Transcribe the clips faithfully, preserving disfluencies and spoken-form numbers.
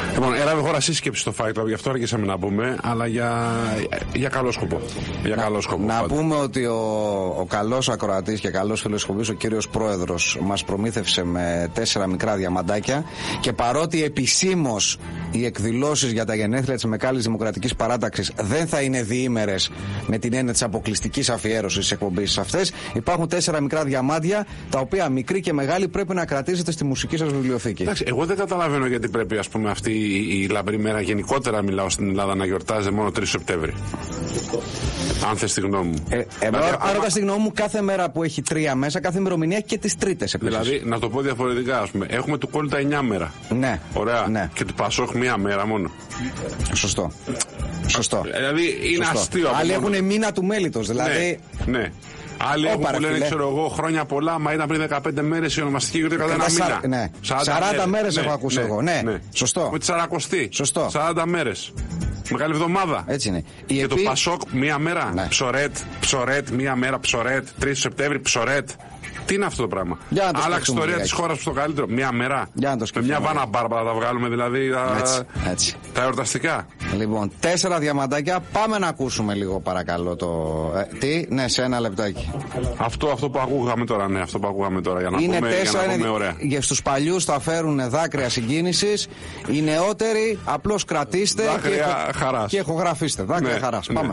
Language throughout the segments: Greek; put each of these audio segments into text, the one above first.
Λοιπόν, έλαβε χώρα σύσκεψη στο Fight Club, γι' αυτό άρχισαμε να πούμε, αλλά για, για καλό σκοπό. Για να, καλό σκοπό. Να πούμε ότι ο, ο καλός ακροατής και καλός φίλος εκπομπής, ο κύριος Πρόεδρος, μας προμήθευσε με τέσσερα μικρά διαμαντάκια και παρότι επισήμως οι εκδηλώσεις για τα γενέθλια της Μεγάλης Δημοκρατικής Παράταξης δεν θα είναι διήμερες με την έννοια της αποκλειστικής αφιέρωσης της εκπομπής αυτές, υπάρχουν τέσσερα μικρά διαμάντια, τα οποία μικροί και μεγάλοι πρέπει να κρατήσετε στη μουσική σας βιβλιοθήκη. Εντάξει, εγώ δεν καταλαβαίνω γιατί πρέπει, ας πούμε, αυτή η, η λαμπρή μέρα, γενικότερα μιλάω στην Ελλάδα, να γιορτάζει μόνο τρεις Σεπτέμβρη. Αν θες τη γνώμη μου. Ε, ε, δηλαδή, αν ρωτάς τη γνώμη μου, κάθε μέρα που έχει τρία μέσα, κάθε ημερομηνία έχει και τις τρίτες επίσης. Δηλαδή, να το πω διαφορετικά, ας πούμε, έχουμε του Κόλτα εννιά μέρα. Ναι. Ωραία. Ναι. Και του Πασόκ μία μέρα μόνο. Σωστό. Σωστό. Δηλαδή, είναι Σωστό. αστείο. Άλλοι έχουν μήνα του μέλιτος, δηλαδή. Ναι. ναι. Άλλοι έχουν που λένε, ξέρω εγώ, χρόνια πολλά, μα ήταν πριν δεκαπέντε μέρες η ονομαστική γιορτή κατά ένα μήνα. Ναι. σαράντα μέρες έχω ακούσει εγώ. Ναι, ναι. Σωστό. Με τη σαρακοστή. Σωστό. σαράντα μέρες. Μεγάλη εβδομάδα. Έτσι είναι. Και η το επί... Πασόκ μία μέρα. Ναι. Ψωρέτ, ψωρέτ, μία μέρα ψωρέτ. τρεις Σεπτέμβρη ψωρέτ. Τι είναι αυτό το πράγμα. Άλλαξε ιστορία τη χώρα προ το καλύτερο. Μία μέρα. Με μια βάνα μπάρμπα θα τα βγάλουμε δηλαδή τα, έτσι, έτσι. τα εορταστικά. Λοιπόν, τέσσερα διαμαντάκια. Πάμε να ακούσουμε λίγο παρακαλώ το. Ε, τι, ναι, σε ένα λεπτάκι. Αυτό, αυτό που ακούγαμε τώρα, ναι, αυτό που ακούγαμε τώρα. Για να είναι πούμε, τέσσερα, για να πούμε ωραία. Για στους παλιούς θα φέρουν δάκρυα συγκίνησης. Οι νεότεροι απλώς κρατήστε δάκρυα και, χαράς. και ηχογραφήστε. Δάκρυα ναι, χαράς. Ναι. Πάμε.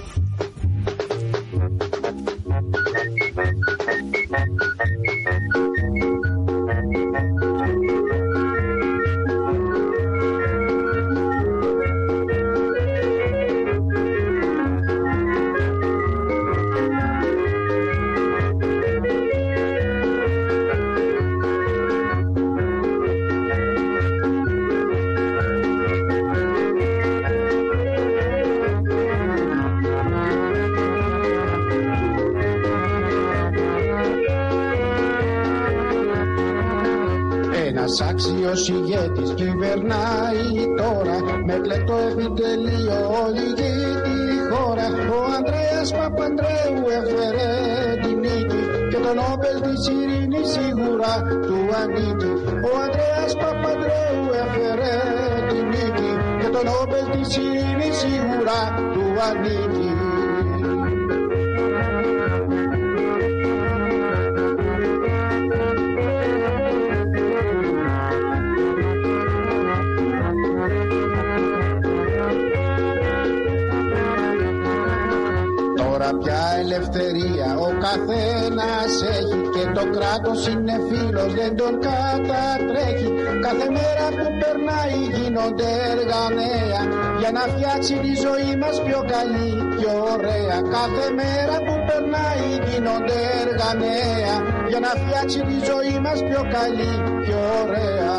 Άξιος ηγέτης κυβερνάει τώρα, με κλεκτό επιτελείο οδηγεί τη χώρα. Ο Ανδρέας Παπανδρέου έφερε τη νίκη και τον Νόμπελ της ειρήνης σίγουρα του ανήκει. Ο Ανδρέας Παπανδρέου έφερε τη νίκη και τον Νόμπελ της ειρήνης σίγουρα του ανήκει. Πια ελευθερία ο καθένας έχει και το κράτος είναι φίλος, δεν τον κατατρέχει. Κάθε μέρα που περνάει γίνονται έργα νέα για να φτιάξει τη ζωή μας πιο καλή, πιο ωραία. Κάθε μέρα που περνάει γίνονται έργα νέα για να φτιάξει τη ζωή μας πιο καλή, πιο ωραία.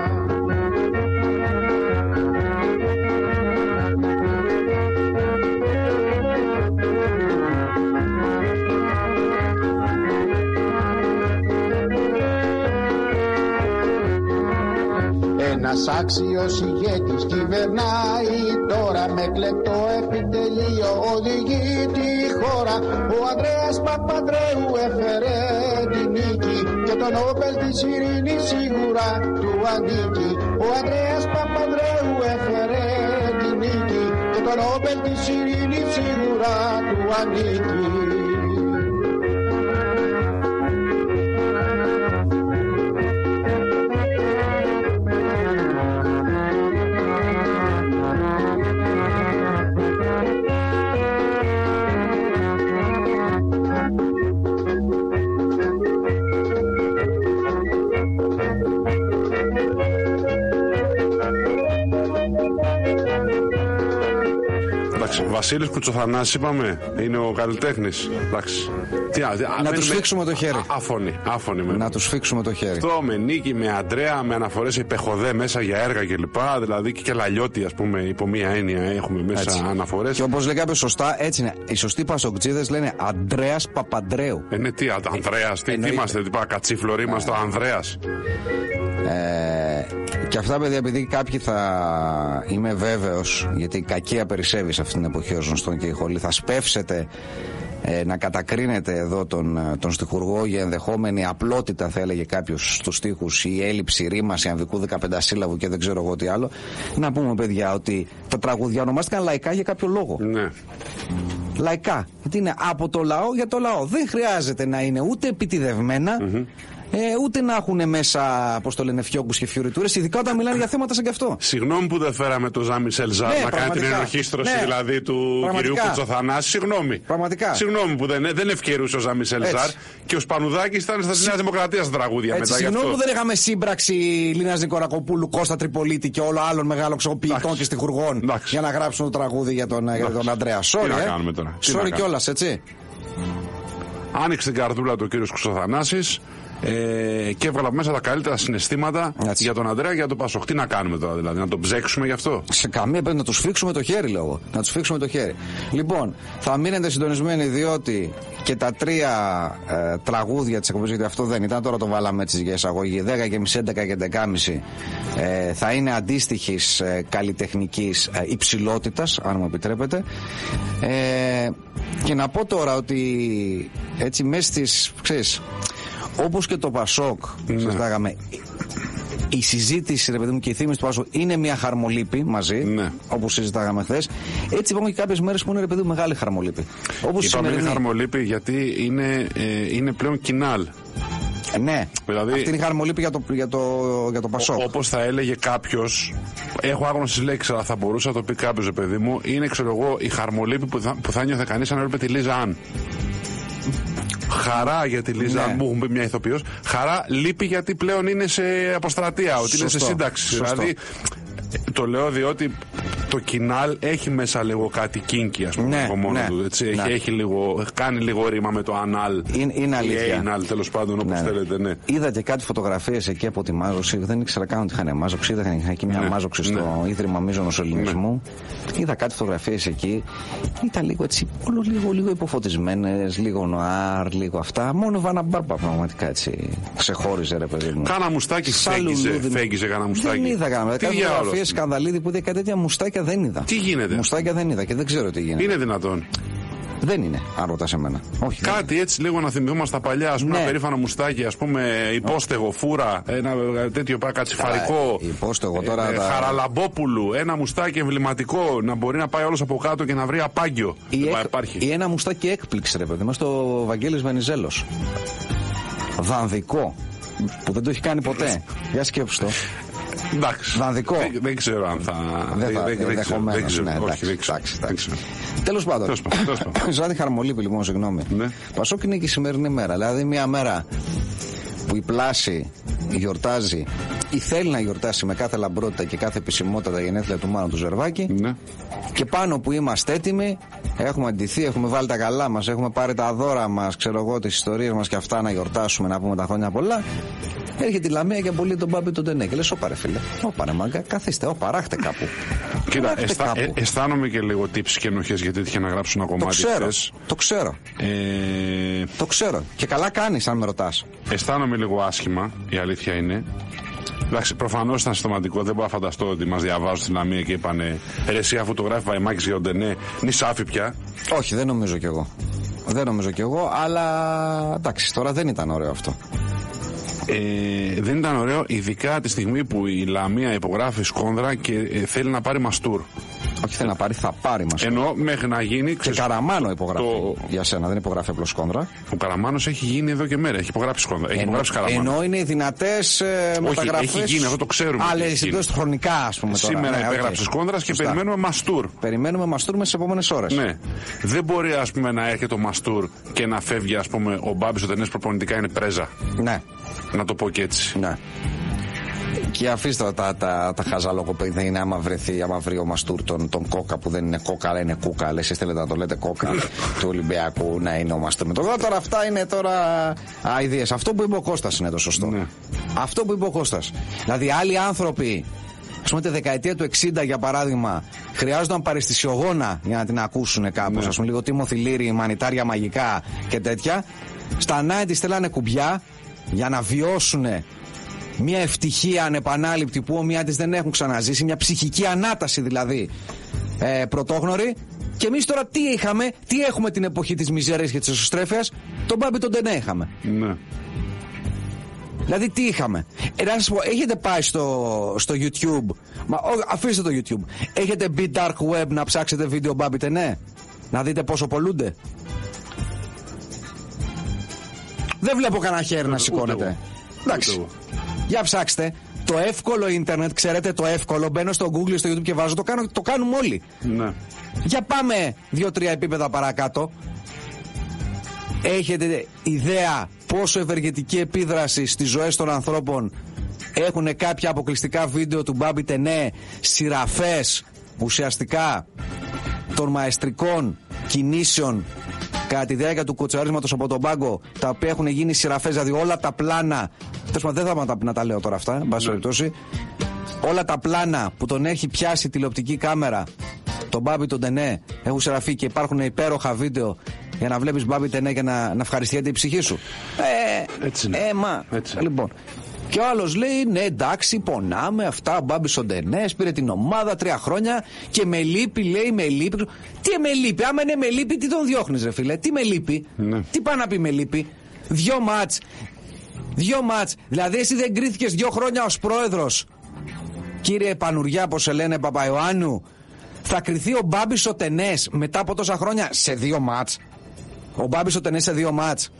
Ένας άξιος ηγέτης κυβερνάει τώρα, με κλεκτό επιτελείο οδηγεί τη χώρα. Ο Ανδρέας Παπανδρέου έφερε τη νίκη και τον Νόμπελ της ειρήνης σίγουρα του ανήκει. Ο Ανδρέας Παπανδρέου έφερε τη νίκη και τον Νόμπελ της ειρήνης σίγουρα του ανήκει. Βασίλης Κουτσοθανάσης είπαμε, είναι ο καλλιτέχνης. Εντάξει. Τι, α, να τους φίξουμε το χέρι. Άφωνοι, άφωνοι με. Να τους φίξουμε το χέρι. Αυτό με νίκη, με Αντρέα, με αναφορές σε Πεχοδέ μέσα για έργα κλπ. Δηλαδή και, και Λαλιώτη, ας πούμε, υπό μία έννοια έχουμε μέσα έτσι αναφορές. Και όπως λέγαμε σωστά, έτσι είναι. Οι σωστοί πασοκτζίδες λένε Ανδρέας Παπανδρέου. Ε, ναι, τι, Ανδρέας, τι, τι είμαστε, τι κατσίφλωροι είμαστε, ο Ανδρέας. Ε, και αυτά, παιδιά, επειδή κάποιοι θα, είμαι βέβαιος, γιατί η κακία περισσεύει σε αυτήν την εποχή ως γνωστόν και η χολή, θα σπεύσετε ε, να κατακρίνετε εδώ τον, τον στιχουργό για ενδεχόμενη απλότητα, θα έλεγε κάποιος, στους στίχους, η έλλειψη ρήμας, η αμβικού δεκαπεντασύλλαβου και δεν ξέρω εγώ τι άλλο. Να πούμε, παιδιά, ότι τα τραγούδια ονομάστηκαν λαϊκά για κάποιο λόγο. Ναι. Λαϊκά. Γιατί είναι από το λαό για το λαό. Δεν χρειάζεται να είναι ούτε επιτηδευμένα. Mm-hmm. Ε, ούτε να έχουν μέσα, πώς το λένε, φιόγκους και φιωριτούρες, ειδικά όταν μιλάνε για θέματα σαν και αυτό. Συγγνώμη που δεν φέραμε τον Ζαν Μισελ Ζαρ ναι, να κάνει την ενορχήστρωση ναι, δηλαδή του κυρίου Κουτσοθανάση. Συγγνώμη. Πραγματικά. Συγγνώμη που δεν, δεν ευκαιρούσε ο Ζαν Μισελ Ζαρ και ο Σπανουδάκης ήταν στα Νέα Δημοκρατία στα τραγούδια έτσι, μετά. Συγγνώμη που δεν είχαμε σύμπραξη Λίνας Νικορακοπούλου, Κώστα Τριπολίτη και όλων άλλων μεγάλων ξοποιητών και στιχουργών για να γράψουν το τραγούδι για τον, για τον Αντρέα. Sorry, sorry κιόλας, έτσι. Άνοιξε την καρδούλα του κύριο Κουτσοθανάσης. Ε, και έβγαλα μέσα τα καλύτερα συναισθήματα έτσι. Για τον Αντρέα και για τον Πασόκ. Τι να κάνουμε τώρα, δηλαδή, να τον ψέξουμε γι' αυτό? Σε καμία περίπτωση να του φίξουμε το χέρι, λέω. Να του φίξουμε το χέρι. Λοιπόν, θα μείνετε συντονισμένοι, διότι και τα τρία ε, τραγούδια τη εκπομπή, γιατί αυτό δεν ήταν, τώρα το βάλαμε έτσι για εισαγωγή, δέκα και μισή, έντεκα και έντεκα και μισή, ε, θα είναι αντίστοιχη ε, καλλιτεχνική ε, υψηλότητα, αν μου επιτρέπετε. Ε, και να πω τώρα ότι έτσι μέσα στις, ξέρεις, όπως και το Πασόκ, ναι. συζητάγαμε, η συζήτηση, ρε παιδί μου, και η θύμηση του Πασόκ είναι μια χαρμολύπη μαζί, ναι. όπως συζητάγαμε χθες. Έτσι υπάρχουν και κάποιες μέρες που είναι, ρε παιδί μου, μεγάλη χαρμολύπη. Όπως είπαμε είναι χαρμολύπη γιατί είναι, ε, είναι πλέον κοινάλ. Ε, ναι, δηλαδή, αυτή είναι η χαρμολύπη για το, για το, για το Πασόκ. Όπως θα έλεγε κάποιος, έχω άγνωσες λέξεις, αλλά θα μπορούσε να το πει κάποιος, ρε παιδί μου, είναι, ξέρω εγώ, η χαρμολύπη που θα, που θα νιώθε κανείς αν έβλεπε τη Λίζα Αν. Χαρά για τη Λίζα, αν ναι. μου έχουν πει μια ηθοποιός. Χαρά λείπει γιατί πλέον είναι σε αποστρατεία, ότι σωστό, είναι σε σύνταξη. Σωστό. Δηλαδή, το λέω διότι το κοινάλ έχει μέσα λίγο κάτι κίνκι, ας πούμε, ναι, από μόνο ναι, του. Έτσι. Ναι. Έχει, έχει λίγο, κάνει λίγο ρήμα με το ανάλ. Είναι, είναι αλήθεια. Ή ανάλ, τέλος πάντων, όπως ναι, θέλετε, ναι. Είδα και κάτι φωτογραφίες εκεί από τη μάζοξη. Δεν ήξερα καν ότι είχαν μάζοξη. Είδα είχαν εκεί μια ναι, μάζοξη στο ναι. Ίδρυμα Μίζωνος Ελληνισμού. Ναι. Είδα κάτι φωτογραφίες εκεί. Ήταν λίγο έτσι, όλο λίγο, λίγο υποφωτισμένες, λίγο νοάρ, λίγο αυτά. Μόνο Βάνα Μπάρμπα πραγματικά έτσι ξεχώριζε, ρε παιδί μου. Κάνα μουστάκι φέγγιζε, κάνα μουστάκι. Δεν είδα κανένα. Κάτι φωτογραφίες σκανδαλίδι που είδε κάτι τέτοια μουστάκια δεν είδα. Τι γίνεται? Μουστάκια δεν είδα και δεν ξέρω τι γίνεται. Είναι δυνατόν? Δεν είναι, αν ρωτάς εμένα. Όχι, κάτι δεν. Έτσι λίγο να θυμηθούμε τα παλιά, ας πούμε, ναι. ένα περήφανο μουστάκι, ας πούμε, υπόστεγο, φούρα, ένα τέτοιο κατσιφαρικό. Υπόστεγο τώρα. Ε, τα... Χαραλαμπόπουλου, ένα μουστάκι εμβληματικό, να μπορεί να πάει όλος από κάτω και να βρει απάγγιο. Ή, εκ... ή ένα μουστάκι έκπληξη, ρε παιδί, μας το Βαγγέλης Βενιζέλος. Δανδικό. Που δεν το έχει κάνει ποτέ. Για σκέψου το. Εντάξει. Δανδικό. Δεν, δεν ξέρω αν θα. Δεν θα. Δεν ξέρω. Δεν ξέρω. Ναι, όχι, δεν ξέρω. ξέρω. Τέλος πάντων. Σαν τη χαρμολύπη, λοιπόν, συγγνώμη. Ναι. Πασόκ είναι και η σημερινή μέρα. Δηλαδή, μια μέρα που η πλάση γιορτάζει ή θέλει να γιορτάσει με κάθε λαμπρότητα και κάθε επισημότητα τα γενέθλια του Μάνου του Ζερβάκη. Ναι. Και πάνω που είμαστε έτοιμοι, έχουμε αντιθεί, έχουμε βάλει τα καλά μας, έχουμε πάρει τα δώρα μας, ξέρω εγώ, τις ιστορίες μας και αυτά να γιορτάσουμε, να πούμε τα χρόνια πολλά. Έρχεται η Λαμία και απολύει τον Μπάμπη τον Τενέ. Και λες, όπα ρε φίλε, όπα ρε μάγκα, καθίστε, όπα, ράχτε κάπου. Κοίτα, αισθα, κάπου. Ε, αισθάνομαι και λίγο τύψεις και ενοχές γιατί έτυχε να γράψουν ένα κομμάτι. Το ξέρω, το ξέρω. Ε... Το ξέρω. Και καλά κάνεις, αν με ρωτάς. Αισθάνομαι λίγο άσχημα, η αλήθεια είναι. Εντάξει, προφανώς ήταν συστηματικό. Δεν μπορώ να φανταστώ ότι μας διαβάζουν στην Λαμία και είπανε ρε, εσύ αφού το γράφει Βαϊμάκης για τον Τενέ, νησάφι πια. Όχι, δεν νομίζω κι εγώ. Δεν νομίζω κι εγώ, αλλά εντάξει, τώρα δεν ήταν ωραίο αυτό. Ε, δεν ήταν ωραίο, ειδικά τη στιγμή που η Λαμία υπογράφει σκόνδρα και ε, θέλει να πάρει μαστούρ. Όχι, θέλει να πάρει, θα πάρει μαστούρ. Ενώ μέχρι να γίνει. Ξέρεις, και Καραμάνο υπογράφει. Το... Για σένα, δεν υπογράφει απλώς σκόνδρα. Ο Καραμάνος έχει γίνει εδώ και μέρα. Έχει υπογράψει σκόνδρα. Έχει υπογράψει Καραμάνο. Ενώ είναι οι δυνατές ε, μεταγραφές. Έχει γίνει, αυτό το ξέρουμε. Άλλες εντός χρονικά, ας πούμε. Τώρα. Σήμερα ναι, υπεγράψει okay. σκόνδρα και σωστά. Περιμένουμε μαστούρ. Περιμένουμε μαστούρ μέσα στις επόμενες ώρες. Ναι. Δεν μπορεί, ας πούμε, να έρχεται το μαστούρ και να φεύγει, ας πούμε, ο Μπάμπης ο Τενές προπονητικά είναι πρέζα. Ναι. Να το πω και έτσι. Ναι. Και αφήστε τα, τα, τα, τα χαζαλοκοπαίδια είναι άμα βρεθεί, άμα βρει ο Μαστούρ τον, τον Κόκα που δεν είναι Κόκα αλλά είναι Κούκα. Αλλά εσείς θέλετε να το λέτε Κόκα του Ολυμπιακού να είναι ο Μαστούρ με το γράμμα. Τώρα αυτά είναι τώρα αηδίες. Αυτό που είπε ο Κώστας είναι το σωστό. Ναι. Αυτό που είπε ο Κώστας. Δηλαδή άλλοι άνθρωποι, ας πούμε τη δεκαετία του εξήντα για παράδειγμα, χρειάζονταν παραισθησιογόνα για να την ακούσουν κάπως. Ναι. Ας πούμε λίγο Τίμωθη Λύρη, μανιτάρια μαγικά και τέτοια. Στα ενενήντα στέλνανε κουμπιά για να βιώσουν μια ευτυχία ανεπανάληπτη που ομοιά της δεν έχουν ξαναζήσει, μια ψυχική ανάταση δηλαδή ε, πρωτόγνωρη, Και εμείς τώρα τι είχαμε, τι έχουμε την εποχή της μιζέρης και της εσωστρέφειας? Τον Μπάμπη τον Τενέ είχαμε. Ναι. Δηλαδή τι είχαμε? Ε, να σας πω, έχετε πάει στο, στο YouTube? Μα ό, αφήστε το YouTube. Έχετε μπει dark web να ψάξετε βίντεο Μπάμπη Τενέ? Να δείτε πόσο πολλούνται? Δεν βλέπω κανένα χέρι να σηκώνεται. Εντάξει. Για ψάξτε. Το εύκολο ίντερνετ, ξέρετε το εύκολο, μπαίνω στο Google, στο YouTube και βάζω, το, κάνω, το κάνουμε όλοι. Ναι. Για πάμε δύο-τρία επίπεδα παρακάτω. Έχετε ιδέα πόσο ευεργετική επίδραση στις ζωές των ανθρώπων έχουν κάποια αποκλειστικά βίντεο του Μπάμπη Τενέ, σειραφές ουσιαστικά των μαεστρικών κινήσεων κατά τη διάρκεια του κουτσαρίσματος από τον πάγκο, τα οποία έχουν γίνει σειραφές, δηλαδή όλα τα πλάνα. Τέλος πάντων, δεν θα τα, να τα λέω τώρα αυτά, εν πάση περιπτώσει. Όλα τα πλάνα που τον έχει πιάσει τηλεοπτική κάμερα, τον Μπάμπη τον Τενέ, έχουν σειραφεί και υπάρχουν υπέροχα βίντεο για να βλέπεις Μπάμπη Τενέ και να, να ευχαριστιέται η ψυχή σου. Ε, Έτσι είναι. Ε, μα. Έτσι. Λοιπόν. Και ο άλλος λέει, ναι εντάξει, πονάμε αυτά, ο Μπάμπης ο Ντενές πήρε την ομάδα τρία χρόνια και με λείπει, λέει, με λείπει. Τι με λείπει, άμα είναι με λείπει, τι τον διώχνεις ρε φίλε, τι με λείπει, ναι. Τι πάει να πει με λείπει? Δυο μάτς, δυο μάτς, δηλαδή εσύ δεν κρίθηκες δυο χρόνια ως πρόεδρος, κύριε Πανουριά, πως σε λένε, Παπαϊωάννου? Θα κριθεί ο Μπάμπης ο Τενές μετά από τόσα χρόνια σε δύο μάτς? Ο Μπάμπης ο Τενές σε δύο μάτς?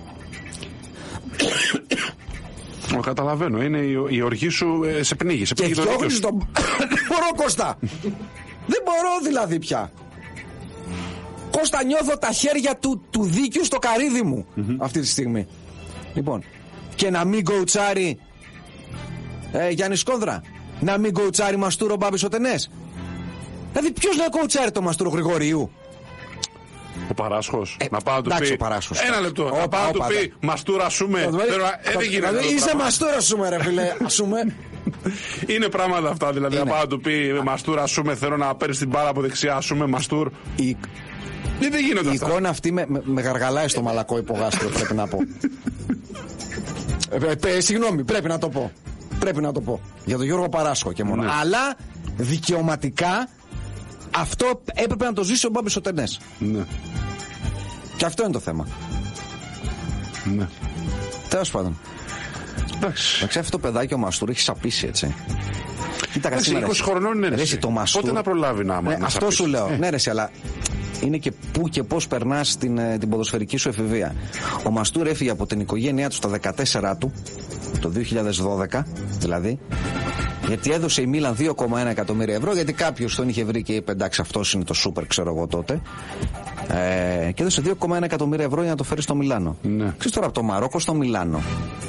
Ω, καταλαβαίνω, είναι η, η οργή σου ε, σε πνίγει. Σε πνίγει και διώχνεις τον... Δεν μπορώ, Κώστα. Δεν μπορώ δηλαδή πια. Κώστα, νιώθω τα χέρια του, του δίκιου στο καρύδι μου mm-hmm. αυτή τη στιγμή. Λοιπόν, και να μην κοουτσάρει ε, Γιάννη Σκόνδρα, να μην κοουτσάρει Μαστούρο Μπάμπης ο Τενές. Δηλαδή ποιος να κοουτσάρει το Μαστούρο Γρηγοριού? Ο Παράσχος. Ε, να πάω να του εντάξει, πει. Ο Παράσχος. Ένα λεπτό. Όπα, να πάω να όπα, του πει μαστούρα σούμε. Ε, δεν γίνεται. Είσαι μαστούρα σούμε, ρε φίλε. Ασούμε. Είναι πράγματα αυτά. Δηλαδή να πάω να του πει μαστούρα σούμε. Θέλω να παίρνει την μπάλα από δεξιά σούμε. Μαστούρ. Η... Δεν γίνεται η αυτά. εικόνα αυτή με, με, με γαργαλάει στο μαλακό υπογάστριο, πρέπει να πω. ε, ε, συγγνώμη, πρέπει να το πω. Πρέπει να το πω. Για τον Γιώργο Παράσχο και μόνο. Ναι. Αλλά δικαιωματικά αυτό έπρεπε να το ζήσει ο Μπάμπης ο Τενές. Ναι. Και αυτό είναι το θέμα. Ναι. Τέλος πάντων. Εντάξει. Εντάξει, αυτό το παιδάκι ο Μαστούρ έχει σαπίσει, έτσι. Κοίτα, σήμερα, είκοσι χρονών είναι ρε. Το Μαστούρ, πότε να προλάβει να, ναι, να αυτό σαπίσει. σου λέω. Ε. Ναι, ρε, αλλά είναι και πού και πώς περνάς την, την ποδοσφαιρική σου εφηβεία. Ο Μαστούρ έφυγε από την οικογένειά του στα δεκατέσσερα του, το δύο χιλιάδες δώδεκα δηλαδή, γιατί έδωσε η Μίλαν δύο κόμμα ένα εκατομμύρια ευρώ, γιατί κάποιος τον είχε βρει και είπε εντάξει, αυτός είναι το σούπερ, ξέρω εγώ τότε. Ε, και έδωσε δύο κόμμα ένα εκατομμύρια ευρώ για να το φέρει στο Μιλάνο. Ναι. Ξέρεις τώρα, από το Μαρόκο στο Μιλάνο,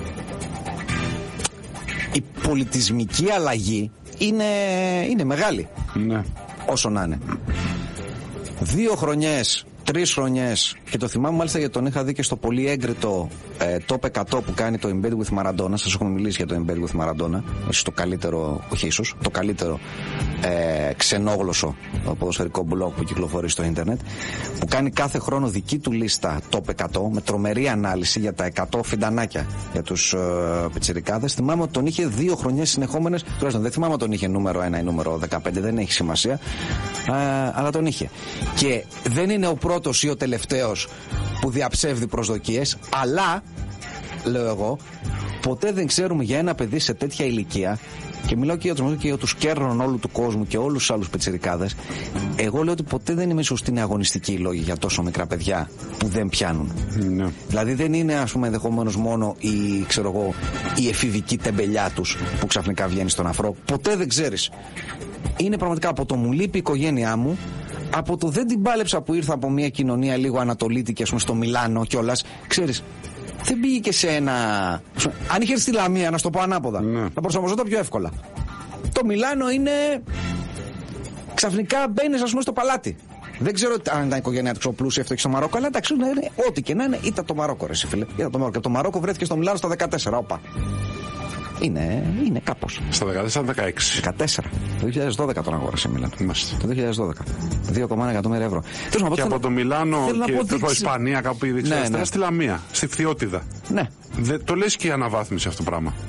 η πολιτισμική αλλαγή είναι, είναι μεγάλη. Ναι. Όσο να είναι. Δύο χρονιές, τρεις χρονιές, και το θυμάμαι μάλιστα γιατί τον είχα δει και στο πολύ έγκριτο ε, top εκατό που κάνει το Embed with Maradona. Σας έχουμε μιλήσει για το Embed with Maradona. Ίσως το καλύτερο, όχι ίσως, το καλύτερο ε, ξενόγλωσσο ποδοσφαιρικό blog που κυκλοφορεί στο ίντερνετ, που κάνει κάθε χρόνο δική του λίστα top εκατό με τρομερή ανάλυση για τα εκατό φιντανάκια για τους ε, πιτσιρικάδες. Θυμάμαι ότι τον είχε δύο χρονιές συνεχόμενες, τουλάχιστον δεν θυμάμαι τον είχε νούμερο ένα ή νούμερο δεκαπέντε, δεν έχει σημασία, ε, αλλά τον είχε. Και δεν είναι ο πρώτος ή ο τελευταίος που διαψεύδει προσδοκίες, αλλά, λέω εγώ, ποτέ δεν ξέρουμε για ένα παιδί σε τέτοια ηλικία, και μιλάω και για τους, και για τους κέρνων όλου του κόσμου και όλους τους άλλους πιτσιρικάδες. Εγώ λέω ότι ποτέ δεν είναι σωστή αγωνιστική η λόγη για τόσο μικρά παιδιά που δεν πιάνουν. Ναι. Δηλαδή δεν είναι, ας πούμε, ενδεχομένως μόνο η, ξέρω εγώ, η εφηβική τεμπελιά τους που ξαφνικά βγαίνει στον αφρό. Ποτέ δεν ξέρεις. Είναι πραγματικά από το μου λείπει η οικογένειά μου, από το δεν την πάλεψα που ήρθα από μια κοινωνία λίγο ανατολίτικη, ας πούμε, στο Μιλάνο κιόλας. Ξέρεις, δεν πήγε και σε ένα. Αν είχε στη Λαμία, να στο πω ανάποδα, ναι, να προσαρμοζόταν πιο εύκολα. Το Μιλάνο είναι. Ξαφνικά μπαίνει, ας πούμε, στο παλάτι. Δεν ξέρω αν ήταν η οικογένειά του ξοπλούσια αυτό και στο Μαρόκο, αλλά εντάξει, να είναι ό,τι και να είναι, ήταν το Μαρόκο, ρε φίλε. Ήταν το Μαρόκο. Και το Μαρόκο βρέθηκε στο Μιλάνο στα δεκατέσσερα, όπα. Είναι, είναι κάπως. Στα δεκατέσσερα δεκαέξι. δεκατέσσερα. Το δύο χιλιάδες δώδεκα τον αγόρασε η Μιλάνο. Είμαστε. Το δύο χιλιάδες δώδεκα. δύο κόμμα ένα εκατομμύρια ευρώ. Και από θέλω... το Μιλάνο και το Ισπανία, κάπου η δεξιά, ναι, ναι, στη Λαμία, στη Φθιώτιδα. Ναι. Δε, το λες και η αναβάθμιση αυτό το πράγμα.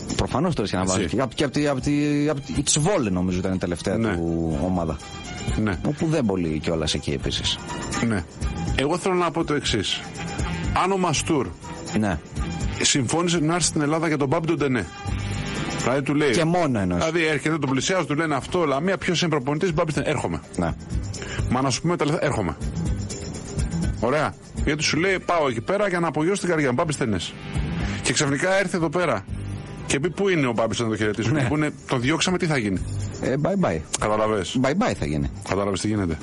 Προφανώς το ρίσκε να βάλει. Και από τη, από τη, από τη, η Τσβόλε νομίζω ήταν η τελευταία ναι. του ομάδα. Ναι. Όπου δεν πολύ κιόλας εκεί επίσης. Ναι. Εγώ θέλω να πω το εξής. Αν ο Μαστούρ ναι. συμφώνησε να έρθει στην Ελλάδα για τον Μπάμπη τον Ντενέ. Δηλαδή του λέει. Και μόνο ενός. Δηλαδή έρχεται, τον πλησιάζει, του λένε αυτό, Λαμία, ποιος είναι προπονητής, Μπάμπη τον έρχομαι. Ναι. Μα να σου πούμε τα λεφτά, έρχομαι. Ωραία. Γιατί σου λέει πάω εκεί πέρα για να απογειώσω την καρδιά μου, Μπάμπη Στενές. Και ξαφνικά έρθει εδώ πέρα και πει πού είναι ο Μπάμπης να το χαιρετήσω. Ναι. Και που είναι, τον διώξαμε, τι θα γίνει. Ε, bye bye. Καταλαβες. Bye bye θα γίνει. Καταλαβες τι γίνεται.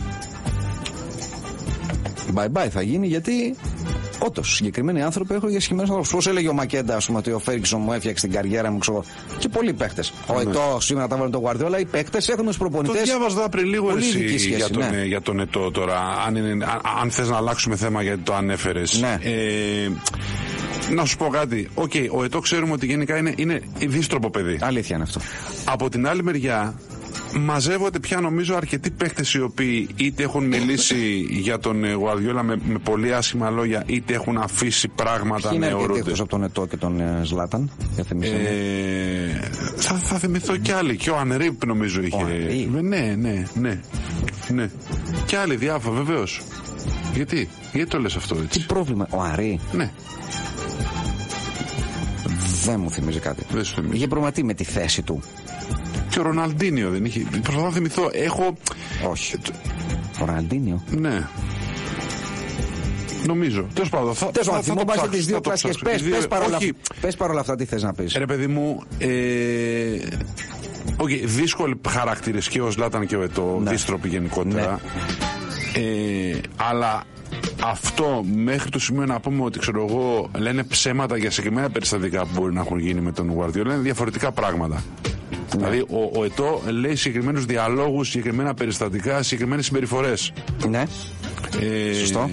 Bye bye θα γίνει γιατί όντως συγκεκριμένοι άνθρωποι έχουν για συγκεκριμένους ανθρώπους. Πώς έλεγε ο Μακέντα, ας πούμε, ότι ο Φέργκισον μου έφτιαξε την καριέρα μου, ξέρω. Και πολλοί παίχτες. Ναι. Ο Ετώ σήμερα τα βάλουν τον Γουαρδιόλα, οι παίχτες έχουν τους προπονητές. Το διάβαζα πριν λίγο εσύ για τον, ναι. για τον Ετώ τώρα. Αν, είναι, αν, αν θες να αλλάξουμε θέμα γιατί το ανέφερες. Ναι. Ε, να σου πω κάτι. Οκ, okay, ο Ετώ ξέρουμε ότι γενικά είναι, είναι δύστροπο παιδί. Αλήθεια είναι αυτό. Από την άλλη μεριά, μαζεύονται πια νομίζω αρκετοί παίκτες οι οποίοι είτε έχουν μιλήσει για τον Γουαρδιόλα με, με πολύ άσχημα λόγια, είτε έχουν αφήσει πράγματα με ορούνται. Είναι εκτός από τον Ετώ και τον Ζλάταν. Ε, θα, θα θυμηθώ κι άλλοι. Και ο Ανρίπ νομίζω είχε. Ο ναι, ναι, ναι, ναι. Κι άλλοι διάφορα βεβαίως. Γιατί, γιατί το λες αυτό έτσι. Τι πρόβλημα, ο Αρή. Ναι. Δεν μου θυμίζει κάτι. Δεν σου θυμίζει. Είχε προβληματεί με τη θέση του. Και ο Ροναλντίνιο δεν είχε. Προσπαθώ να θυμηθώ. Έχω. Όχι. Ο Ροναλντίνιο. Ναι. Νομίζω. Τέλος πάντων. Θα, Τέλος πάντων. Θυμώ πας τις δύο κλασικές. Πες, πες, παρόλα, πες παρόλα αυτά τι θες να πεις. Ρε παιδί μου. Ε, okay, δύσκολοι χαρακτήρες και ο Ζλάταν και ο Ετώ. Ναι. Δύστροποι γενικότερα. Ναι. Ε, αλλά αυτό μέχρι το σημείο να πούμε ότι ξέρω εγώ λένε ψέματα για συγκεκριμένα περιστατικά που μπορεί να έχουν γίνει με τον Γουαρδιόλα είναι διαφορετικά πράγματα. Ναι. Δηλαδή ο, ο Ετώ λέει συγκεκριμένους διαλόγους, συγκεκριμένα περιστατικά, συγκεκριμένες συμπεριφορές. Ναι. Ε, Σωστό.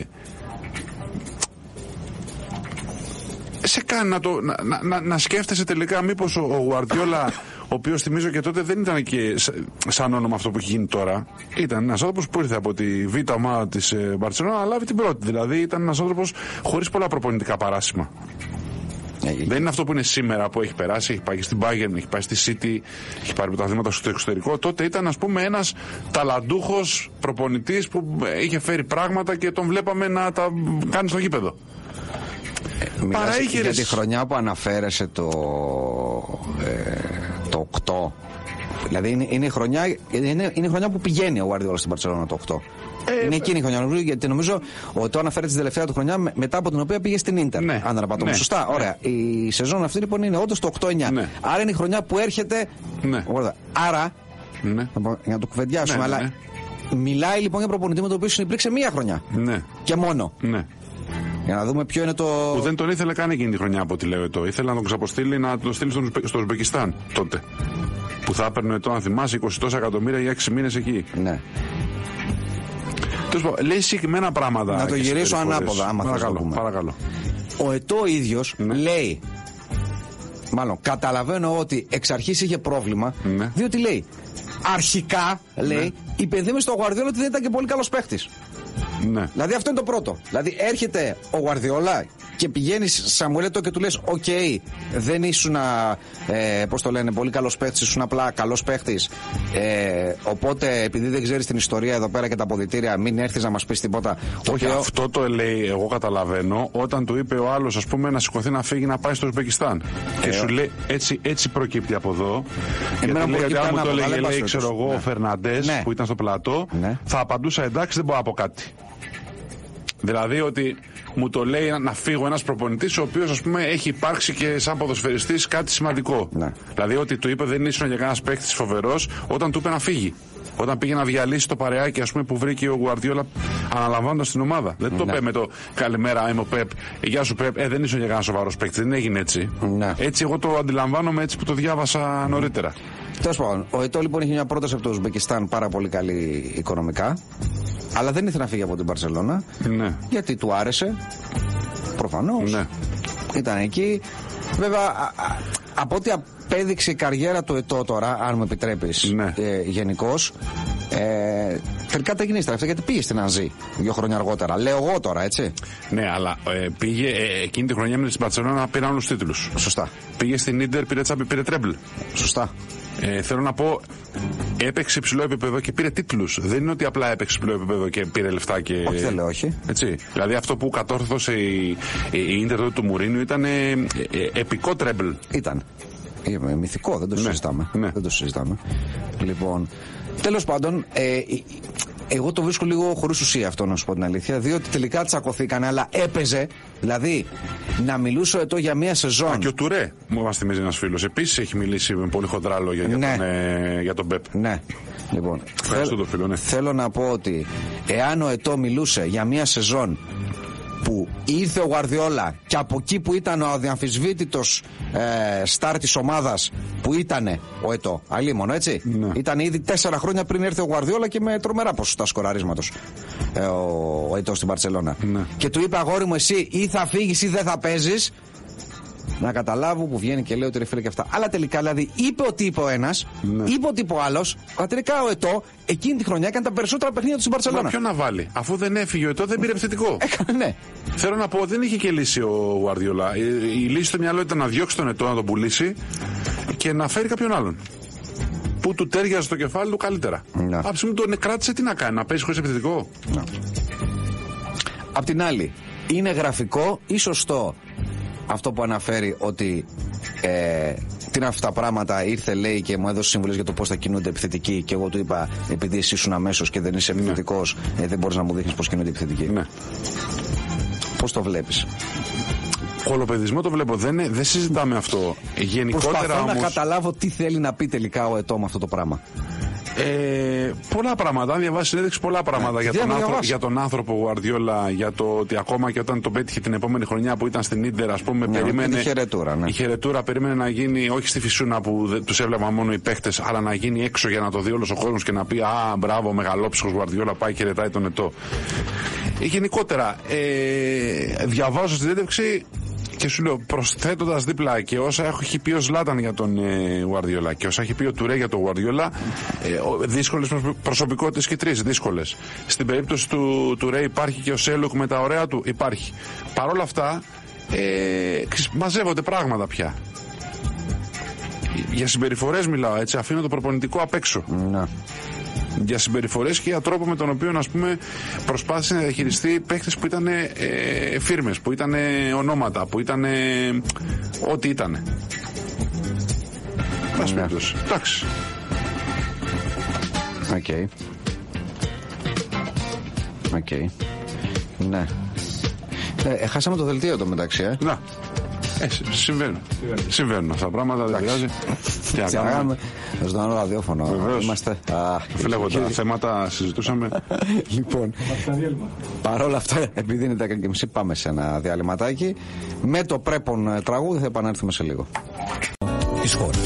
Σε κάνει να, το, να, να, να, να σκέφτεσαι τελικά μήπως ο, ο Γουαρδιόλα, ο οποίος θυμίζω και τότε δεν ήταν και σαν όνομα αυτό που έχει γίνει τώρα. Ήταν ένας άνθρωπος που ήρθε από τη β' ομάδα της Μπαρτσελόνα να λάβει την πρώτη. Δηλαδή ήταν ένας άνθρωπος χωρίς πολλά προπονητικά παράσημα. Yeah. Δεν είναι αυτό που είναι σήμερα που έχει περάσει, έχει πάει στην Bayern, έχει πάει στη City, έχει πάρει πρωταθλήματα στο εξωτερικό. Τότε ήταν ας πούμε ένας ταλαντούχος προπονητής που είχε φέρει πράγματα και τον βλέπαμε να τα κάνει στο γήπεδο. Μιλάς για τη χρονιά που αναφέρεσαι το, ε, το οκτώ. Δηλαδή είναι, είναι, η χρονιά, είναι, είναι η χρονιά που πηγαίνει ο Γουαρδιόλα στην Μπαρτσελόνα το οκτώ. Ε, είναι εκείνη η χρονιά, νομίζω, γιατί νομίζω ότι το αναφέρεται στην τελευταία του χρονιά μετά από την οποία πήγε στην Ίντερ. Ναι, αν δεν ναι, σωστά, ναι. Ωραία. Η σεζόν αυτή λοιπόν είναι όντως το οκτώ εννιά. Ναι. Άρα είναι η χρονιά που έρχεται. Ναι. Άρα. Ναι. Για να το κουβεντιάσουμε, ναι, ναι, αλλά ναι. Μιλάει λοιπόν για προπονητή με το οποίο συνυπήρξε μία χρονιά. Ναι. Και μόνο. Ναι. Για να δούμε ποιο είναι το. Που δεν τον ήθελε καν εκείνη τη χρονιά από ό,τι λέω Ετώ. Ήθελε να τον ξαποστείλει να τον στείλει στο Ουσμπεκιστάν τότε. Που θα έπαιρνε Ετώ, αν θυμάσαι, είκοσι τόσα εκατομμύρια για έξι μήνες εκεί. Ναι. Τέλος πάντων, λέει συγκεκριμένα πράγματα. Να το γυρίσω ανάποδα, άμα θες να πούμε. Παρακαλώ. Ο Ετώ ίδιος ναι. λέει. Μάλλον καταλαβαίνω ότι εξ αρχής είχε πρόβλημα. Ναι. Διότι λέει. Αρχικά λέει. Ναι. Υπενθύμησε στο Γουαρδιόλα ότι δεν ήταν και πολύ καλός παίχτης. Ναι. Δηλαδή αυτό είναι το πρώτο. Δηλαδή έρχεται ο Γουαρδιόλα και πηγαίνεις Σαμουέλ Ετώ και του λες οκ, okay, δεν ήσουν ε, πώς το λένε, πολύ καλός παίχτης, ήσουν απλά καλός παίχτης, ε, οπότε επειδή δεν ξέρεις την ιστορία εδώ πέρα και τα αποδυτήρια μην έρθεις να μας πεις τίποτα. Όχι, ο... αυτό το λέει, εγώ καταλαβαίνω όταν του είπε ο άλλος ας πούμε να σηκωθεί να φύγει να πάει στο Ουσμπεκιστάν ε, και σου λέει έτσι, έτσι προκύπτει από εδώ. Εμένα γιατί λέει, αν μου το έλεγε λέει ξέρω εγώ ο Φερναντές ναι. που ήταν στο πλατό ναι. θα απαντούσα εντάξει δεν μπορώ να πω κάτι. Δηλαδή ότι μου το λέει να φύγω ένας προπονητής ο οποίος ας πούμε έχει υπάρξει και σαν ποδοσφαιριστής κάτι σημαντικό. Ναι. Δηλαδή ότι του είπε δεν ήσουν για κανένας παίκτης φοβερός όταν του είπε να φύγει. Όταν πήγε να διαλύσει το παρεάκι ας πούμε που βρήκε ο Γουαρδιόλα αναλαμβάνοντας την ομάδα. Δεν ναι. το είπε με το καλημέρα είμαι ο Πεπ, γεια σου Πεπ, ε, δεν ήσουν για κανένας σοβαρός παίκτης. Δεν έγινε έτσι. Ναι. Έτσι εγώ το αντιλαμβάνομαι έτσι που το διάβασα νωρίτερα. Τέλος πάντων, ο Ετώ λοιπόν είχε μια πρόταση από το Ουσμπεκιστάν πάρα πολύ καλή οικονομικά. Αλλά δεν ήθελε να φύγει από την Μπαρσελόνα. Ναι. Γιατί του άρεσε. Προφανώς. Ναι. Ήταν εκεί. Βέβαια, α, α, από ό,τι απέδειξε η καριέρα του Ετώ τώρα, αν μου επιτρέπεις, ναι. ε, γενικώς, ε, τελικά τα γίνει αυτά γιατί πήγε στην Ανζή δύο χρόνια αργότερα. Λέω εγώ τώρα, έτσι. Ναι, αλλά ε, πήγε ε, εκείνη τη χρονιά με την Μπαρσελόνα να πήρε όλους τους τίτλους. Σωστά. Πήγε στην Ίντερ, πήρε τσάμπι, πήρε τρέμπλ. Σωστά. Ε, θέλω να πω, έπαιξε υψηλό επίπεδο και πήρε τίτλους. Δεν είναι ότι απλά έπαιξε υψηλό επίπεδο και πήρε λεφτά και. Όχι, δεν λέω, όχι. Έτσι. Δηλαδή αυτό που κατόρθωσε η, η Ίντερ του Μουρίνιου ήταν ε, ε, επικό τρέμπλ. Ήταν. Ε, μυθικό, δεν το ναι. συζητάμε. Ναι. Δεν το συζητάμε. Λοιπόν, τέλος πάντων, ε, εγώ το βρίσκω λίγο χωρίς ουσία αυτό, να σου πω την αλήθεια, διότι τελικά τσακωθήκανε, αλλά έπαιζε. Δηλαδή, να μιλούσε ο Ετώ για μία σεζόν. Α, και ο Τουρέ, μου μας θυμίζει ένας φίλος. Επίσης έχει μιλήσει με πολύ χοντρά λόγια για, ναι. τον, ε, για τον Πεπ. Ναι. Λοιπόν, Ευχαριστώ θέλ, το φίλο, ναι. θέλω να πω ότι εάν ο Ετώ μιλούσε για μία σεζόν που ήρθε ο Γουαρδιόλα και από εκεί που ήταν ο αδιαμφισβήτητος ε, στάρ της ομάδας που ήτανε ο Ετώ, αλίμονο, έτσι. Ναι. Ήταν ήδη τέσσερα χρόνια πριν έρθει ο Γουαρδιόλα και με τρομερά ποσοστά σκοραρίσματος ε, ο, ο Ετώ στην Μπαρσελόνα. Ναι. Και του είπε, αγόρι μου, εσύ ή θα φύγεις ή δεν θα παίζεις. Να καταλάβω που βγαίνει και λέει ότι ρε φίλε και αυτά. Αλλά τελικά δηλαδή είπε ότι είπε ο ένας, ναι. είπε ότι είπε ο άλλος. Αλλά τελικά ο Ετώ εκείνη τη χρονιά έκανε τα περισσότερα παιχνίδια του στην Μπαρσελόνα. Μα ποιο να βάλει, αφού δεν έφυγε ο Ετώ, δεν πήρε επιθετικό. Έκανε, ναι. Θέλω να πω, δεν είχε και λύση ο Γουαρδιόλα. Η, η λύση στο μυαλό ήταν να διώξει τον Ετώ, να τον πουλήσει και να φέρει κάποιον άλλον. Που του τέριαζε το κεφάλι του καλύτερα. Ναι. Από τη στιγμή τον κράτησε, τι να κάνει, να παίζει χωρίς επιθετικό. Ναι. Απ' την άλλη, είναι γραφικό ή σωστό αυτό που αναφέρει ότι ε, τι είναι αυτά τα πράγματα, ήρθε λέει και μου έδωσε συμβουλές για το πώς θα κινούνται επιθετικοί και εγώ του είπα επειδή εσύ ήσουν αμέσως και δεν είσαι επιθετικός, ναι. ε, δεν μπορείς να μου δείχνεις πώς κινούνται επιθετικοί. Ναι. Πώς το βλέπεις? Κολοπεδισμό το βλέπω, δεν, δεν συζητάμε αυτό. Γενικότερα προσπαθώ όμως... να καταλάβω τι θέλει να πει τελικά ο Ετώ με αυτό το πράγμα. Ε, πολλά πράγματα. Αν διαβάσει συνέντευξη, πολλά πράγματα για τον, άνθρω... για τον άνθρωπο Γουαρδιόλα, για το ότι ακόμα και όταν τον πέτυχε την επόμενη χρονιά που ήταν στην Ίντερ, ας πούμε, ναι, περίμενε. Η χαιρετούρα, ναι. Η χαιρετούρα περίμενε να γίνει όχι στη Φυσούνα που τους έβλεπαν μόνο οι παίχτες, αλλά να γίνει έξω για να το δει όλος ο κόσμος και να πει α, μπράβο, μεγαλόψυχος Γουαρδιόλα, πάει και χαιρετάει τον Ετώ. Ε, γενικότερα, ε, διαβάζω στην συνέντευξη. Και σου λέω, προσθέτοντας δίπλα και όσα έχει πει ο Ζλάταν για τον ε, Γουαρδιόλα και όσα έχει πει ο Τουρέ για τον Γουαρδιόλα, ε, δύσκολες προσωπικότητες και τρεις, δύσκολες. Στην περίπτωση του Τουρέ υπάρχει και ο Σέλουκ με τα ωραία του, υπάρχει. Παρ' όλα αυτά, ε, μαζεύονται πράγματα πια. Για συμπεριφορές μιλάω, έτσι, αφήνω το προπονητικό απ' έξω. Να. Για συμπεριφορές και για τρόπο με τον οποίο, ας πούμε, προσπάθησε να διαχειριστεί παίχτες που ήταν ε, φίρμες, που ήταν ονόματα, που ήταν ό,τι ήταν. Πας περιπτώσει. Εντάξει. Οκ. Οκ. Ναι. Ε, χάσαμε το δελτίο εδώ μεταξύ, ε. Να. Ε, συμβαίνουν. Συμβαίνουν αυτά τα πράγματα, δεν πειράζει. Τι να κάνουμε. Θα σου δω ένα ραδιόφωνο. Είμαστε. Φλέγοντα θέματα συζητούσαμε. Λοιπόν, παρόλα αυτά, επειδή είναι δέκα και μισή, πάμε σε ένα διαλυματάκι. Με το πρέπον τραγούδι θα επανέλθουμε σε λίγο. Τις χώρες.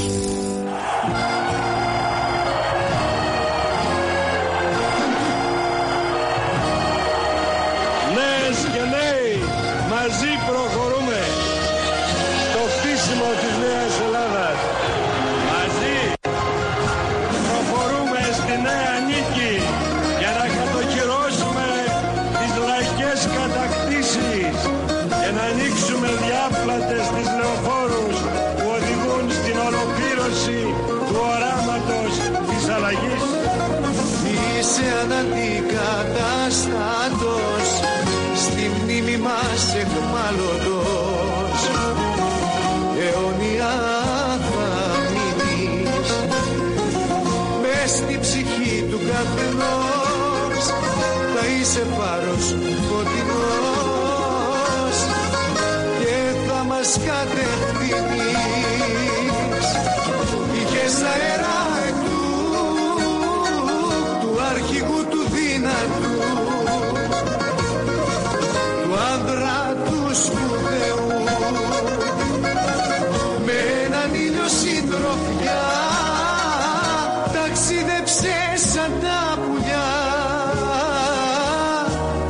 Νέες και νέοι, μαζί προχωρούμε στο χτίσιμο της Νέας Ελλάδας. Μαζί προχωρούμε στη νέα νίκη για να κατοχυρώσουμε τις λαϊκές κατακτήσεις και να ανοίξουμε διάπλατες τις λεωφόρους που οδηγούν στην ολοκλήρωση του οράματος της αλλαγής. Είσαι αναντικατάστατος, στη μνήμη μας εχμάλωτος, αιώνια θα μείνεις μες στη ψυχή του καθενός, θα είσαι φάρος φωτεινός και θα μας κατευθύνεις. Είχες αέρα αρχηγού του δυνατού, του άνδρα του σπουδαίου, με έναν ήλιο συντροφιά ταξίδεψε σαν τα πουλιά.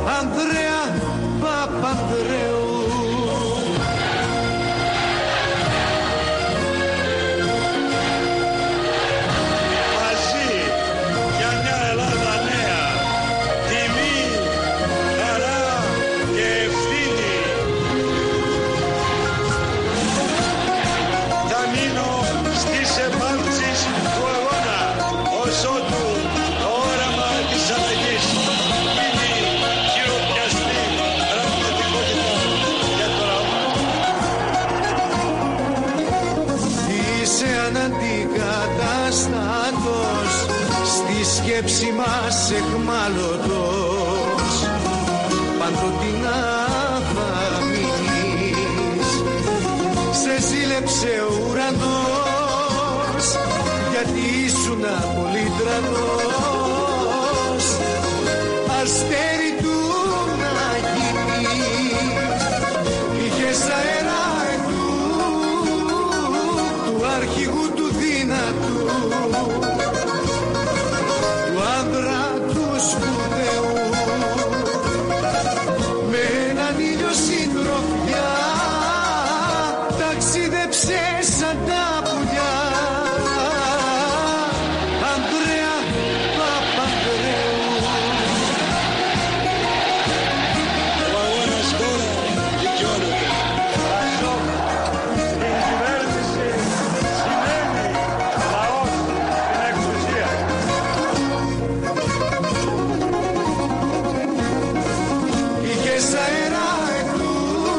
Ανδρέα Παπανδρέου. η σκέψη μας εχμάλωτος παντοτινά θα μείνεις. Σε ζήλεψε ο ουρανός γιατί ήσουν πολυτρανός, αστέρι του να γίνεις. Είχες αέρα εκού του αρχηγού του δυνατού, του άνδρα του σπουδαίου, με έναν ήλιο συντροφιά ταξίδεψε σαν τα πουλιά. Ανδρέα Παπανδρέου. Ο αγώνας τώρα δικαιώνεται. Πασόκ, στην κυβέρνηση σημαίνει λαός στην εξουσία. Είχες αέρα εκού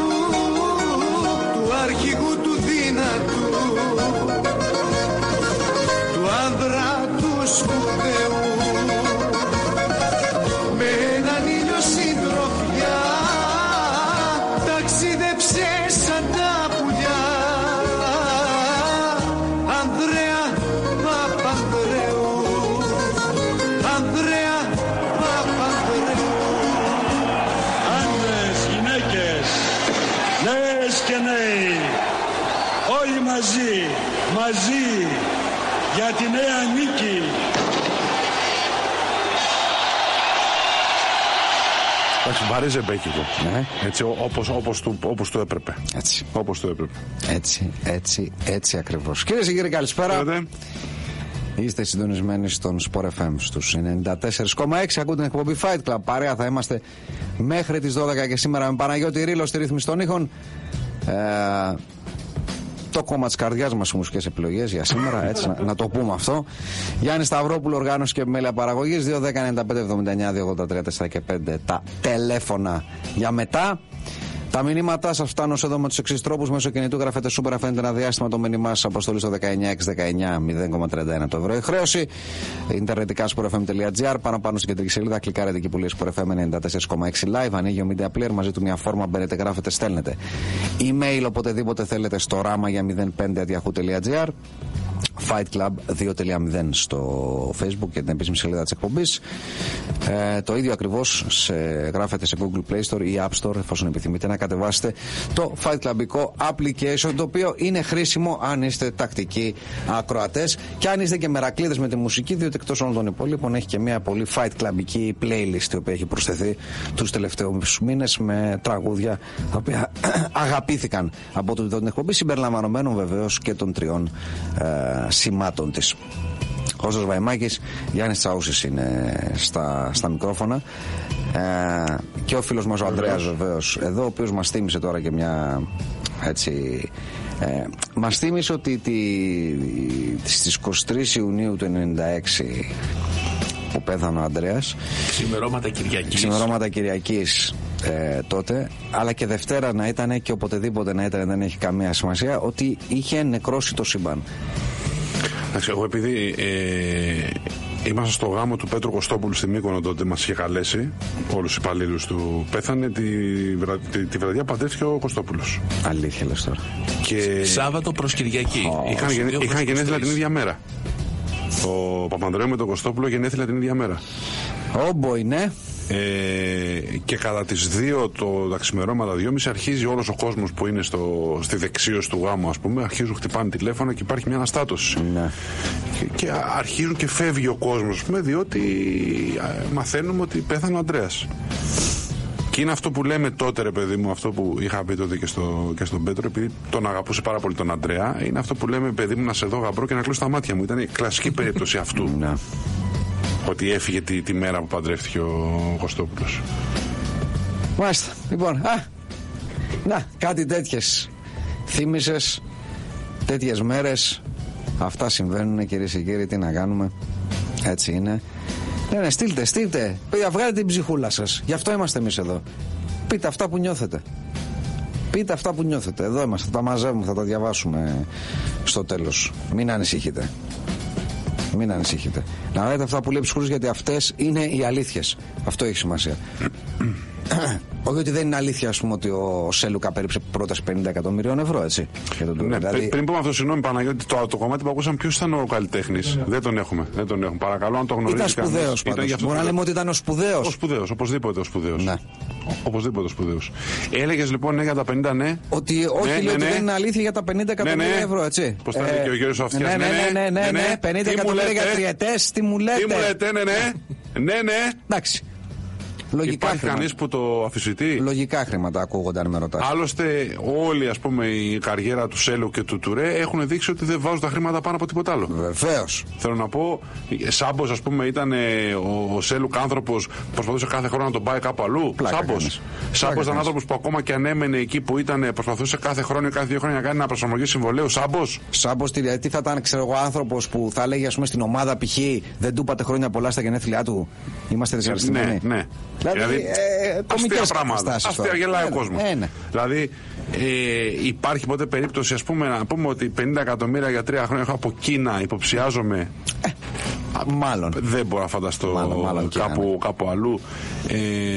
του αρχηγού του δυνατού, του άνδρα του σπουδαίου, με έναν ήλιο συντροφιά ταξίδεψε σαν τα πουλιά. Ανδρέα Παπανδρέου, Ανδρέα Παπανδρέου. Άντρες, γυναίκες, νέες και νέοι, όλοι μαζί, μαζί, για τη νέα νίκη. Εντάξει, βαρύ ζεμπέκικο. Ναι. Έτσι, όπως, όπως, του, όπως του έπρεπε. Έτσι. Όπως του έπρεπε. Έτσι, έτσι, έτσι ακριβώς. Κυρίες και κύριοι, καλησπέρα. Κύριε. Είστε συντονισμένοι στον Sport εφ εμ στους ενενήντα τέσσερα κόμμα έξι. Ακούτε την εκπομπή Fight Club. Παρέα θα είμαστε μέχρι τις δώδεκα και σήμερα με Παναγιώτη Ρήλο στη ρύθμιση των ήχων. Ε, το κόμμα της καρδιάς μας, οι μουσικές επιλογές για σήμερα, έτσι να, να το πούμε αυτό. Γιάννη Σταυρόπουλο, οργάνωση και επιμέλεια παραγωγής. δύο δέκα ενενήντα πέντε εβδομήντα εννιά δύο ογδόντα τρία τέσσερα και πέντε τα τηλέφωνα για μετά. Τα μηνύματά σας φτάνουν εδώ με τους εξής τρόπους. Μέσω κινητού γράφετε Super, αφήνετε ένα διάστημα το μήνυμά σας, αποστολή στο δεκαεννιά έξι δεκαεννιά μηδέν κόμμα τριάντα ένα το ευρώ η χρέωση. Ιντερνετικά sport f m τελεία g r. Πάνω πάνω στην κεντρική σελίδα κλικάρετε εκεί που λέει Sport εφ εμ ενενήντα τέσσερα κόμμα έξι live. Ανοίγει ο Media Player, μαζί του μια φόρμα, μπαίνετε, γράφετε, στέλνετε email οποτεδήποτε θέλετε στο ράμα για μηδέν πέντε at yahoo τελεία g r. Fight Club δύο τελεία μηδέν στο Facebook και την επίσημη σελίδα της εκπομπής. Ε, το ίδιο ακριβώς σε, γράφετε σε Google Play Store ή App Store, εφόσον επιθυμείτε να κατεβάσετε το Fight Clubικό application, το οποίο είναι χρήσιμο αν είστε τακτικοί ακροατές και αν είστε και μερακλείδες με τη μουσική, διότι εκτός όλων των υπολείπων έχει και μια πολύ Fight Clubική playlist, η οποία έχει προσθεθεί τους τελευταίους μήνες με τραγούδια τα οποία αγαπήθηκαν από το την εκπομπή, συμπεριλαμβανομένων βεβαίως και των τριών ε, σημάτων της. Κώστας Βαϊμάκης, Γιάννης Τσαούσης είναι στα, στα μικρόφωνα, ε, και ο φίλος μας ο Ανδρέας βεβαίως εδώ, ο οποίος μας θύμισε τώρα και μια έτσι, ε, μας θύμισε ότι τη, στις είκοσι τρεις Ιουνίου του ενενήντα έξι που πέθανε ο Ανδρέας, ξημερώματα Κυριακής, ξημερώματα Κυριακής ε, τότε, αλλά και Δευτέρα να ήταν και οποτεδήποτε να ήταν, δεν έχει καμία σημασία, ότι είχε νεκρώσει το σύμπαν. Εγώ επειδή ε, ήμασταν στο γάμο του Πέτρου Κωστόπουλου στη Μύκονο, τότε μας είχε καλέσει όλους τους υπαλλήλους του, πέθανε τη, βρα, τη, τη βραδιά παντρεύτηκε ο Κωστόπουλος. Αλήθεια λες τώρα. Και Σάββατο προς Κυριακή. Oh, είχαν γενέ, είχαν γενέθλια την ίδια μέρα. Ο Παπανδρέου με τον Κωστόπουλο γενέθλια την ίδια μέρα. Oh boy, ναι. Ε, και κατά τις δύο το, τα ξημερώματα δυόμιση αρχίζει όλος ο κόσμος που είναι στο, στη δεξίωση του γάμου, ας πούμε, αρχίζουν, χτυπάνε τηλέφωνα και υπάρχει μια αναστάτωση. Ναι. Και, και αρχίζουν και φεύγει ο κόσμος, ας πούμε, διότι α, μαθαίνουμε ότι πέθανε ο Ανδρέας. Και είναι αυτό που λέμε τότε, ρε παιδί μου, αυτό που είχα πει τότε και, στο, και στον Πέτρο, επειδή τον αγαπούσε πάρα πολύ τον Ανδρέα, είναι αυτό που λέμε, παιδί μου, να σε δω γαμπρό και να κλείσω τα μάτια μου. Ήταν η κλασική περίπτωση αυτού. Ναι. Ότι έφυγε τη, τη μέρα που παντρεύτηκε ο Κωστόπουλος. Μάλιστα. Λοιπόν, α, να, κάτι τέτοιες θύμισες, τέτοιες μέρες. Αυτά συμβαίνουν, κυρίες και κύριοι, τι να κάνουμε. Έτσι είναι. Ναι, ναι, στείλτε, στείλτε. Παιδιά, βγάλετε την ψυχούλα σας. Γι' αυτό είμαστε εμείς εδώ. Πείτε αυτά που νιώθετε. Πείτε αυτά που νιώθετε. Εδώ είμαστε, θα τα μαζεύουμε, θα τα διαβάσουμε στο τέλος. Μην ανησυχείτε. Μην ανησυχείτε. Να δείτε αυτά που λέει ψυχρούς, γιατί αυτές είναι οι αλήθειες. Αυτό έχει σημασία. Όχι ότι δεν είναι αλήθεια, ας πούμε, ότι ο Σέλουκ απέρριψε πρόταση πενήντα εκατομμυρίων ευρώ, έτσι. Ναι, δηλαδή... Πριν πούμε αυτό, συγγνώμη Παναγιώτη, το, το κομμάτι που ακούσαμε, ποιος ήταν ο καλλιτέχνης? Δεν τον έχουμε. Δεν τον έχουμε. Παρακαλώ, αν το γνωρίζει. Ήταν σπουδαίος πάντως. Μπορεί να λέμε ότι ήταν ο σπουδαίος. Ο σπουδαίος, οπωσδήποτε ο σπουδαίος. Ναι. Οπωσδήποτε ο σπουδαίος. Έλεγες λοιπόν ναι για τα πενήντα, ναι. Ότι όχι, ναι, λέει ναι, ότι ναι. δεν είναι αλήθεια για τα πενήντα εκατομμύρια ευρώ, έτσι. Πώς τα λέει και ο Γιώργος Αυτιάς. Ναι, ναι, ναι, ναι, ναι. πενήντα εκατομμύρια για τριετές, τι μου λέτε. Τι μου λέτε, ναι, ναι. Ναι, ναι. Εντάξει. Λογικά υπάρχει κανείς που το αφισβητεί? Λογικά χρήματα ακούγονται, αν με ρωτάς. Άλλωστε, όλη ας πούμε η καριέρα του Σέλου και του Τουρέ έχουν δείξει ότι δεν βάζουν τα χρήματα πάνω από τίποτα άλλο. Βεβαίως. Θέλω να πω, Σάμπος, ας πούμε, ήταν ο, ο Σέλουκ άνθρωπος που προσπαθούσε κάθε χρόνο να τον πάει κάπου αλλού. Σάμπος. Σάμπος ήταν άνθρωπος που ακόμα και ανέμενε εκεί που ήταν, προσπαθούσε κάθε χρόνο ή κάθε δύο χρόνια να κάνει ένα προσαρμογή συμβολέου. Σάμπος. Σάμπος, τι, τι θα ήταν, ξέρω εγώ, άνθρωπος που θα λέγει, ας πούμε, στην ομάδα π.χ. δεν του είπατε χρόνια πολλά στα γενέθλια του. Είμαστε δυσαρεστημένοι. Ναι, ναι. Δηλαδή, δηλαδή ε, αστεία πράγματα. Αστεία γελάει ο κόσμος. Ε, ναι. Δηλαδή, ε, υπάρχει ποτέ περίπτωση, ας πούμε, να πούμε ότι πενήντα εκατομμύρια για τρία χρόνια έχω από Κίνα, υποψιάζομαι. Ε, μάλλον. Δεν μπορώ να φανταστώ μάλλον, μάλλον κάπου, Κίνα, ναι. κάπου αλλού. Ε,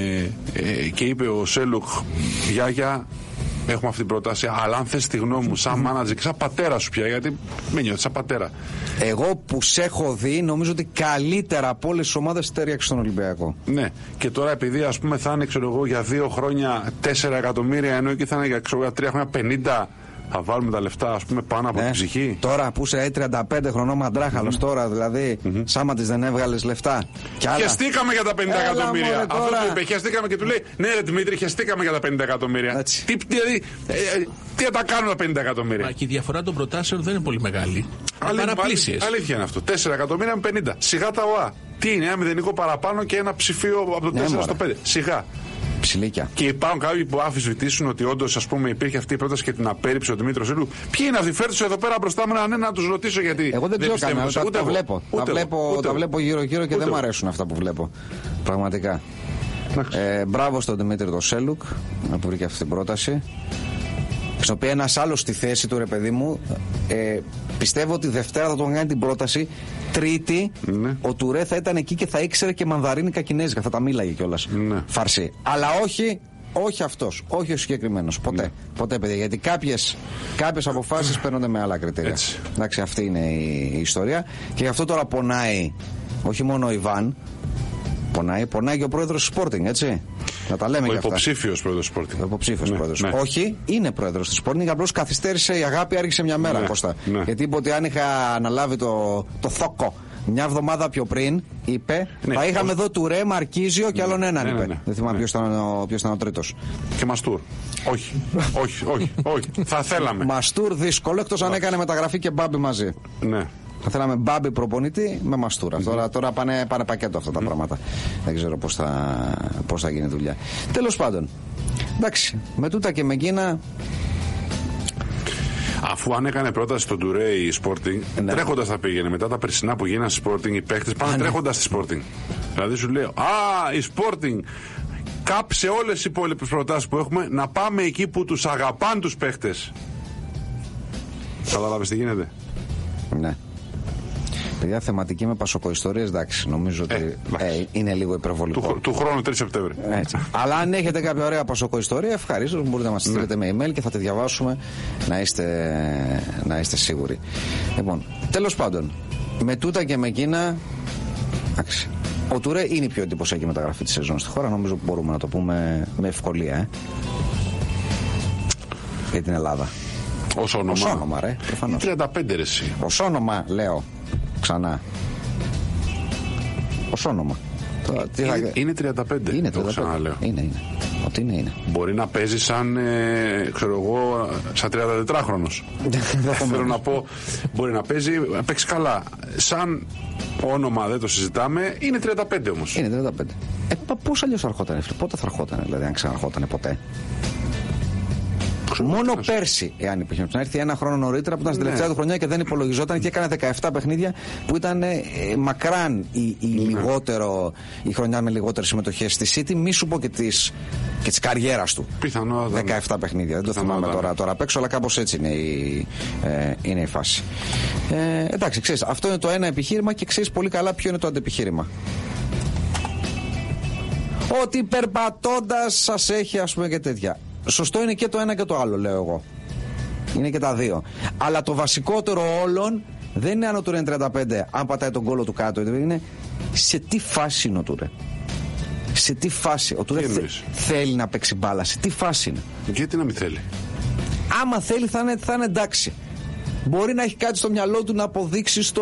ε, και είπε ο Σέλουκ, γιάγια, έχουμε αυτή την πρόταση, αλλά αν θες τη γνώμη μου σαν μάνατζερ και σαν πατέρα σου πια, γιατί με νιώθει σαν πατέρα. Εγώ που σε έχω δει, νομίζω ότι καλύτερα από όλες τις ομάδες τέριαξε στον Ολυμπιακό. Ναι, και τώρα επειδή ας πούμε θα είναι, ξέρω εγώ, για δύο χρόνια τέσσερα εκατομμύρια, ενώ εκεί θα είναι για, ξέρω, για τρία χρόνια πενήντα. Θα βάλουμε τα λεφτά, ας πούμε, πάνω από ναι. την ψυχή. Τώρα που είσαι τριάντα πέντε χρονών μαντράχαλος, mm-hmm. τώρα δηλαδή, mm-hmm. Σάμα της δεν έβγαλες λεφτά. Χεστήκαμε για τα πενήντα Έλα, εκατομμύρια. Μωρέ, αυτό του είπε, χεστήκαμε και του λέει, ναι, ρε Δημήτρη, χεστήκαμε για τα πενήντα εκατομμύρια. Τι, τι, ε, ε, τι θα τα κάνουν τα πενήντα εκατομμύρια. Μα και η διαφορά των προτάσεων δεν είναι πολύ μεγάλη. Παραπλήσιες. Αλήθεια είναι αυτό. τέσσερα εκατομμύρια με πενήντα. Σιγά τα ΟΑ. Τι είναι, ένα μηδενικό παραπάνω και ένα ψηφίο από το ναι, τέσσερα στο πέντε. Σιγά. Ψηλίκια. Και υπάρχουν κάποιοι που αφισβητήσουν ότι όντως, ας πούμε, υπήρχε αυτή η πρόταση και την απέρριψε ο Δημήτρης Σέλουκ. Ποιοι είναι αυτοί, φέρτε εδώ πέρα μπροστά μου να, ναι, να τους ρωτήσω γιατί. Εγώ δεν, δεν ξέρω κανένα, τα, τα βλέπω. Τα βλέπω, τα βλέπω γύρω-γύρω και ούτε δεν μου αρέσουν αυτά που βλέπω. Πραγματικά. Ε, μπράβο στον Δημήτρη τον Σέλουκ που βρήκε αυτή την πρόταση. Στην οποία ένας άλλος στη θέση του, ρε παιδί μου, ε, πιστεύω ότι Δευτέρα θα τον κάνει την πρόταση. Τρίτη, ναι. ο Τουρέ θα ήταν εκεί και θα ήξερε και μανδαρίνικα κινέζικα. Θα τα μίλαγε κιόλας. Ναι. Φαρσί. Αλλά όχι, όχι αυτός. Όχι ο συγκεκριμένος. Ποτέ. Ναι. Ποτέ, παιδιά. Γιατί κάποιες, κάποιες αποφάσεις παίρνονται με άλλα κριτήρια. Έτσι. Εντάξει, αυτή είναι η, η ιστορία. Και γι' αυτό τώρα πονάει όχι μόνο ο Ιβάν. Πονάει, πονάει και ο πρόεδρος του Sporting, έτσι. Να τα λέμε ο και αυτά. Υποψήφιος πρόεδρος του Sporting. Ο υποψήφιος ναι, πρόεδρος. Ναι. Όχι, είναι πρόεδρος του Sporting. Απλώς καθυστέρησε, η αγάπη άρχισε μια μέρα, ναι, Κώστα. Ναι. Γιατί είπε ότι αν είχα αναλάβει το, το θόκο μια εβδομάδα πιο πριν, είπε, ναι, θα είχαμε ως... εδώ Τουρέ, Μαρκίζιο και άλλον έναν, ναι, είπε. Ναι, ναι. Δεν θυμάμαι ναι. ποιος ήταν ο, ποιος ήταν ο τρίτος. Και Μαστούρ. όχι, όχι, όχι, όχι. Θα θέλαμε. Μαστούρ δύσκολο, εκτός αν έκανε μεταγραφή και Μπάμπη μαζί. Ναι. Θα θέλαμε Μπάμπη προπονητή με Μαστούρα. Mm-hmm. Τώρα, τώρα πάνε, πάνε πακέτο αυτά mm-hmm. τα πράγματα. Δεν ξέρω πώς θα, πώς θα γίνει δουλειά. Τέλος πάντων, εντάξει, με τούτα και με εκείνα. Αφού αν έκανε πρόταση στον Τουρέ η Sporting, ναι. τρέχοντας θα πήγαινε. Μετά τα περσινά που γίνανε στη Sporting, οι παίχτες πάνε τρέχοντας στη Sporting. Δηλαδή σου λέω, α, η Sporting κάψε όλες τις υπόλοιπες προτάσεις που έχουμε να πάμε εκεί που τους αγαπάν τους παίχτες. Καταλάβες τι γίνεται. Ναι. Παιδιά, θεματική με πασοκοϊστορίες, εντάξει, νομίζω ότι ε, ε, είναι λίγο υπερβολικό. Του, του χρόνου τρεις Σεπτέμβρη. Έτσι. Αλλά αν έχετε κάποια ωραία πασοκοϊστορία, ευχαρίστως μπορείτε να μας στείλετε ναι. με email και θα τη διαβάσουμε, να είστε, να είστε σίγουροι. Λοιπόν, τέλος πάντων, με τούτα και με εκείνα, εντάξει, ο Τουρέ είναι η πιο εντυπωσιακή μεταγραφή της σεζόν στη χώρα, νομίζω που μπορούμε να το πούμε με ευκολία, ε. για την Ελλάδα. Ως όνομα. Ως όνομα, ρε. Προφανώς. τριάντα πέντε ρε εσύ. Ως όνομα, λέω. Ξανά. Ως όνομα. Τώρα, τι είναι, θα... είναι τριάντα πέντε. Είναι τριάντα πέντε. Ξαναλέω. Είναι, είναι. Ό,τι είναι, είναι. Μπορεί να παίζει σαν, ε, ξέρω εγώ, σαν τριαντατετράχρονος. Θέλω να πω, μπορεί να παίζει, να παίξει καλά. Σαν όνομα δεν το συζητάμε, είναι τριάντα πέντε όμως. Είναι τριάντα πέντε. Ε, πώς αλλιώς θα αρχότανε, φίλε. Πότε θα αρχότανε, δηλαδή, αν ξαναρχότανε ποτέ. Μόνο πέρσι, εάν υπήρχε να έρθει ένα χρόνο νωρίτερα που ήταν στην ναι. τελευταία του χρονιά και δεν υπολογιζόταν και έκανε δεκαεπτά παιχνίδια που ήταν ε, μακράν η, η, ναι. λιγότερο, η χρονιά με λιγότερες συμμετοχές στη City. Μη σου πω και της, και της καριέρας του. Πιθανό, δεκαεπτά παιχνίδια. Δεν το θυμάμαι τώρα, τώρα απ' έξω, αλλά κάπως έτσι είναι η, ε, είναι η φάση. Ε, εντάξει, ξέρεις, αυτό είναι το ένα επιχείρημα και ξέρεις πολύ καλά ποιο είναι το αντεπιχείρημα. Ότι περπατώντας σας έχει, ας πούμε, και τέτοια. Σωστό είναι και το ένα και το άλλο, λέω εγώ. Είναι και τα δύο. Αλλά το βασικότερο όλων δεν είναι αν ο Τουρέ είναι τριάντα πέντε, αν πατάει τον κόλο του κάτω. Είναι σε τι φάση είναι ο Τουρέ. Σε τι φάση. Ο Τουρέ θε, θέλει να παίξει μπάλα. Σε τι φάση είναι. Γιατί να μην θέλει. Άμα θέλει θα είναι, θα είναι εντάξει. Μπορεί να έχει κάτι στο μυαλό του να αποδείξει στο,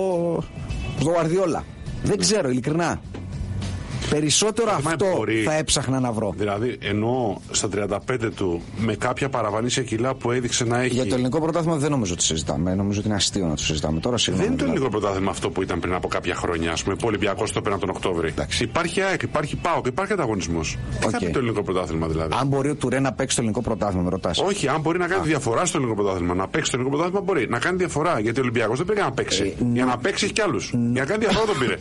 στο Γουαρδιόλα. Δεν ξέρω, ειλικρινά. Περισσότερο αυτό, αυτό μπορεί, θα έψαχνα να βρω. Δηλαδή, ενώ στα τριάντα πέντε του με κάποια παραβανήσια κιλά που έδειξε να έχει. Για το ελληνικό πρωτάθλημα δεν νομίζω ότι συζητάμε. Νομίζω ότι είναι αστείο να το συζητάμε τώρα. Δεν είναι το ελληνικό πρωτάθλημα αυτό που ήταν πριν από κάποια χρόνια. Α πούμε, ο Ολυμπιακός το πέραν τον Οκτώβρη. Εντάξει. Υπάρχει ΑΕΚ, υπάρχει ΠΑΟΚ, υπάρχει ανταγωνισμό. Okay. Τι θα πει το ελληνικό πρωτάθλημα δηλαδή. Αν μπορεί ο Τουρέ να παίξει το ελληνικό πρωτάθλημα, με ρωτάς. Όχι, αν μπορεί να κάνει Α. διαφορά στο ελληνικό πρωτάθλημα. Να παίξει το ελληνικό πρωτάθλημα μπορεί να κάνει διαφορά. Γιατί ο Ολυμπιακός δεν πήγε να παίξει. Ε, Για να παίξει έχει κι άλλου. Για να κάνει διαφορά τον πήρε.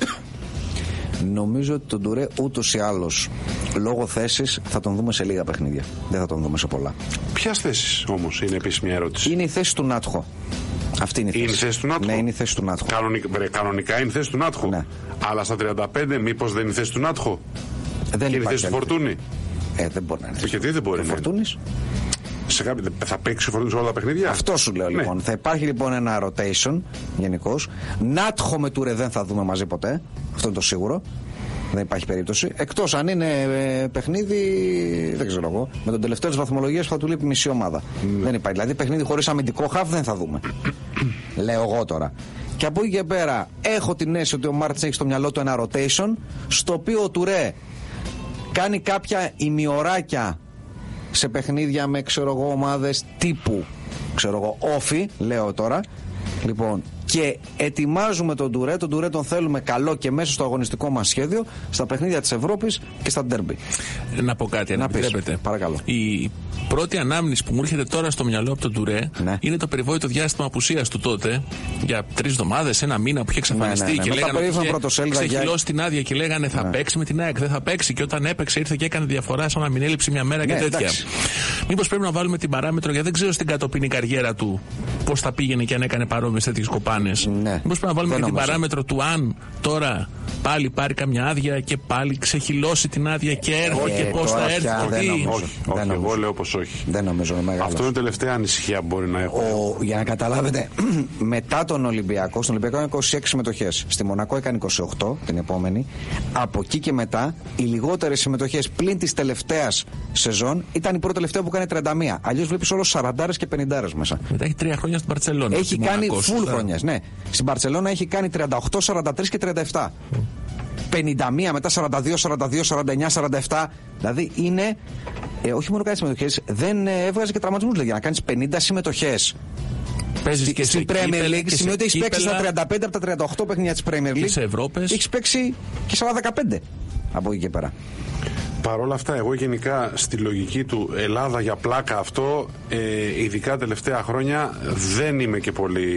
Νομίζω ότι τον Τουρέ ούτως ή άλλως λόγω θέσης θα τον δούμε σε λίγα παιχνίδια. Δεν θα τον δούμε σε πολλά. Ποιας θέσης όμως είναι επίσης μια ερώτηση. Είναι η θέση του Νάτχο. Αυτή είναι η θέση. Είναι η θέση του Νάτχο. Ναι, είναι η θέση του Νάτχο. Κανονικά, κανονικά είναι η θέση του Νάτχο. Ναι. Αλλά στα τριάντα πέντε μήπως δεν είναι η θέση του Νάτχο. Δεν είναι η θέση του Φορτούνη. Ε, δεν μπορεί να είναι. Γιατί δεν μπορεί να είναι. Σε κάποιο, θα παίξει ο Φορτούνης όλα τα παιχνίδια. Αυτό σου λέω, ναι. Λοιπόν. Θα υπάρχει λοιπόν ένα rotation γενικώς. Νάτχο με Τουρέ δεν θα δούμε μαζί ποτέ. Αυτό είναι το σίγουρο. Δεν υπάρχει περίπτωση. Εκτός αν είναι ε, παιχνίδι, δεν ξέρω εγώ, με τον τελευταίο της βαθμολογίας θα του λείπει μισή ομάδα. Mm. Δεν υπάρχει. Δηλαδή παιχνίδι χωρίς αμυντικό χαφ δεν θα δούμε. Λέω εγώ τώρα. Και από εκεί και πέρα έχω την αίσθηση ότι ο Μάρτινς έχει στο μυαλό του ένα rotation, στο οποίο ο Τουρέ κάνει κάποια ημιωράκια σε παιχνίδια με, ξέρω εγώ, ομάδες τύπου, ξέρω εγώ, όφι, λέω τώρα. Λοιπόν, και ετοιμάζουμε τον Τουρέ. Τον Τουρέ τον θέλουμε καλό και μέσα στο αγωνιστικό μας σχέδιο στα παιχνίδια της Ευρώπης και στα ντέρμπι. Να πω κάτι, αν επιτρέπετε. Παρακαλώ. Η πρώτη ανάμνηση που μου έρχεται τώρα στο μυαλό από τον Τουρέ, ναι, είναι το περιβόητο διάστημα απουσίας του τότε για τρεις εβδομάδες, ένα μήνα που είχε εξαφανιστεί, ναι, ναι, ναι, και λέγανε ότι είχε ξεχυλώσει την άδεια και λέγανε θα, ναι, παίξει με την ΑΕΚ, δεν θα παίξει. Και όταν έπαιξε ήρθε και έκανε διαφορά σαν να μην έλειψε μια μέρα, ναι, και τέτοια. Μήπως πρέπει να βάλουμε την παράμετρο, γιατί δεν ξέρω στην κατοπινή καριέρα του πώς θα πήγαινε και αν έκανε παρόμοιες τέτοιες κοπάνες. Ναι. Μήπως πρέπει να βάλουμε και την παράμετρο του αν τώρα πάλι πάρει καμιά άδεια και πάλι ξεχυλώσει την άδεια και έρθει, ε, και πώς θα έρθει. Δεν νομίζω. Όχι, όχι, εγώ λέω πως όχι. Δεν νομίζω. Αυτό είναι η τελευταία ανησυχία που μπορεί να έχω. Ο, για να καταλάβετε, μετά τον Ολυμπιακό, στον Ολυμπιακό έκανε είκοσι έξι συμμετοχές. Στη Μονακό έκανε είκοσι οκτώ την επόμενη. Από εκεί και μετά, οι λιγότερες συμμετοχές πλην της τελευταίας σεζόν ήταν η πρώτη τελευταία που έκανε τριάντα μία. Αλλιώς βλέπεις όλους σαραντάρες και πενηντάρες μέσα. Μετά έχει τρία χρόνια στην Μπαρτσελόνα. Έχει κάνει full χρονιές, ναι. Στην Μπαρτσελόνα έχει κάνει τριάντα οκτώ, σαράντα τρία και τριάντα επτά. Mm. πενήντα μία, μετά σαράντα δύο, σαράντα δύο, σαράντα εννιά, σαράντα επτά. Δηλαδή είναι. Ε, όχι μόνο κάνει συμμετοχές, δεν ε, έβγαζε και τραυματισμούς. Δηλαδή, για να κάνεις πενήντα συμμετοχές παίζεις και στην Premier League, σημαίνει ότι έχεις παίξει στα τριάντα πέντε από τα τριάντα οκτώ παιχνίδια της Premier League. Έχεις παίξει και στα δεκαπέντε από εκεί και πέρα. Παρ' όλα αυτά, εγώ γενικά στη λογική του Ελλάδα για πλάκα αυτό, ε, ειδικά τελευταία χρόνια, δεν είμαι και πολύ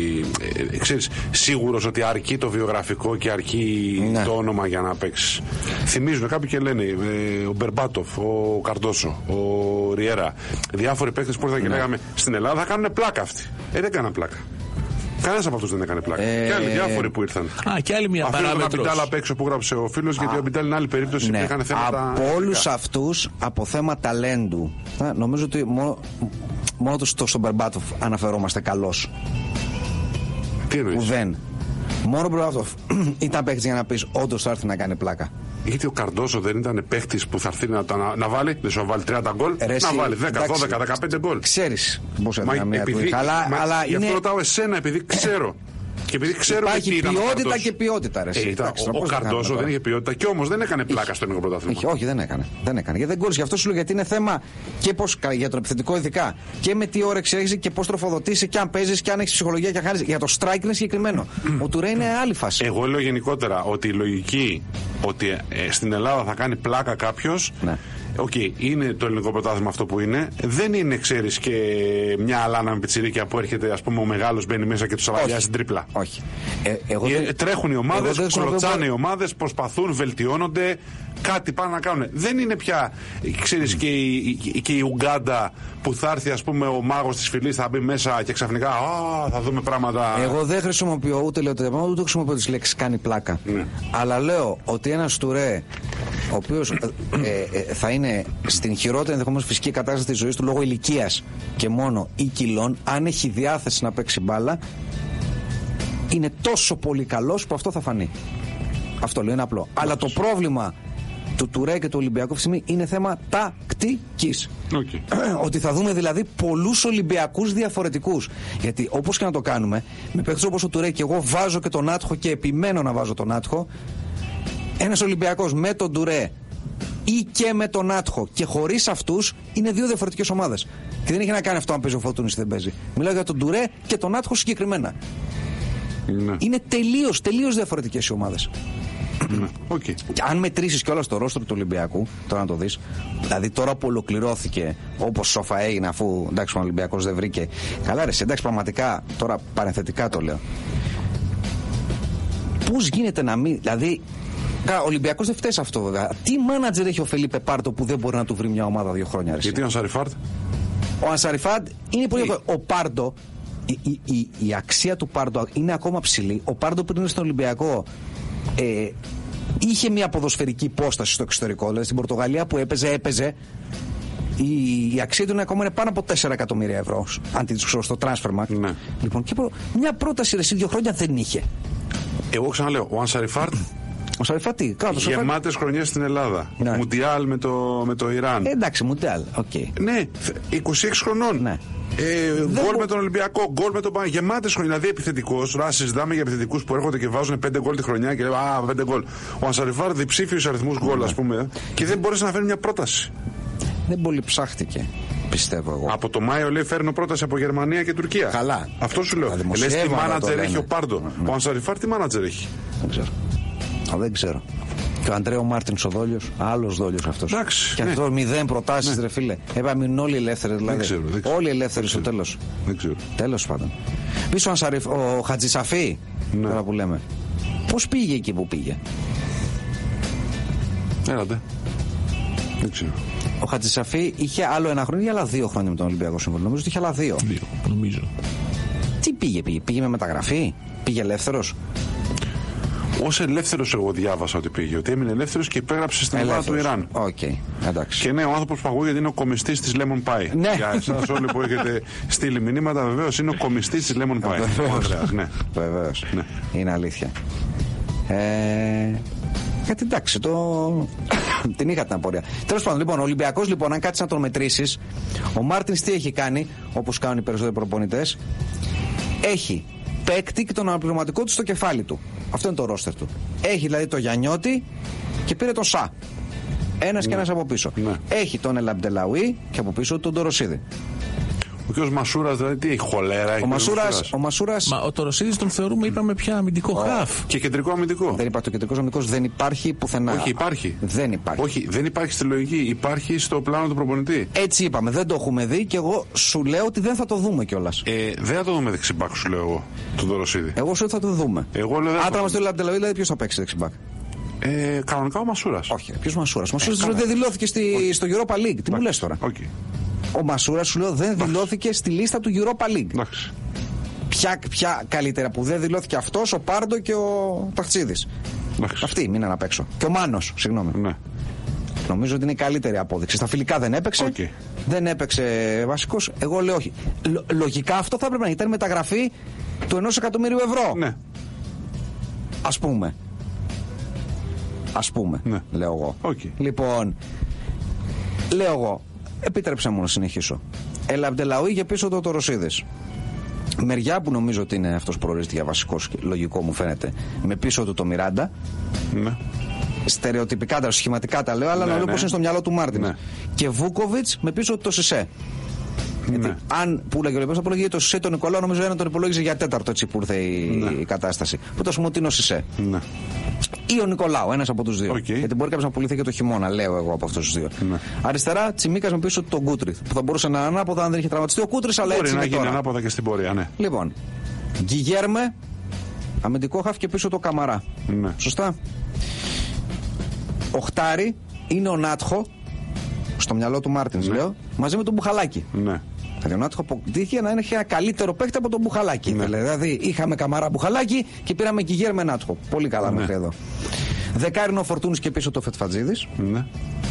ε, ξέρεις, σίγουρος ότι αρκεί το βιογραφικό και αρκεί, ναι, το όνομα για να παίξει. Θυμίζουν κάποιοι και λένε ε, ο Μπερμπάτοφ, ο Καρντόσο, ο Ριέρα, διάφοροι παίκτες που ήρθαν, ναι, και λέγαμε στην Ελλάδα θα κάνουν πλάκα αυτοί. Ε, δεν κάναν πλάκα. Κανένας από αυτούς δεν έκανε πλάκα. Ε... Και άλλοι διάφοροι που ήρθαν. Α, και άλλη μια παράμετρος. Αυτό το Αμπιτάλ απ' έξω που γράψε ο φίλος, γιατί ο Αμπιτάλ είναι άλλη περίπτωση, ναι, που είχαν θέματα. Από όλους αυτούς, από θέμα ταλέντου, νομίζω ότι μόνο, μόνο το στον Μπερμπάτοφ αναφερόμαστε καλώς. Τι εννοείς? Δεν. Μόνο ο Μπερμπάτοφ ήταν παίκτης για να πεις όντως θα έρθει να κάνει πλάκα. Γιατί ο Καρντόσο δεν ήταν παίχτης που θα έρθει να, να, να βάλει, δεν σου βάλει τριάντα γκολ, να βάλει δέκα, δώδεκα, δεκαπέντε γκολ. Ξέρεις πώς έδινε μια του. Αλλά, μα, αλλά γι' αυτό είναι... ρωτάω εσένα, επειδή ξέρω. Και επειδή ξέρω υπάρχει ποιότητα και ποιότητα. Ρε, ε, ήταν, ο ο Καρντόσο δεν είχε ποιότητα και όμως δεν έκανε πλάκα στο ελληνικό πρωτάθλημα. Όχι, δεν έκανε. Δεν έκανε. Γιατί δεν κόλλησε. Γι' αυτό σου λέω, γιατί είναι θέμα και πώς, για το επιθετικό ειδικά, και με τι όρεξη έχεις και πώς τροφοδοτήσει και αν παίζεις και αν έχεις ψυχολογία και αν χάνεις. Για το strike είναι συγκεκριμένο. Ο Τουρέ είναι άλλη φάση. Εγώ λέω γενικότερα ότι η λογική ότι ε, στην Ελλάδα θα κάνει πλάκα κάποιος, ναι, οκ, okay, είναι το ελληνικό πρωτάθλημα αυτό που είναι. Δεν είναι, ξέρεις, και μια αλάνα με πιτσιρίκια που έρχεται, ας πούμε, ο μεγάλος μπαίνει μέσα και τους αβαλιάζει την τρίπλα. Όχι. Ε, εγώ ε, δεν... Τρέχουν οι ομάδες, κλωτσάνε οι ομάδες, προσπαθούν, βελτιώνονται, κάτι πάνε να κάνουν. Δεν είναι πια, ξέρεις, mm. και, η, και η Ουγκάντα που θα έρθει, ας πούμε, ο μάγος της φυλής, θα μπει μέσα και ξαφνικά α, θα δούμε πράγματα. Εγώ δεν χρησιμοποιώ ούτε λέω το ούτε χρησιμοποιώ τις λέξεις κάνει πλάκα. Mm. Αλλά λέω ότι ένας Τουρέ, ο οποίος ε, ε, θα είναι στην χειρότερη ενδεχομένως φυσική κατάσταση της ζωής του λόγω ηλικίας και μόνο ή κιλών, αν έχει διάθεση να παίξει μπάλα, είναι τόσο πολύ καλός που αυτό θα φανεί. Αυτό λέω, είναι απλό. Mm. Αλλά το πρόβλημα του Τουρέ και του Ολυμπιακού αυτή τη στιγμή είναι θέμα τακτικής. Okay. Ότι θα δούμε δηλαδή πολλούς Ολυμπιακούς διαφορετικούς. Γιατί όπως και να το κάνουμε, με παίκτες όπως ο Τουρέ, και εγώ βάζω και τον Άτχο και επιμένω να βάζω τον Άτχο, ένας Ολυμπιακός με τον Τουρέ ή και με τον Άτχο και χωρίς αυτούς είναι δύο διαφορετικές ομάδες. Και δεν έχει να κάνει αυτό αν παίζει ο Φωτούνης ή δεν παίζει. Μιλάω για τον Τουρέ και τον Άτχο συγκεκριμένα. Ναι. Είναι τελείως, τελείως διαφορετικές οι ομάδες. Ναι. Okay. Αν μετρήσεις κιόλας το ρόστρο του Ολυμπιακού, τώρα να το δεις, δηλαδή τώρα που ολοκληρώθηκε όπως σοφα έγινε, αφού εντάξει ο Ολυμπιακός δεν βρήκε. Καλά, ρε, εντάξει, πραγματικά τώρα παρενθετικά το λέω. Πώς γίνεται να μην. Δηλαδή, ο Ολυμπιακός δεν φταίει σε αυτό βέβαια. Τι μάνατζερ έχει ο Φελίπε Πάρτο που δεν μπορεί να του βρει μια ομάδα δύο χρόνια? Αρέσει. Γιατί ο Ανσαριφάρτ. Ο Ανσαριφάρτ είναι πολύ. Ή... Ο Πάρτο, η, η, η, η αξία του Πάρτο είναι ακόμα ψηλή. Ο Πάρτο πριν είναι στον Ολυμπιακό. Ε, είχε μια ποδοσφαιρική υπόσταση στο εξωτερικό. Δηλαδή στην Πορτογαλία που έπαιζε, έπαιζε. Η, η αξία του είναι ακόμα είναι πάνω από τέσσερα εκατομμύρια ευρώ. Αν τη ξέρω στο transfer market. Ναι. Λοιπόν, και προ, μια πρόταση ρε, δύο χρόνια δεν είχε. Εγώ ξαναλέω, ο Ανσαριφάρτ. Ο Σαριφάτη, κάτω. Γεμάτες χρονιές στην Ελλάδα. Ναι. Μουντιάλ με το, με το Ιράν. Ε, εντάξει, Μουντιάλ, οκ. Okay. Ναι, είκοσι έξι χρονών. Ναι. Ε, γκολ με τον Ολυμπιακό, γκολ με τον Παναγιώτο. Γεμάτες χρονιές. Δηλαδή επιθετικός. Τώρα συζητάμε για επιθετικούς που έρχονται και βάζουν πέντε γκολ τη χρονιά και λέμε α, πέντε γκολ. Ο Ανσαριφάρ διψήφιος αριθμούς γκολ, ναι. ας πούμε. Και δεν μπόρεσε να φέρει μια πρόταση. Δεν πολύ ψάχτηκε. Πιστεύω εγώ. Από το Μάιο λέει φέρνω πρόταση από Γερμανία και Τουρκία. Καλά. Αυτό σου λέω. Λες τι μάνατζερ έχει ο Πάρντο. Ναι, ναι. Ο Ανσαριφάρ τι μάνατζερ έχει. Δεν ξέρω. Α, δεν ξέρω. Και ο Αντρέο Μάρτινς ο δόλιος, άλλος δόλιος αυτός. Εντάξει. Και αυτό ναι. μηδέν προτάσεις, ναι. ρε φίλε. Έπαμε όλοι ελεύθεροι δηλαδή. Δεν ξέρω, δεν ξέρω. Όλοι ελεύθεροι στο τέλος. Δεν ξέρω. Τέλος πάντων. Πίσω ο, Ανσαριφ, ο Χατζησαφή, ναι. τώρα που λέμε. Πώς πήγε εκεί που πήγε? Έλατε. Δεν ξέρω. Ο Χατζησαφή είχε άλλο ένα χρόνο ή άλλα δύο χρόνια με τον Ολυμπιακό Σύμβολο. Νομίζω ότι είχε άλλα δύο. Δύο, νομίζω. Τι πήγε, πήγε, πήγε με μεταγραφή, πήγε ελεύθερος. Ως ελεύθερος εγώ διάβασα ότι πήγε. Ότι έμεινε ελεύθερος και υπέγραψε στην Ελλάδα του Ιράν. Οκ, okay, εντάξει. Και ναι, ο άνθρωπος που ακούγεται είναι ο κομιστής της Lemon Pie. Ναι. Για εσάς όλοι που έχετε στείλει μηνύματα, βεβαίως είναι ο κομιστής της Lemon Pie. Βεβαίως. Ναι. Βεβαίως. Ναι. Είναι αλήθεια. Ε... Γιατί εντάξει, το... την είχα την απορία. Τέλος πάντων, λοιπόν, ο Ολυμπιακός, λοιπόν, αν κάτσεις να τον μετρήσεις, ο Μάρτινς τι έχει κάνει, όπως κάνουν οι περισσότεροι προπονητές, έχει παίκτη και τον αναπληρωματικό του στο κεφάλι του. Αυτό είναι το ρόστερ του. Έχει δηλαδή το Γιαννιώτη και πήρε τον Σα. Ένας ναι. και ένας από πίσω. Ναι. Έχει τον Ελαμπτελαουί και από πίσω τον Τοροσίδη. Ο κ. Μασούρας δηλαδή τι έχει, χολέρα έχει? Ο Μασούρας, ο Μασούρας... Μα ο Τοροσίδης τον θεωρούμε, είπαμε πια αμυντικό oh. χαφ. Και κεντρικό αμυντικό. Δεν υπάρχει, το κεντρικό αμυντικός δεν υπάρχει πουθενά. Όχι, υπάρχει. Δεν υπάρχει. Όχι, δεν υπάρχει στη λογική. Υπάρχει στο πλάνο του προπονητή. Έτσι είπαμε, δεν το έχουμε δει και εγώ σου λέω ότι δεν θα το δούμε κιόλας. Ε, δεν θα το δούμε δεξιμπάκ, σου λέω εγώ, τον Τοροσίδη. Εγώ σου λέω θα το δούμε. Εγώ λέω δεν. Άτρα μας το Ελαμπτελαουί, δηλαδή ποιος θα παίξει δεξιμπάκ? Ε, κανονικά ο Μασούρας. Όχι, ποιος Μασούρας? Ο Μασούρας ε, δεν δηλώθηκε στη, στο Europa League. Τι μου λες τώρα? Okay. Ο Μασούρας σου λέω δεν δηλώθηκε στη λίστα του Europa League. Ποια, ποια καλύτερα που δεν δηλώθηκε αυτός, ο Πάρντο και ο Ταχτσίδης. Αυτοί μείναν απ' έξω. Και ο Μάνος, συγγνώμη. Ναι. Νομίζω ότι είναι η καλύτερη απόδειξη. Στα φιλικά δεν έπαιξε. Okay. Δεν έπαιξε βασικός. Εγώ λέω όχι. Λο, λογικά αυτό θα έπρεπε να ήταν μεταγραφή του ενός εκατομμύριου ευρώ. Ναι. Ας πούμε. Ας πούμε. Ναι. Λέω εγώ. Okay. Λοιπόν, λέω εγώ. Επίτρεψε μου να συνεχίσω. Ελαμπτελαουί για πίσω το Τοροσίδης. Μεριά που νομίζω ότι είναι αυτός που προορίζεται για βασικός, λογικό μου φαίνεται. Με πίσω του το Μιράντα. Ναι. Στερεοτυπικά τα σχηματικά τα λέω, αλλά ναι, να λέω ναι. πως είναι στο μυαλό του Μάρτιν. Ναι. Και Βούκοβιτς με πίσω του το Σισέ. Ναι. Γιατί αν πουλάγε ο Λεπές, θα πουλάγε το Σισέ τον Νικολάου, νομίζω ένα τον υπολόγιζε για τέταρτο έτσι που ήρθε η, ναι. η κατάσταση. Που το πούμε ότι είναι ο Σισέ. Ναι. ή ο Νικολάου, ένας από τους δύο. Okay. Γιατί μπορεί κάποιος να πουληθεί και το χειμώνα, λέω εγώ από αυτούς τους δύο. Ναι. Αριστερά, Τσιμίκας με πίσω τον Κούτρι. Που θα μπορούσε να είναι ανάποδα αν δεν είχε τραυματιστεί ο Κούτρις, αλλά μπορεί έτσι να είναι γίνει τώρα. ανάποδα και στην πορεία, ναι. Λοιπόν, Γκιγέρμε, αμυντικό χαφ και πίσω το Καμαρά. Ναι. Σωστά. Οχτάρι είναι ο Νάτχο, στο μυαλό του Μάρτινς, ναι. λέω, μαζί με τον Μπουχαλάκη. Ναι. Δηλαδή ο Νάτχο αποδείχθηκε να είναι ένα καλύτερο παίκτη από τον Μπουχαλάκη. Ναι. Δηλαδή είχαμε Καμαρά Μπουχαλάκη και πήραμε Γκιγέρμε Νάτχο. Πολύ καλά, ναι. μέχρι εδώ. Δεκάρι είναι ο Φορτούνης και πίσω το Φετφατζίδης. Ναι.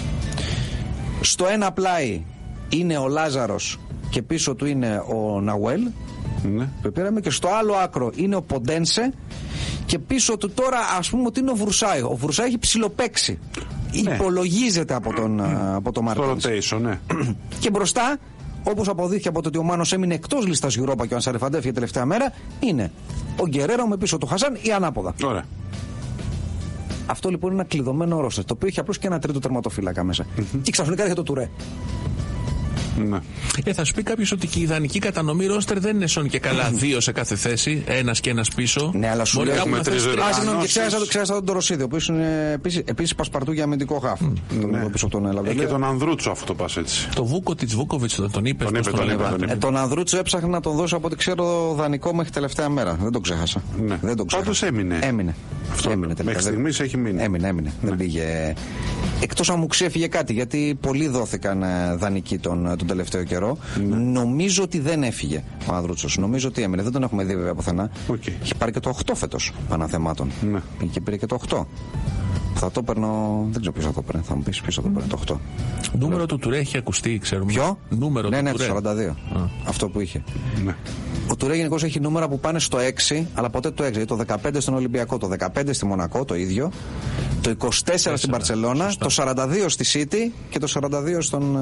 Στο ένα πλάι είναι ο Λάζαρος και πίσω του είναι ο Ναουέλ. Ναι. Που πήραμε, και στο άλλο άκρο είναι ο Ποντένσε και πίσω του τώρα ας πούμε ότι είναι ο Βρουσάη. Ο Βρουσάη έχει ψιλοπαίξει. Ναι. Υπολογίζεται από τον, από τον Μαρτίνς. Το rotation, ναι. Και μπροστά, όπως αποδείχθηκε από το ότι ο Μάνος έμεινε εκτός λίστας Europa και ο Ανσαρεφαντέφ για τελευταία μέρα, είναι ο Γκερέρο με πίσω του Χασάν ή ανάποδα. Ωραία. Αυτό λοιπόν είναι ένα κλειδωμένο ρόστερ, το οποίο έχει απλώς και ένα τρίτο τερματοφύλακα μέσα. Mm-hmm. Και ξαφνικά έρχεται το Τουρέ. Ναι. Ε, θα σου πει κάποιο ότι και η ιδανική κατανομή ρόστερ δεν είναι σόν και καλά δύο σε κάθε θέση, ένας και ένας πίσω. Ναι, αλλά σου λέει έχουμε τρεις ρόστερ. Α, συγγνώμη, και ξέχασα τον Τοροσίδη, ο οποίος είναι επίσης πασπαρτού για αμυντικό χάφ. Και τον Ανδρούτσο, αυτό το πας έτσι. Το Βούκοτιτς Βούκοβιτς τον είπε. Τον Ανδρούτσο έψαχνα να τον δώσω από ό,τι ξέρω δανεικό μέχρι τελευταία μέρα. Δεν τον ξέχασα. Πάντως έμεινε. Έμεινε. Μέχρι στιγμής έχει μείνει. Έμεινε, έμεινε. Δεν πήγε. Εκτός αν μου ξέφυγε κάτι, γιατί πολλοί δόθηκαν δανεικοί τον, τον τελευταίο καιρό. Ναι. Νομίζω ότι δεν έφυγε ο Ανδρούτσος. Νομίζω ότι έμεινε. Δεν τον έχουμε δει βέβαια πουθενά. Okay. Είχε πάρει και το οκτώ φέτος Παναθεμάτων. Ναι. Και πήρε και το οκτώ. Θα το παίρνω. Δεν ξέρω ποιος θα το παίρνει. Θα μου πεις ποιος θα το παίρνει το οκτώ. Νούμερο του Τουρέ έχει ακουστεί, ξέρουμε. Ποιο? Νούμερο ναι, του ναι, Τουρέ. το σαράντα δύο. Α. Αυτό που είχε. Ναι. Ο Τουρέ γενικώς έχει νούμερα που πάνε στο έξι, αλλά ποτέ το έξι. Το δεκαπέντε στον Ολυμπιακό, το δεκαπέντε στη Μονακό, το ίδιο. Το είκοσι τέσσερα στην Μπαρτσελώνα, το σαράντα δύο στη Σίτι και το σαράντα δύο στον,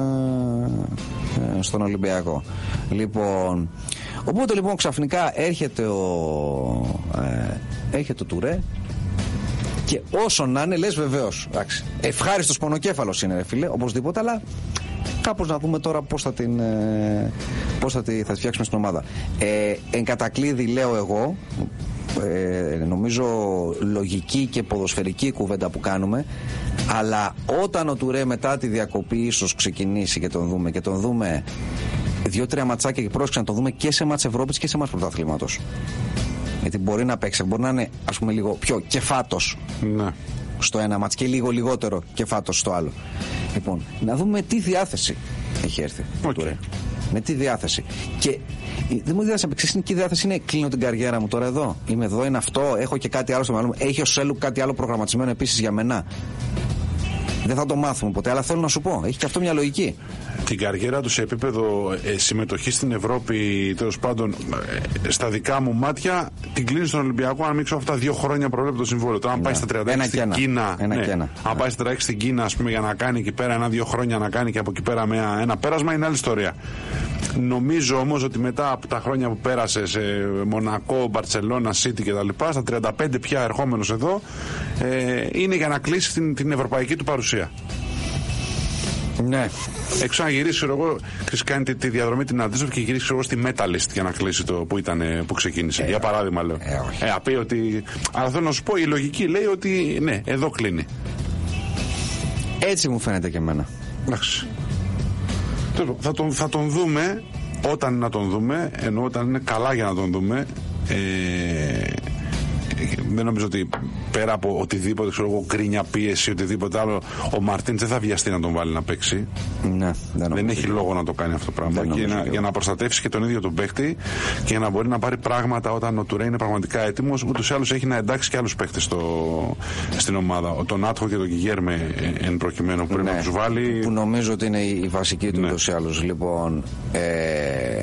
ε, στον Ολυμπιακό. Λοιπόν, οπότε λοιπόν ξαφνικά έρχεται ο, ε, έρχεται ο Τουρέ. Και όσο να είναι, λες βεβαίως. Ευχάριστος πονοκέφαλος είναι, ρε φίλε, οπωσδήποτε, αλλά κάπως να δούμε τώρα πώς θα την, ε, πώς θα τη, θα τη φτιάξουμε στην ομάδα. Ε, εν κατακλείδη, λέω εγώ, ε, νομίζω λογική και ποδοσφαιρική κουβέντα που κάνουμε, αλλά όταν ο Τουρέ μετά τη διακοπή ίσως ξεκινήσει και τον δούμε και τον δούμε δύο-τρία ματσάκια και πρόσεξα να τον δούμε και σε μάτς Ευρώπης και σε μάτς πρωταθλήματος. Γιατί μπορεί να παίξει, μπορεί να είναι ας πούμε λίγο πιο κεφάτος, ναι, στο ένα μάτς και λίγο λιγότερο κεφάτος στο άλλο. Λοιπόν, να δούμε τι διάθεση έχει έρθει. Okay. Με τι διάθεση. Και δεν μου διάθεση να παίξει, είναι και η διάθεση είναι κλείνω την καριέρα μου τώρα εδώ. Είμαι εδώ, είναι αυτό, έχω και κάτι άλλο στο μυαλό μου. Έχει ο Σέλουκ κάτι άλλο προγραμματισμένο επίσης για μένα. Δεν θα το μάθουμε ποτέ, αλλά θέλω να σου πω, έχει και αυτό μια λογική. Την καριέρα του σε επίπεδο ε, συμμετοχή στην Ευρώπη, τέλος πάντων, ε, στα δικά μου μάτια, την κλείνει στον Ολυμπιακό. Αν μίξω αυτά δύο χρόνια προβλέπει το συμβόλαιο. Τώρα, αν πάει στα τριάντα έξι στην Κίνα, ένα ναι, ένα. αν πάει στα τριάντα έξι στην Κίνα, ας πούμε, για να κάνει εκεί πέρα ένα-δύο χρόνια να κάνει και από εκεί πέρα με ένα πέρασμα, είναι άλλη ιστορία. Νομίζω όμως ότι μετά από τα χρόνια που πέρασε σε Μονακό, Μπαρτσελώνα, Σίτι κτλ., στα τριάντα πέντε πια ερχόμενος εδώ, ε, είναι για να κλείσει την, την ευρωπαϊκή του παρουσία. Ναι. Έξω να γυρίσει, ξέρω εγώ, κάνει τη, τη διαδρομή την αντίστοιχη και γυρίσει εγώ στη Metalist για να κλείσει το που, ήταν, που ξεκίνησε. Ε, για παράδειγμα, λέω. Ε, όχι. Ε, απεί ότι. Αλλά θέλω να σου πω, η λογική λέει ότι ναι, εδώ κλείνει. Έτσι μου φαίνεται και εμένα. Εντάξει. Θα τον, θα τον δούμε όταν να τον δούμε, ενώ όταν είναι καλά για να τον δούμε. Ε, δεν νομίζω ότι πέρα από οτιδήποτε, ξέρω εγώ, κρίνια, πίεση, οτιδήποτε άλλο, ο Μαρτίνς δεν θα βιαστεί να τον βάλει να παίξει. Ναι, δεν δεν έχει λόγο να το κάνει αυτό το πράγμα. Και να, για να προστατεύσει και τον ίδιο τον παίκτη και για να μπορεί να πάρει πράγματα όταν ο Τουρέ είναι πραγματικά έτοιμος. Ούτως ή άλλως έχει να εντάξει και άλλους παίκτες στο, στην ομάδα. Τον Άτχο και τον Γκιγέρμε εν προκειμένου που πρέπει ναι, να τους βάλει. Που νομίζω ότι είναι η βασική του, ναι, ούτως ή άλλως. Λοιπόν, ε,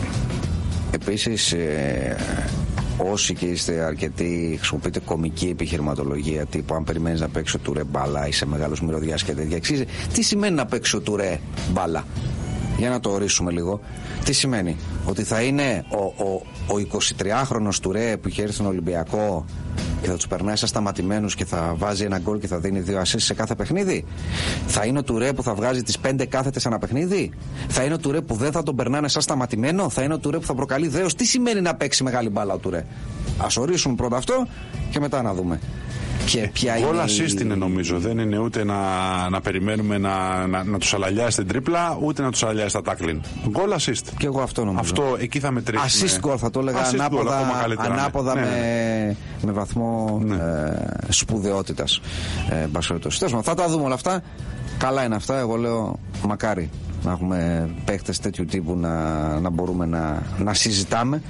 επίσης. Ε, όσοι και είστε αρκετοί, χρησιμοποιείτε κομική επιχειρηματολογία τύπου αν περιμένεις να παίξει ο Τουρέ μπάλα, είσαι μεγάλος μυρωδιάς και τέτοια. Εξής, τι σημαίνει να παίξει ο Τουρέ μπάλα? Για να το ορίσουμε λίγο. Τι σημαίνει? Ότι θα είναι ο, ο, ο εικοσιτριάχρονος Τουρέ που είχε έρθει στον Ολυμπιακό και θα τους περνάει σαν σταματημένους και θα βάζει ένα γκολ και θα δίνει δύο ασίς σε κάθε παιχνίδι? Θα είναι ο Τουρέ που θα βγάζει τις πέντε κάθετες ένα παιχνίδι? Θα είναι ο Τουρέ που δεν θα τον περνάνε σαν σταματημένο? Θα είναι ο Τουρέ που θα προκαλεί δέος? Τι σημαίνει να παίξει μεγάλη μπάλα ο Τουρέ? Ας ορίσουμε πρώτα αυτό και μετά να δούμε. Και ποια είναι. Όλα assist είναι νομίζω. Δεν είναι ούτε να, να περιμένουμε να, να, να του αλαλιάσει την τρίπλα, ούτε να του αλαλιάσει τα τάκλιν. Γκολ assist. Και εγώ αυτό νομίζω. Αυτό εκεί θα μετρήσει. Assist γκολ θα το έλεγα ανάποδα, goal, ανάποδα ναι. με, ναι. με βαθμό ναι. ε, σπουδαιότητα. Ε, θα τα δούμε όλα αυτά. Καλά είναι αυτά. Εγώ λέω μακάρι να έχουμε παίχτες τέτοιου τύπου να, να μπορούμε να, να συζητάμε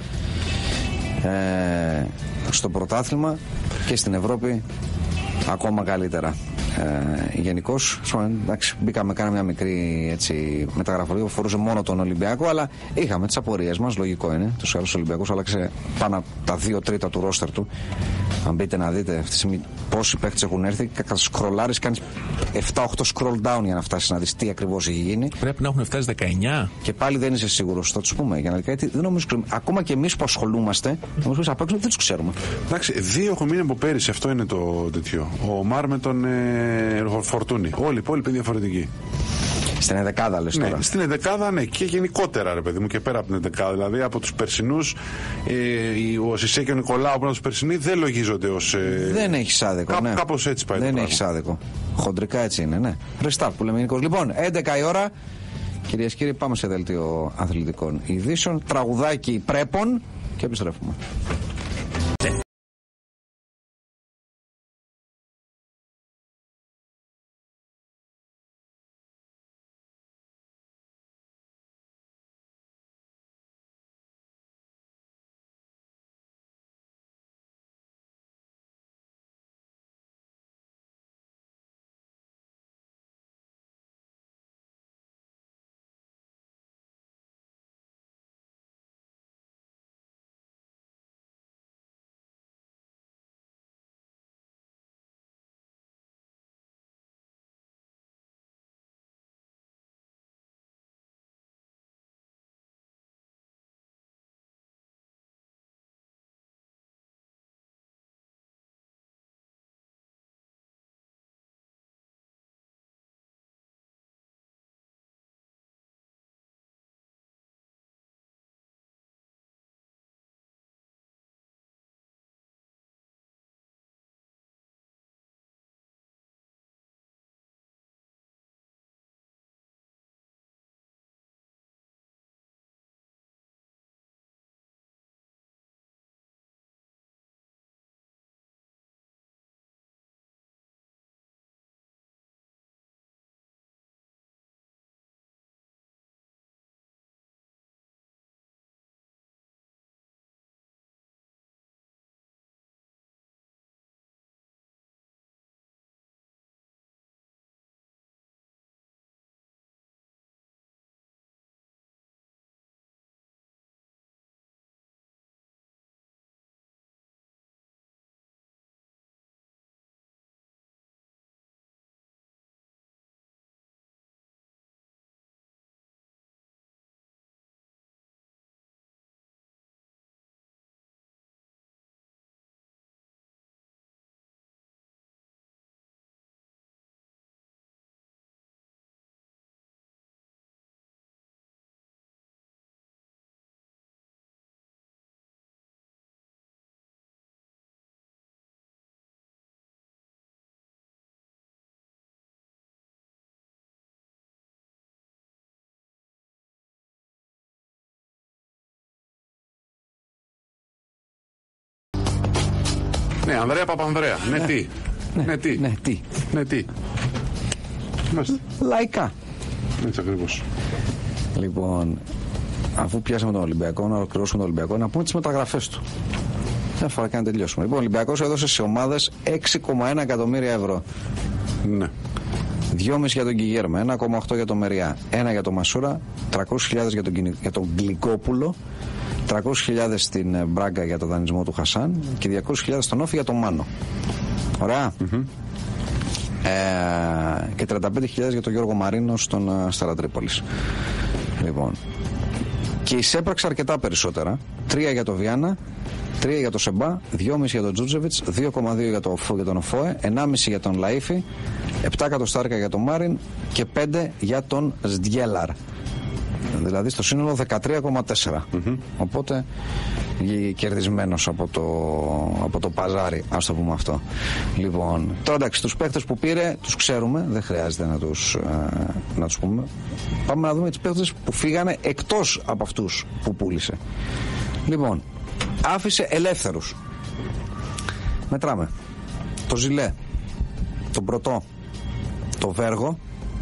ε, στο πρωτάθλημα και στην Ευρώπη ακόμα καλύτερα. Ε, γενικώς, εντάξει, μπήκαμε, κάναμε μια μικρή έτσι, μεταγραφή που φορούσε μόνο τον Ολυμπιακό, αλλά είχαμε τις απορίες μας, λογικό είναι. Τους άλλους Ολυμπιακούς άλλαξε πάνω τα δύο τρίτα του ρόστερ του. Αν μπείτε να δείτε αυτή τη στιγμή πόσοι παίκτες έχουν έρθει, σκρολάρεις, κάνεις επτά οκτώ scroll down για να φτάσεις να δεις τι ακριβώς έχει γίνει. Πρέπει να έχουν φτάσει δεκαεννιά. Και πάλι δεν είσαι σίγουρος, θα τους πούμε. Για να δει κάτι, δεν νομίζω, ακόμα και εμείς που ασχολούμαστε, νομίζω απ' έξω δεν τους ξέρουμε. Εντάξει, δύο έχουν μείνει από πέρυσι, αυτό είναι το τέτοιο. Ο Μάρ με τον ε, Φορτούνη. Όλοι οι υπόλοιποι διαφορετικοί. Στην ενδεκάδα λες τώρα. Ναι, στην ενδεκάδα ναι, και γενικότερα ρε παιδί μου και πέρα από την ενδεκάδα. Δηλαδή από τους περσινούς, ε, ο Σισέ και ο Νικολάου που είναι τους περσινοί δεν λογίζονται ως. Ε, δεν έχει άδικο. Κά, ναι. Κάπως έτσι πάει. Δεν έχει άδικο. Χοντρικά έτσι είναι, ναι. Restart που λέμε γενικώς. Λοιπόν, έντεκα η ώρα. Κυρίες και κύριοι, πάμε σε δελτίο αθλητικών ειδήσεων. Τραγουδάκι πρέπον και επιστρέφουμε. Ναι, Ανδρέα Παπανδρέα. Ναι, ναι, τι. Ναι, ναι, τι. Ναι, τι. Ναι, τι. Λαϊκά. Έτσι ακριβώς. Λοιπόν, αφού πιάσαμε τον Ολυμπιακό, να ολοκληρώσουμε τον Ολυμπιακό, να πούμε τις μεταγραφές του. Μια φορά και να τελειώσουμε. Λοιπόν, ο Ολυμπιακός έδωσε σε ομάδες έξι κόμμα ένα εκατομμύρια ευρώ. Ναι. δυόμισι για τον Κιγέρμα, ένα κόμμα οκτώ για τον Μεριά, ένα για τον Μασούρα, τριακόσιες χιλιάδες για τον, για τον Γλυκόπουλο, τριακόσιες χιλιάδες στην Μπράγκα για τον δανεισμό του Χασάν και διακόσιες χιλιάδες στον Όφη για τον Μάνο. Ωραία. Mm-hmm. Ε, και τριάντα πέντε χιλιάδες για τον Γιώργο Μαρίνο στον Αστέρα Τρίπολης. Λοιπόν. Και εισέπραξε αρκετά περισσότερα. τρία για τον Βιάννα, τρία για τον Σεμπά, δυόμισι για τον Τζούτζεβιτς, δύο κόμμα δύο για, το, για τον Οφόε, ενάμισι για τον Λαΐφη, επτά εκατοστάρικα για τον Μάριν και πέντε για τον Σντιέλαρ. Δηλαδή στο σύνολο δεκατρία κόμμα τέσσερα. Mm-hmm. Οπότε κερδισμένος από το, από το παζάρι, ας το πούμε αυτό. Λοιπόν, τώρα εντάξει, τους παίχτες που πήρε τους ξέρουμε, δεν χρειάζεται να τους, ε, να τους πούμε. Πάμε να δούμε τις παίχτες που φύγανε εκτός από αυτούς που πούλησε. Λοιπόν, άφησε ελεύθερους. Μετράμε το Ζιλέ, τον Πρωτό, το Βέργο,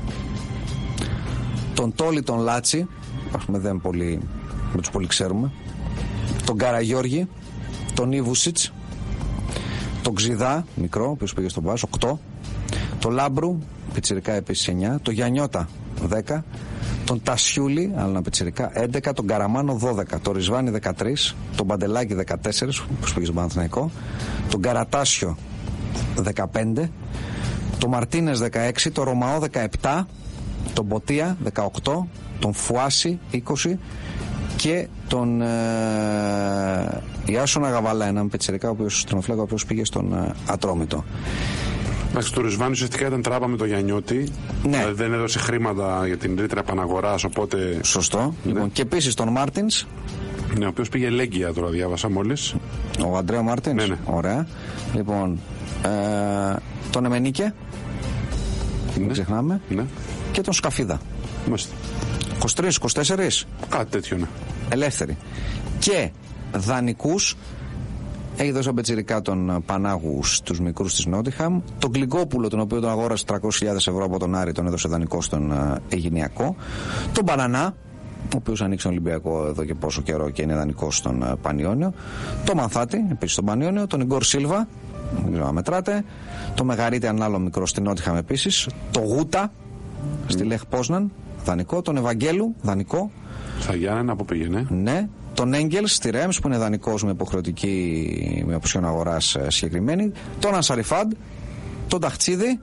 τον Τόλι, τον Λάτσι, ας πούμε δεν πολύ, με τους πολύ ξέρουμε, τον Καραγιώργη, τον Ιβουσιτς, τον Ξιδά, μικρό, ο οποίος πήγε στον Πας, οκτώ, τον Λάμπρου, πιτσιρικά επίσης εννιά, τον Γιαννιώτα, δέκα, τον Τασιούλη, άλλο ένα πιτσιρικά, έντεκα, τον Καραμάνο, δώδεκα, τον Ρισβάνη, δεκατρία, τον Παντελάκη, δεκατέσσερα, που πήγε στον Παναθηναϊκό, τον Καρατάσιο, δεκαπέντε, τον Μαρτίνες, δεκαέξι, τον Ρωμαό, δεκαεπτά, τον Μποτία, δεκαοκτώ, τον Φουάση, είκοσι και τον ε, Ιάσονα Γαβαλά, έναν πιτσιρικά, ο οποίος, ο οποίος πήγε στον ε, Ατρόμητο. Εντάξει, το Ρισβάνι ουσιαστικά ήταν τράπα με το Γιαννιώτη. Ναι. Δηλαδή δεν έδωσε χρήματα για την ρήτρα επαναγοράς, οπότε. Σωστό. Ναι. Λοιπόν, και επίσης τον Μάρτινς. Ναι, ο οποίος πήγε Λέγκια, τώρα διάβασα μόλις. Ο Αντρέα Μάρτινς. Ναι, ναι. Ωραία. Λοιπόν, ε, τον Εμενίκε. Ναι. Δεν ξεχνάμε. Ναι. Και τον Σκαφίδα. Μάλιστα. είκοσι τρία είκοσι τέσσερα. Κάτι τέτοιο, ναι. Ελεύθεροι. Και δανεικούς. Έχει δώσει αμπετσιρικά τον Πανάγου στους μικρούς της Νότιχαμ. Τον Γλυκόπουλο, τον οποίο τον αγόρασε τριακόσιες χιλιάδες ευρώ από τον Άρη, τον έδωσε δανεικό στον Αιγινιακό. Τον Μπανανά, ο οποίος ανοίξει τον Ολυμπιακό εδώ και πόσο καιρό και είναι δανεικός στον Πανιόνιο. Τον Μανθάτη, επίσης στον Πανιόνιο. Τον Ιγκόρ Σίλβα, δεν ξέρω να μετράτε. Το Μεγαρίτη, ένα άλλο μικρό στην Νότιχαμ επίσης. Το Γούτα, στη Λεχ Πόσναν, δανεικό. Τον Ευαγγέλου, δανεικό. Στα Γιάννενα που πήγαινε. Ναι. Τον Έγγελς στη Ρέμς που είναι δανεικός με υποχρεωτική, με οψιόν αγοράς συγκεκριμένη. Τον Ανσαριφάντ, τον Ταχτσίδη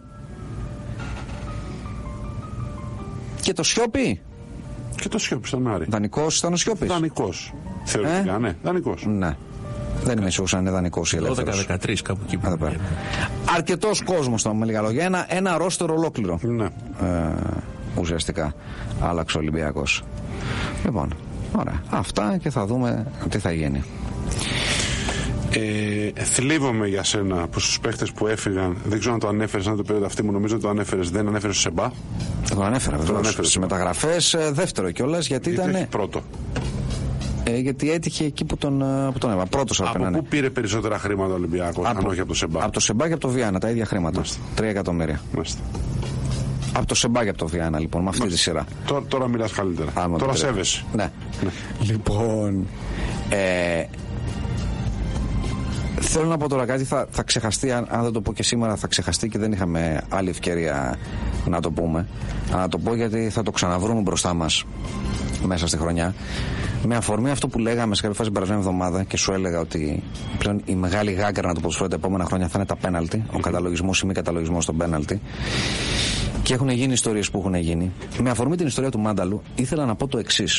και το Σιώπη. Και το Σιώπη στον Άρη. Δανεικός ήταν ο Σιώπης. Δανεικός. Θεωρητικά, ε? ναι. Δανεικός. Ναι. Δεν είμαι σίγουρος αν είναι δανεικός ή ελεύθερος. δώδεκα δεκατρία κάπου εκεί. Αρκετός κόσμος τώρα, με λίγα λόγια. Ένα, ένα ρόστερ ολόκληρο. Ναι. Ε, ουσιαστικά άλλαξε ο Ολυμπιακός. Λοιπόν. Ωραία. Αυτά και θα δούμε τι θα γίνει. Ε, θλίβομαι για σένα που στους παίχτες που έφυγαν. Δεν ξέρω αν το ανέφερες, αν το περίοδο αυτή μου νομίζω ότι το ανέφερες. Δεν ανέφερες στο Σεμπά. Το ανέφερα βέβαια. Στις μεταγραφές δεύτερο κιόλας γιατί, γιατί ήταν. Πρώτο. Ε, γιατί έτυχε εκεί που τον, που τον έβαλε. Πρώτος από απέναντι. πού πήρε περισσότερα χρήματα ο Ολυμπιακός, αν όχι από το Σεμπά? Από το Σεμπά και από το Βιάννα, τα ίδια χρήματα. Τρία εκατομμύρια. Μάλιστα. Από το Σεμπά και από το Βιάννα, λοιπόν, με αυτή Μάλιστα. τη σειρά. Τώρα, τώρα μιλάς καλύτερα. Άμα τώρα σέβεσαι. Ναι. ναι. Λοιπόν. Ε, θέλω να πω τώρα κάτι, θα, θα ξεχαστεί, αν, αν δεν το πω και σήμερα, θα ξεχαστεί και δεν είχαμε άλλη ευκαιρία να το πούμε. Να το πω γιατί θα το ξαναβρούμε μπροστά μας μέσα στη χρονιά. Με αφορμή αυτό που λέγαμε σε κάποια φάση την περασμένη εβδομάδα και σου έλεγα ότι πλέον η μεγάλη γάγκρα να το ποδοσφαίρω τα επόμενα χρόνια θα είναι τα πέναλτι, ο καταλογισμός ή μη καταλογισμός των πέναλτι. Και έχουν γίνει ιστορίες που έχουν γίνει. Με αφορμή την ιστορία του Μάνταλου, ήθελα να πω το εξής.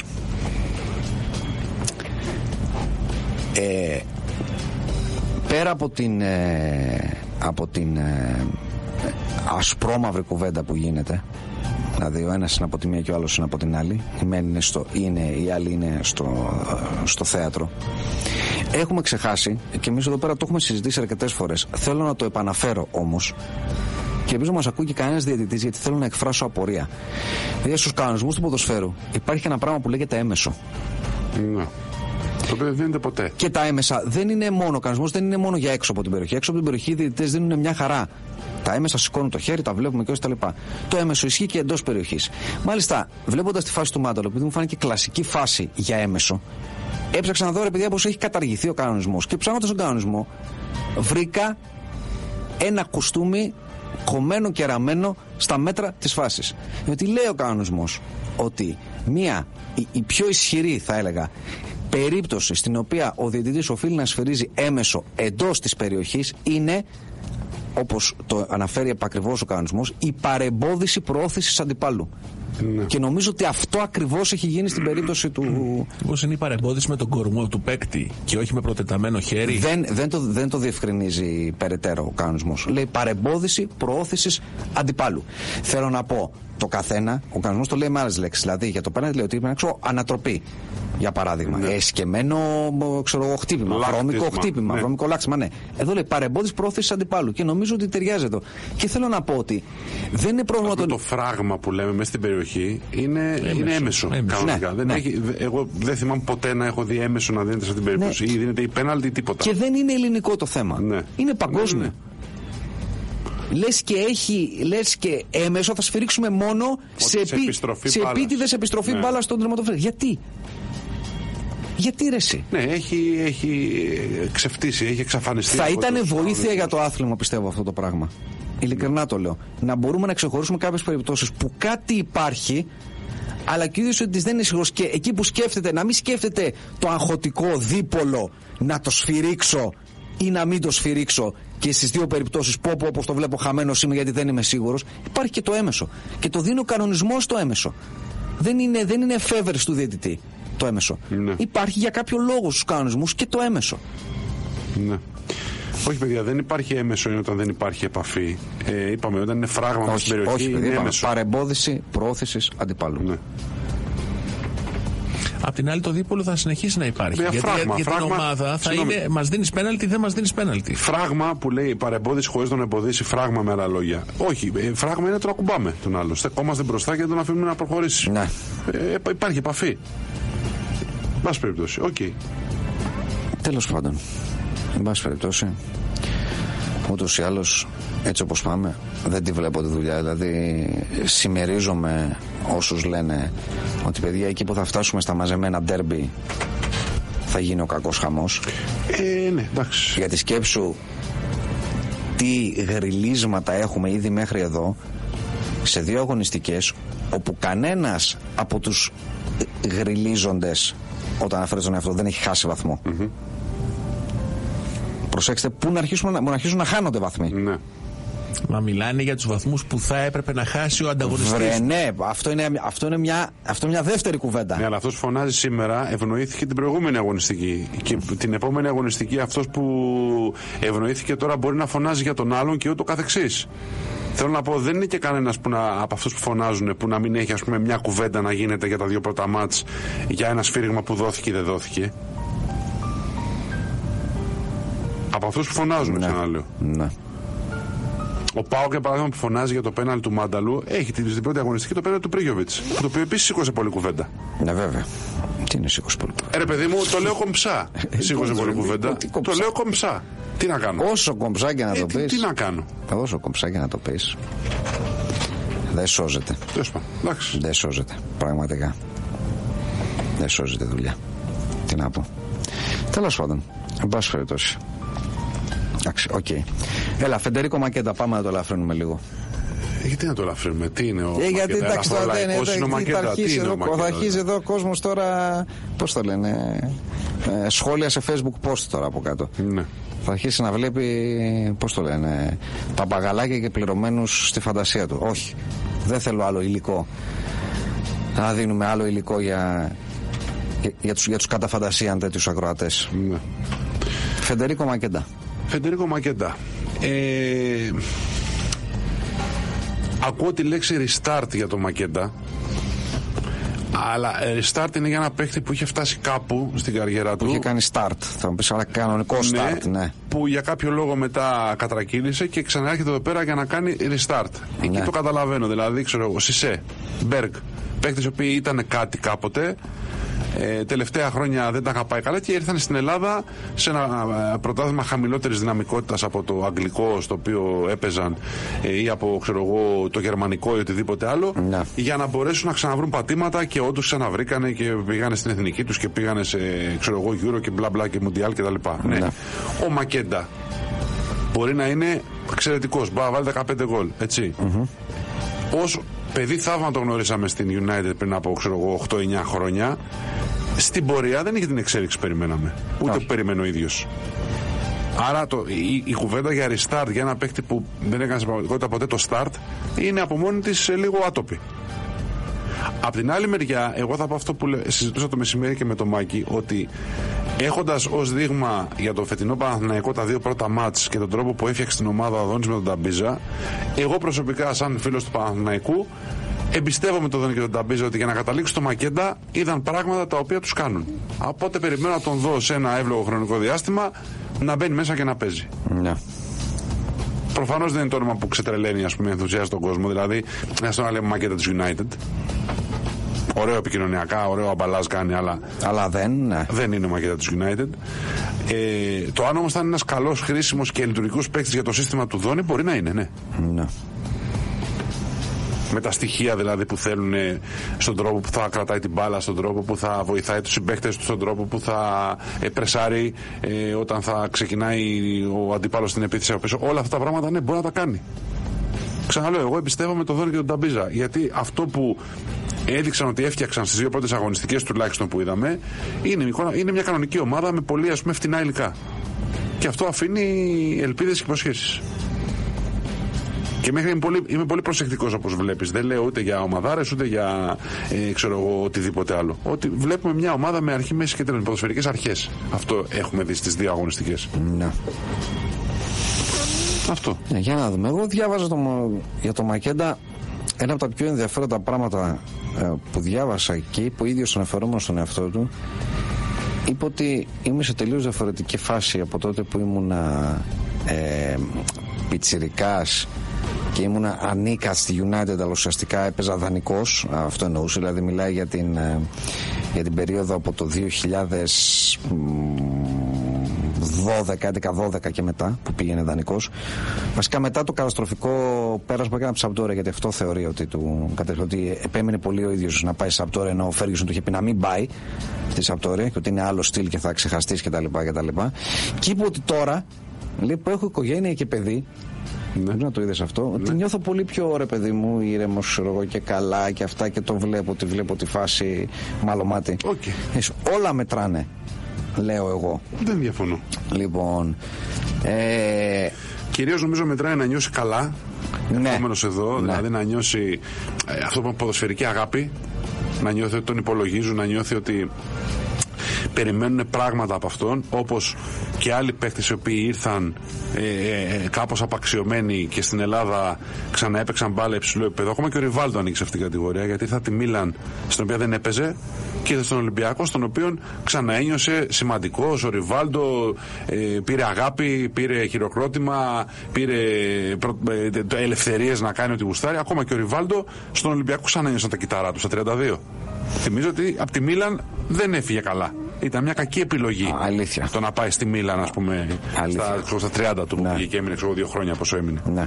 Ε, πέρα από την, ε, από την ε, ασπρόμαυρη κουβέντα που γίνεται, δηλαδή ο ένας είναι από τη μία και ο άλλος είναι από την άλλη, η μεν είναι στο είναι, η άλλη είναι στο, στο θέατρο, έχουμε ξεχάσει και εμείς εδώ πέρα το έχουμε συζητήσει αρκετές φορές. Θέλω να το επαναφέρω όμως και ελπίζω μας ακούει και κανένας διαιτητής, γιατί θέλω να εκφράσω απορία. Δηλαδή στους κανονισμούς του ποδοσφαίρου υπάρχει και ένα πράγμα που λέγεται έμεσο. Ναι. Το οποίο δεν δίνεται ποτέ. Και τα έμεσα δεν είναι μόνο, ο κανονισμός δεν είναι μόνο για έξω από την περιοχή. Έξω από την περιοχή οι διαιτητές δίνουν μια χαρά. Τα έμεσα σηκώνουν το χέρι, τα βλέπουμε και όλα τα λοιπά. Το έμεσο ισχύει και εντός περιοχής. Μάλιστα, βλέποντας τη φάση του Μάνταλο, επειδή μου φάνηκε κλασική φάση για έμεσο, έψαξα να δω ρε παιδιά πως έχει καταργηθεί ο κανονισμός. Και ψάχνοντας τον κανονισμό, βρήκα ένα κουστούμι κομμένο και ραμμένο στα μέτρα της φάσης. Διότι λέει ο κανονισμός ότι μία, η, η πιο ισχυρή θα έλεγα, περίπτωση στην οποία ο διαιτητής οφείλει να σφυρίζει έμεσο εντός της περιοχής είναι, όπως το αναφέρει επακριβώς ο κανονισμός, η παρεμπόδιση προώθησης αντιπάλου. Ναι. Και νομίζω ότι αυτό ακριβώς έχει γίνει στην περίπτωση του. Πώς είναι η παρεμπόδιση με τον κορμό του παίκτη και όχι με προτεταμένο χέρι? Δεν, δεν, το, δεν το διευκρινίζει περαιτέρω ο κανονισμός. Λέει παρεμπόδιση προώθησης αντιπάλου. Θέλω να πω, το καθένα, ο κανονισμός το λέει με άλλες λέξεις. Δηλαδή για το πέναλτι λέει ότι είναι ανατροπή. Για παράδειγμα, ναι. Εσκεμμένο ξέρω, χτύπημα, βρώμικο χτύπημα, ναι. βρώμικο λάξιμα. Ναι. Εδώ λέει παρεμπόδιση πρόθεση αντιπάλου και νομίζω ότι ταιριάζει εδώ. Και θέλω να πω ότι δεν είναι πρόβλημα. Αυτό το... το φράγμα που λέμε μέσα στην περιοχή είναι έμεσο. Είναι έμεσο, έμεσο. Κανονικά. Ναι, δεν ναι. Έχει, εγώ δεν θυμάμαι ποτέ να έχω δει έμεσο να δίνεται σε αυτή την περίπτωση. Ναι. Ή δίνεται η πέναλτι ή τίποτα. Και δεν είναι ελληνικό το θέμα. Ναι. Είναι παγκόσμιο. Ναι, ναι. Λες και έχει, λες και έμεσο θα σφυρίξουμε μόνο σε, επί, σε επίτηδες επιστροφή ναι. μπάλα στον τερματοφύλακα. Γιατί? Γιατί ρε εσύ? Ναι, έχει, έχει ξεφτύσει, έχει εξαφανιστεί. Θα ήταν βοήθεια για το άθλημα, πιστεύω, αυτό το πράγμα. Ειλικρινά το λέω. Να μπορούμε να ξεχωρίσουμε κάποιες περιπτώσεις που κάτι υπάρχει, αλλά και ο ίδιος ότι δεν είναι σίγουρος. Και εκεί που σκέφτεται, να μην σκέφτεται το αγχωτικό δίπολο να το σφυρίξω ή να μην το σφυρίξω. Και στις δύο περιπτώσεις, πω πω όπως το βλέπω χαμένος είμαι γιατί δεν είμαι σίγουρος, υπάρχει και το έμεσο. Και το δίνει ο κανονισμός το έμεσο. Δεν είναι, δεν είναι εφεύρεση του διαιτητή το έμεσο. Ναι. Υπάρχει για κάποιο λόγο στους κανονισμούς και το έμεσο. Ναι. Όχι, παιδιά, δεν υπάρχει έμεσο είναι όταν δεν υπάρχει επαφή. Ε, είπαμε, όταν είναι φράγμα όχι, στην περιοχή. Όχι, είναι είπαμε, έμεσο. Παρεμπόδιση προώθησης αντιπάλου. Ναι. Απ' την άλλη, το δίπολο θα συνεχίσει να υπάρχει. Μια γιατί φράγμα, για, για φράγμα, την ομάδα θα είναι μας δίνεις πέναλτι, δεν μας δίνεις πέναλτι. Φράγμα που λέει παρεμπόδιση χωρίς τον εμποδίσει, φράγμα με άλλα λόγια. Όχι, φράγμα είναι το να ακουμπάμε τον άλλο. Στεκόμαστε μπροστά και τον αφήνουμε να προχωρήσει. Ναι. Ε, υπάρχει επαφή. Εν πάση περιπτώσει, οκ. Okay. Τέλος πάντων, εν πάση περιπτώσει, ούτως ή άλλως, έτσι όπως πάμε, δεν τη βλέπω τη δουλειά. Δηλαδή, συμμερίζομαι όσους λένε ότι παιδιά εκεί που θα φτάσουμε στα μαζεμένα ντέρμπι θα γίνει ο κακός χαμός. Ε, ναι, εντάξει. Γιατί σκέψου τι γριλίσματα έχουμε ήδη μέχρι εδώ σε δύο αγωνιστικές όπου κανένας από τους γριλίζοντες όταν αναφέρει τον εαυτό δεν έχει χάσει βαθμό. Mm-hmm. Προσέξτε πού να αρχίσουν να, να αρχίσουν να χάνονται βαθμοί. Ναι. Μα μιλάνε για τους βαθμούς που θα έπρεπε να χάσει ο ανταγωνιστής. Βρε, ναι, αυτό είναι, αυτό είναι, μια, αυτό είναι μια δεύτερη κουβέντα. Ναι, αλλά αυτός που φωνάζει σήμερα ευνοήθηκε την προηγούμενη αγωνιστική. Και την επόμενη αγωνιστική αυτός που ευνοήθηκε τώρα μπορεί να φωνάζει για τον άλλον και ούτω καθεξής. Θέλω να πω, δεν είναι και κανένας που να, από αυτούς που φωνάζουν που να μην έχει ας πούμε μια κουβέντα να γίνεται για τα δύο πρώτα μάτς για ένα σφύριγμα που δόθηκε ή δεν δόθηκε. Από αυτούς που φωνάζουν, ναι, ξαναλέω. Ναι. Ο Πάο, για παράδειγμα, που φωνάζει για το πέναλτι του Μάνταλου, έχει στην πρώτη αγωνιστική το πέναλτι του Πρίγιοβιτς. Το οποίο επίσης σήκωσε πολύ κουβέντα. Ναι, βέβαια. Τι είναι σήκωσε πολύ κουβέντα. Ε, ρε παιδί μου, το λέω κομψά. Σήκωσε πολύ κουβέντα. Το λέω κομψά. Τι να κάνω. Όσο κομψά και να ε, το τι, πεις. Τι να κάνω. Όσο κομψά και να το πεις. Δεν σώζεται. Δεν σώζεται. Πραγματικά. Δεν σώζεται δουλειά. Τι να πω. Τέλος πάντων. Εν πάση περιπτώσει. Εντάξει, οκ. Okay. Έλα, Φεντερίκο Μακέντα, πάμε να το ελαφρύνουμε λίγο. Ε, γιατί να το ελαφρύνουμε, τι είναι ο ε, γιατί εντάξει τώρα δεν είναι. Θα αρχίσει εδώ ο κόσμος τώρα. Πώς το λένε. Ε, σχόλια σε Facebook post τώρα από κάτω. Ναι. Θα αρχίσει να βλέπει, πώς το λένε, παπαγαλάκια και πληρωμένους στη φαντασία του. Όχι. Δεν θέλω άλλο υλικό. Να δίνουμε άλλο υλικό για, για, για τους, για τους κατά φαντασίαν τέτοιους ακροατές. Ναι. Φεντερίκο Μακέντα. Φεντερίκο Μακέντα. Ε, ακούω τη λέξη restart για το Μακέντα. Αλλά restart είναι για ένα παίχτη που είχε φτάσει κάπου στην καριέρα του. Που είχε κάνει start. Θα μου πεις, αλλά κανονικό start, ναι, ναι. Που για κάποιο λόγο μετά κατρακύλησε και ξανάρχεται εδώ πέρα για να κάνει restart. Ναι. Εκεί το καταλαβαίνω. Δηλαδή, ξέρω εγώ, Σισέ, Μπέργκ. Παίχτες οι οποίοι ήταν κάτι κάποτε. Ε, τελευταία χρόνια δεν τα είχα πάει καλά και ήρθαν στην Ελλάδα σε ένα πρωτάθλημα χαμηλότερης δυναμικότητας από το αγγλικό στο οποίο έπαιζαν ε, ή από ξέρω εγώ, το γερμανικό ή οτιδήποτε άλλο, ναι, για να μπορέσουν να ξαναβρούν πατήματα και όντως ξαναβρήκανε και πήγανε στην εθνική τους και πήγανε σε ξέρω εγώ, Euro και μπλα μπλα και Μουντιάλ και τα λοιπά. Ναι. Ναι. Ο Μακέντα μπορεί να είναι εξαιρετικός, μπορεί να βάλει δεκαπέντε γκολ, έτσι. Mm-hmm. Ως παιδί θαύμα το γνωρίσαμε στην United πριν από ξέρω εγώ, οκτώ εννιά χρόνια. Στην πορεία δεν είχε την εξέλιξη που περιμέναμε. Ούτε που περιμένω ο ίδιος. Άρα το, η, η κουβέντα για restart για ένα παίκτη που δεν έκανε στην πραγματικότητα ποτέ το start είναι από μόνη της λίγο άτοπη. Απ' την άλλη μεριά, εγώ θα πω αυτό που συζητούσα το μεσημέρι και με τον Μάκη, ότι έχοντας ως δείγμα για το φετινό Παναθηναϊκό τα δύο πρώτα μάτς και τον τρόπο που έφτιαξε την ομάδα ο Αδώνης με τον Ταμπίζα, εγώ προσωπικά σαν φίλος του Παναθηναϊκού Εμπιστεύομαι τον Δόνη και τον Ταμπίζα ότι για να καταλήξουν στο Μακέντα είδαν πράγματα τα οποία τους κάνουν. Οπότε περιμένω να τον δω σε ένα εύλογο χρονικό διάστημα να μπαίνει μέσα και να παίζει. Ναι. Προφανώς δεν είναι το όνομα που ξετρελαίνει, ας πούμε, ενθουσιάζει τον κόσμο. Δηλαδή, να στον λέμε Μακέντα της United. Ωραίο επικοινωνιακά, ωραίο αμπαλάζ κάνει, αλλά, αλλά δεν, ναι. δεν είναι Μακέντα της United. Ε, το αν όμως θα είναι ένας καλός, χρήσιμος και λειτουργικός παίκτης για το σύστημα του Δόνη, μπορεί να είναι, ναι. Ναι. Με τα στοιχεία δηλαδή που θέλουν, στον τρόπο που θα κρατάει την μπάλα, στον τρόπο που θα βοηθάει τους συμπαίκτες του, στον τρόπο που θα ε, πρεσάρει ε, όταν θα ξεκινάει ο αντίπαλος στην επίθεση από πίσω. Όλα αυτά τα πράγματα, ναι, μπορεί να τα κάνει. Ξαναλέω, εγώ εμπιστεύομαι τον Δόνη και τον Ταμπίζα, γιατί αυτό που έδειξαν ότι έφτιαξαν στις δύο πρώτες αγωνιστικές τουλάχιστον που είδαμε είναι, είναι μια κανονική ομάδα με πολύ, ας πούμε, φτηνά υλικά. Και αυτό αφήνει ελπίδες και υποσχέσεις. Και μέχρι είμαι πολύ, είμαι πολύ προσεκτικός, όπως βλέπεις. Δεν λέω ούτε για ομαδάρες ούτε για ε, ξέρω εγώ, οτιδήποτε άλλο. Ότι βλέπουμε μια ομάδα με αρχή, μέση και τέλος, με ποδοσφαιρικές αρχές. Αυτό έχουμε δει στις δύο αγωνιστικές. Ναι. Αυτό. Ναι, για να δούμε. Εγώ διάβαζα το, για το Μακέντα ένα από τα πιο ενδιαφέροντα πράγματα ε, που διάβασα και είπε ο ίδιος αναφερόμενος στον εαυτό του. Είπε ότι είμαι σε τελείως διαφορετική φάση από τότε που ήμουνα ε, πιτσιρικάς και ήμουνα ανήκα στη United, αλλά ουσιαστικά έπαιζα δανεικός. Αυτό εννοούσε, δηλαδή μιλάει για την, για την περίοδο από το δύο χιλιάδες δώδεκα, έντεκα δώδεκα και μετά που πήγαινε δανεικός. Βασικά μετά το καταστροφικό πέρασμα έκανε από τη Σαμπτόρια, γιατί αυτό θεωρεί ότι του ότι επέμεινε πολύ ο ίδιος να πάει στη Σαμπτόρια, ενώ ο Φέργισον του είχε πει να μην πάει στη Σαμπτόρια και ότι είναι άλλο στυλ και θα ξεχαστείς κτλ. Και είπε ότι τώρα, λέει, που έχω οικογένεια και παιδί. Ναι. Δεν να το είδες αυτό. Ναι. Ότι νιώθω πολύ πιο ωραία, παιδί μου, ήρεμος, ξέρω εγώ, και καλά και αυτά, και το βλέπω, ότι βλέπω τη φάση μάλλον okay. Όλα μετράνε, λέω εγώ. Δεν διαφωνώ. Λοιπόν. Ε... Κυρίως νομίζω μετράει να νιώσει καλά. Ναι. Ερχόμενος εδώ, ναι. Δηλαδή να νιώσει ε, αυτό που είναι ποδοσφαιρική αγάπη. Να νιώθει ότι τον υπολογίζουν, να νιώθει ότι περιμένουν πράγματα από αυτόν, όπως και άλλοι παίκτες οι οποίοι ήρθαν ε, ε, κάπως απαξιωμένοι και στην Ελλάδα ξαναέπαιξαν μπάλα υψηλό επίπεδο. Ακόμα και ο Ριβάλντο ανήκει σε αυτήν την κατηγορία, γιατί ήρθε τη Μίλαν, στην οποία δεν έπαιζε, και ήρθε στον Ολυμπιακό, στον οποίο ξαναένιωσε σημαντικός. Ο Ριβάλντο ε, πήρε αγάπη, πήρε χειροκρότημα, πήρε ε, ελευθερίες να κάνει ό,τι γουστάρει. Ακόμα και ο Ριβάλντο στον Ολυμπιακό ξαναένιωσαν τα κυτάρά του στα τριάντα δύο. Θυμίζω ότι από τη Μίλαν δεν έφυγε καλά. Ήταν μια κακή επιλογή. Α, αλήθεια. Το να πάει στη Μίλαν, ας πούμε, στα, στα τριάντα του, ναι. Που πήγε και έμεινε ξέρω, δύο χρόνια πόσο έμεινε. Ναι.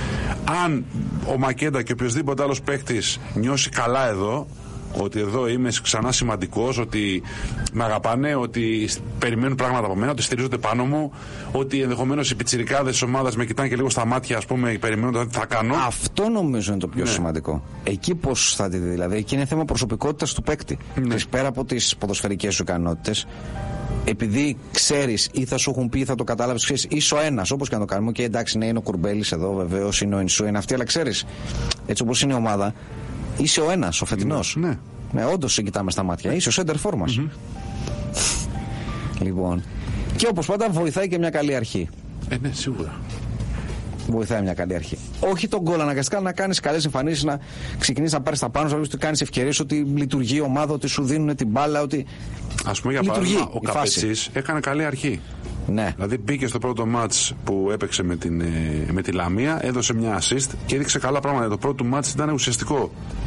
Αν ο Μακέντα και οποιοδήποτε άλλος παίκτης νιώσει καλά εδώ, ότι εδώ είμαι ξανά σημαντικός, ότι με αγαπάνε, ότι περιμένουν πράγματα από μένα, ότι στηρίζονται πάνω μου, ότι ενδεχομένως οι πιτσιρικάδες της ομάδας με κοιτάνε και λίγο στα μάτια, ας πούμε, περιμένουν τι θα κάνω. Αυτό νομίζω είναι το πιο ναι. σημαντικό. Εκεί πώς θα τη δει, δηλαδή, εκεί είναι θέμα προσωπικότητας του παίκτη. Ναι. Πέρα από τις ποδοσφαιρικές σου ικανότητες, επειδή ξέρεις ή θα σου έχουν πει ή θα το κατάλαβες, ξέρεις, είσαι ο ένας, όπως και να το κάνουμε. Και εντάξει, ναι, είναι ο Κουρμπέλης εδώ, βεβαίως είναι ο Ινσού, είναι αυτή, αλλά ξέρεις, έτσι όπως είναι η ομάδα. Είσαι ο ένας, ο φετινός. Ναι. Ναι, όντως σε κοιτάμε στα μάτια. Είσαι ο center for μας. Mm-hmm. Λοιπόν. Και όπως πάντα βοηθάει και μια καλή αρχή. Ε, ναι, σίγουρα. Βοηθάει μια καλή αρχή. Όχι τον γκολ αναγκαστικά, να κάνεις καλές εμφανίσεις, να ξεκινήσεις να πάρεις τα πάνω σου, ότι κάνεις ευκαιρίες, ότι λειτουργεί η ομάδα, ότι σου δίνουν την μπάλα, ότι. Ας πούμε για παράδειγμα, ο Καπετσής έκανε καλή αρχή. Ναι. Δηλαδή μπήκε στο πρώτο μάτς που έπαιξε με, την, με τη Λαμία, έδωσε μια assist και έδειξε καλά πράγματα. Το πρώτο μάτς ήταν ουσιαστικό.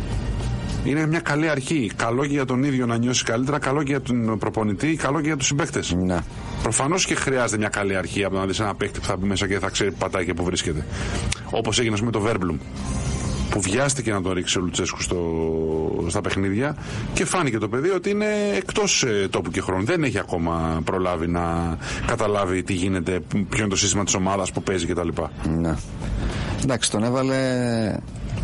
Είναι μια καλή αρχή. Καλό και για τον ίδιο να νιώσει καλύτερα, καλό και για τον προπονητή, καλό και για τους συμπαίκτες. Ναι. Προφανώς και χρειάζεται μια καλή αρχή από το να δεις ένα παίκτη που θα μπει μέσα και θα ξέρει πατάει και που βρίσκεται. Όπως έγινε με το Βέρμπλουμ, που βιάστηκε να τον ρίξει ο Λουτσέσκου στο, στα παιχνίδια και φάνηκε το παιδί ότι είναι εκτός ε, τόπου και χρόνου. Δεν έχει ακόμα προλάβει να καταλάβει τι γίνεται, ποιο είναι το σύστημα της ομάδας που παίζει κτλ. Ναι. Εντάξει, τον έβαλε.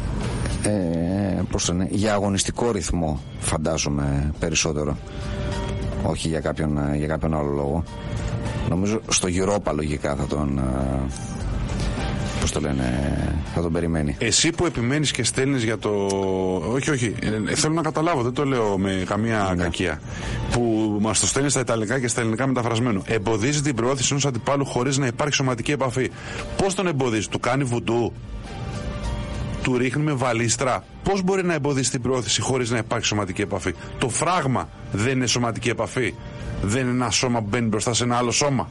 Ε, πώς το είναι, για αγωνιστικό ρυθμό, φαντάζομαι, περισσότερο, όχι για κάποιον, για κάποιον άλλο λόγο. Νομίζω στο Europa λογικά θα τον, πώς το λένε, θα τον περιμένει. Εσύ που επιμένεις και στέλνεις για το... Όχι, όχι, ε, θέλω να καταλάβω, δεν το λέω με καμία ναι. κακία, που μας το στέλνεις στα Ιταλικά και στα Ελληνικά μεταφρασμένο. Εμποδίζει την προώθηση ενός αντιπάλου χωρίς να υπάρχει σωματική επαφή. Πώς τον εμποδίζει, του κάνει βουντού? του ρίχνει με βαλίστρα. Πώς μπορεί να εμποδίσει την πρόθεση χωρίς να υπάρξει σωματική επαφή? Το φράγμα δεν είναι σωματική επαφή? Δεν είναι ένα σώμα που μπαίνει μπροστά σε ένα άλλο σώμα?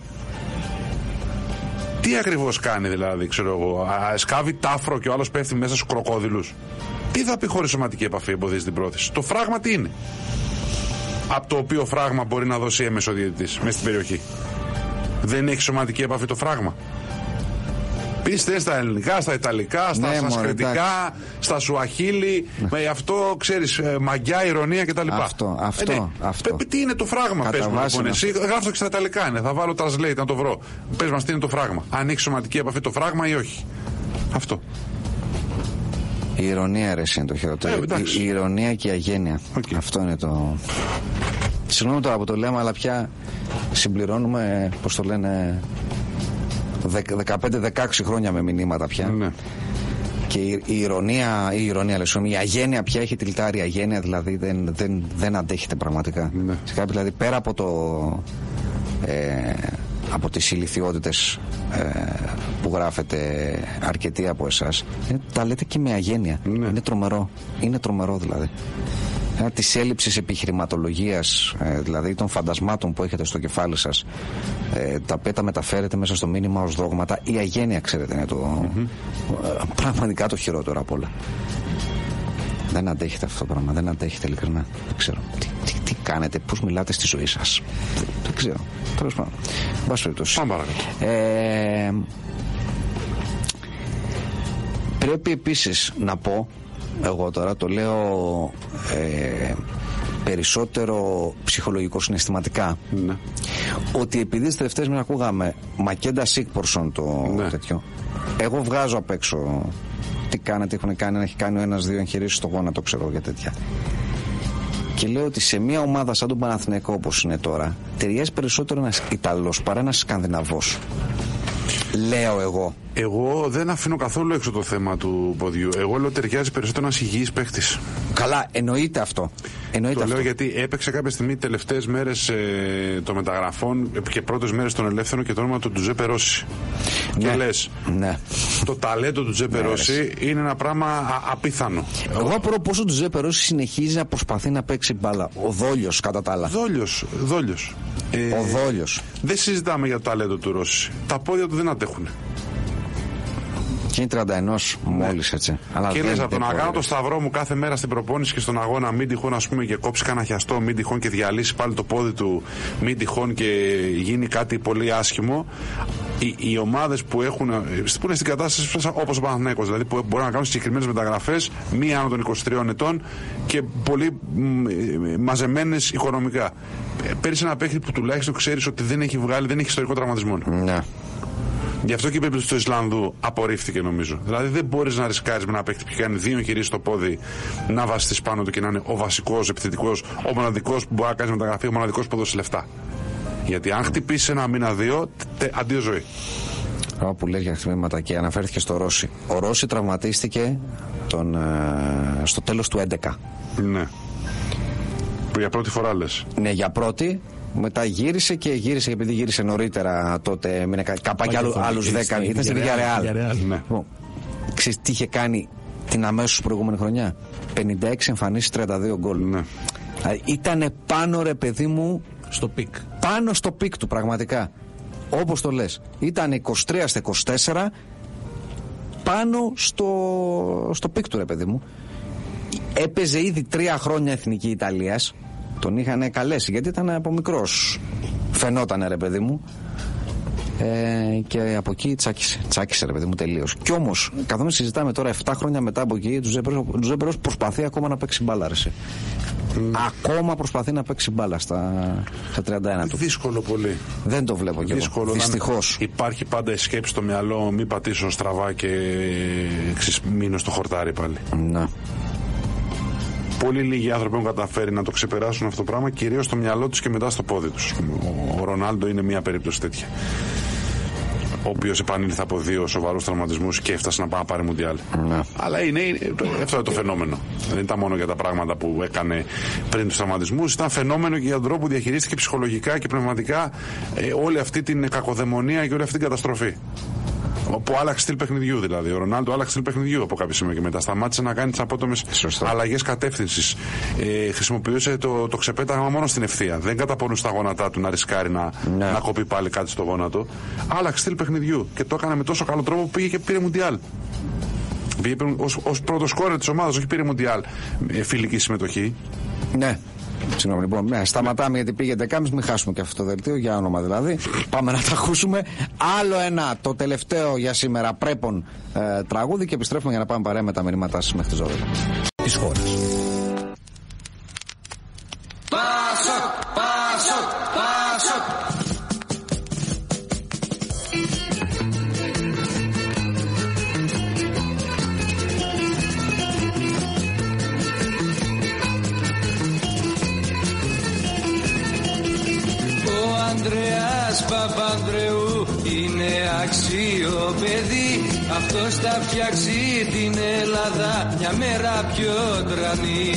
Τι ακριβώς κάνει δηλαδή, ξέρω εγώ? Σκάβει τάφρο και ο άλλος πέφτει μέσα στους κροκόδιλους? Τι θα πει χωρίς σωματική επαφή εμποδίζει την πρόθεση? Το φράγμα τι είναι? Από το οποίο φράγμα μπορεί να δώσει έμεσο διαιτητής μέσα στην περιοχή? Δεν έχει σωματική επαφή το φράγμα? Πείστε στα ελληνικά, στα ιταλικά, στα ναι, σανσκριτικά, στα σουαχίλι, ναι. Με αυτό ξέρεις, μαγιά, ηρωνία κτλ. Αυτό, αυτό, ε, ναι. αυτό. Τι είναι το φράγμα? Πες μου λοιπόν εσύ, γράφω και στα ιταλικά είναι, θα βάλω translate να το βρω. Πες μας τι είναι το φράγμα, αν έχει σωματική επαφή το φράγμα ή όχι. Αυτό. Η ηρωνία ρε είναι το χειρότερο. Ε, η, η ηρωνία και η αγένεια. Okay. Αυτό είναι το... Συγγνώμη τώρα που το λέμε, αλλά πια συμπληρώνουμε, πώς το λένε, δεκαπέντε δεκαέξι χρόνια με μηνύματα πια. Ναι. Και η, η ηρωνία, η ηρωνία λες, η αγένεια πια έχει τυλτάρει. Η αγένεια δηλαδή δεν, δεν, δεν αντέχεται πραγματικά. Ναι. Σε κάποιο, δηλαδή πέρα από το... Ε, από τις ηλιθιότητες ε, που γράφετε αρκετοί από εσάς, είναι, τα λέτε και με αγένεια. Ναι. Είναι τρομερό. Είναι τρομερό δηλαδή. Ε, της έλλειψης επιχειρηματολογίας, ε, δηλαδή των φαντασμάτων που έχετε στο κεφάλι σας, ε, τα πέτα μεταφέρετε μέσα στο μήνυμα ως δόγματα. Η αγένεια, ξέρετε, είναι το mm-hmm. ε, πραγματικά το χειρότερο απ' όλα. Δεν αντέχετε αυτό το πράγμα, δεν αντέχετε ειλικρινά. Δεν ξέρω. Τι, τι, τι κάνετε, πώς μιλάτε στη ζωή σας. Δεν, δεν ξέρω. Τέλος πάντων. Μπας περιπτώσει. Ε, πρέπει επίσης να πω, εγώ τώρα το λέω ε, περισσότερο ψυχολογικό-συναισθηματικά, ναι. Ότι επειδή τις τελευταίες μέρες ακούγαμε Μακέντα Σίκπορσον το ναι. τέτοιο, εγώ βγάζω απ' έξω τι κάνετε, έχουν κάνει, να έχει κάνει ο ένας δύο εγχειρήσεις στο γόνατο, ξέρω για τέτοια. Και λέω ότι σε μια ομάδα σαν τον Παναθηναϊκό όπως είναι τώρα, ταιριάζει περισσότερο ένας Ιταλός παρά ένας Σκανδιναβός. Λέω εγώ. Εγώ δεν αφήνω καθόλου έξω το θέμα του ποδιού. Εγώ λέω ταιριάζει περισσότερο ένας υγιής παίχτης. Καλά, εννοείται αυτό. Εννοείται το αυτό. λέω γιατί έπαιξε κάποια στιγμή τελευταίες μέρες ε, των μεταγραφών και πρώτες μέρες των ελεύθερων και το όνομα του Τζουζέπε Ρώση. Ναι. Και λες, ναι. Το ταλέντο του Τζουζέπε Ρώση είναι ένα πράγμα α, απίθανο. Εγώ απορώ πόσο ο Τζουζέπε Ρώση συνεχίζει να προσπαθεί να παίξει μπάλα. Ο Δόλιος κατά τα άλλα. Δόλιος, Δόλιος. Ε, ο Δόλιος. Δεν συζητάμε για το ταλέντο του Ρώση. Τα πόδια του δεν αντέχουν. Και είναι τριάντα ένα μόλις, έτσι. Αλλά και λες, από το να κάνω το σταυρό μου κάθε μέρα στην προπόνηση και στον αγώνα, μην τυχόν ας πούμε και κόψει κανένα χιαστό, μην τυχόν και διαλύσει πάλι το πόδι του, μην τυχόν και γίνει κάτι πολύ άσχημο. Οι, οι ομάδες που, έχουν, που είναι στην κατάσταση όπως ο Παναθηναϊκός, δηλαδή που μπορούν να κάνουν συγκεκριμένες μεταγραφές, μία άνω των είκοσι τριών ετών και πολύ μαζεμένες οικονομικά. Παίρνεις ένα παίχτη που τουλάχιστον ξέρεις ότι δεν έχει βγάλει, δεν έχει ιστορικό τραυματισμό. Ναι. Γι' αυτό και η περίπτωση του Ισλανδού απορρίφθηκε νομίζω. Δηλαδή δεν μπορείς να ρισκάρεις με ένα παίκτη που κάνει δύο εγχειρήσεις στο πόδι να βασιστείς πάνω του και να είναι ο βασικός επιθετικός, ο μοναδικός που μπορεί να κάνει μεταγραφή, ο μοναδικός που δώσει λεφτά. Γιατί αν χτυπήσει ένα μήνα δύο, τε, αντίο ζωή. Ω, που λέει για χτυπήματα και αναφέρθηκε στο Ρώση. Ο Ρώση τραυματίστηκε τον, ε, στο τέλος του έντεκα. Ναι. Για πρώτη φορά λες. Ναι, για πρώτη. Μετά γύρισε και γύρισε επειδή γύρισε νωρίτερα τότε. Με καπάκι άλλους δέκα. Ήταν στην Villarreal. Ναι. Ξέρεις τι είχε κάνει την αμέσως προηγούμενη χρονιά? πενήντα έξι εμφανίσεις, τριάντα δύο γκολ. Ναι. Ήτανε πάνω, ρε παιδί μου, στο πικ. Πάνω στο πικ του πραγματικά. Όπως το λες. Ήταν είκοσι τρία στα είκοσι τέσσερα πάνω στο, στο πικ του, ρε παιδί μου. Έπαιζε ήδη τρία χρόνια εθνική Ιταλίας. Τον είχαν καλέσει γιατί ήταν από μικρός. Φαινότανε, ρε παιδί μου. Ε, και από εκεί τσάκισε. Τσάκισε, ρε παιδί μου, τελείως. Κι όμως, καθώς συζητάμε τώρα επτά χρόνια μετά από εκεί, ο Τζουζέπε Ρώση προσπαθεί ακόμα να παίξει μπάλα, ρε. Mm. Ακόμα προσπαθεί να παίξει μπάλα στα, στα τριάντα ένα του. Δύσκολο πολύ. Δεν το βλέπω κι εγώ. Δυστυχώς. Υπάρχει πάντα η σκέψη στο μυαλό, μην πατήσω στραβά και μείνω στο χορτάρι πάλι. Να. Πολύ λίγοι άνθρωποι έχουν καταφέρει να το ξεπεράσουν αυτό το πράγμα, κυρίως στο μυαλό τους και μετά στο πόδι τους. Ο Ρονάλντο είναι μια περίπτωση τέτοια. Ο οποίος επανήλθε από δύο σοβαρούς τραυματισμούς και έφτασε να πάει να πάρει Μουντιάλ. Ναι. Αλλά είναι, είναι, αυτό είναι το φαινόμενο. Δεν ήταν μόνο για τα πράγματα που έκανε πριν τους τραυματισμούς, ήταν φαινόμενο και για τον τρόπο που διαχειρίστηκε ψυχολογικά και πνευματικά ε, όλη αυτή την κακοδαιμονία και όλη αυτή την καταστροφή. Όπου άλλαξε στυλ παιχνιδιού δηλαδή. Ο Ρονάλντο άλλαξε στυλ παιχνιδιού από κάποιο σημείο και μετά. Σταμάτησε να κάνει τι απότομες αλλαγές κατεύθυνσης. Ε, χρησιμοποιούσε το, το ξεπέταγμα μόνο στην ευθεία. Δεν καταπονούσε τα γόνατά του να ρισκάρει να, ναι. να κοπεί πάλι κάτι στο γόνατο. Άλλαξε στυλ παιχνιδιού και το έκανε με τόσο καλό τρόπο που πήγε και πήρε Μουντιάλ. Πήγε ως πρώτο σκόρερ της ομάδας, όχι πήρε Μουντιάλ ε, φιλική συμμετοχή. Ναι. Συγγνώμη, λοιπόν, ναι, σταματάμε γιατί πήγε δεκάμιση, μην χάσουμε και αυτό το δελτίο, για όνομα δηλαδή. Πάμε να τα ακούσουμε. Άλλο ένα, το τελευταίο για σήμερα, πρέπον ε, τραγούδι και επιστρέφουμε για να πάμε παρέα με τα μηνύματά σας μέχρι τις δώδεκα. Τις χώρες. Πάσοκ, Πάσοκ, Πάσοκ. Ανδρέας Παπανδρεού είναι αξίο παιδί. Αυτός θα φτιάξει την Ελλάδα μια μέρα πιο τρανή.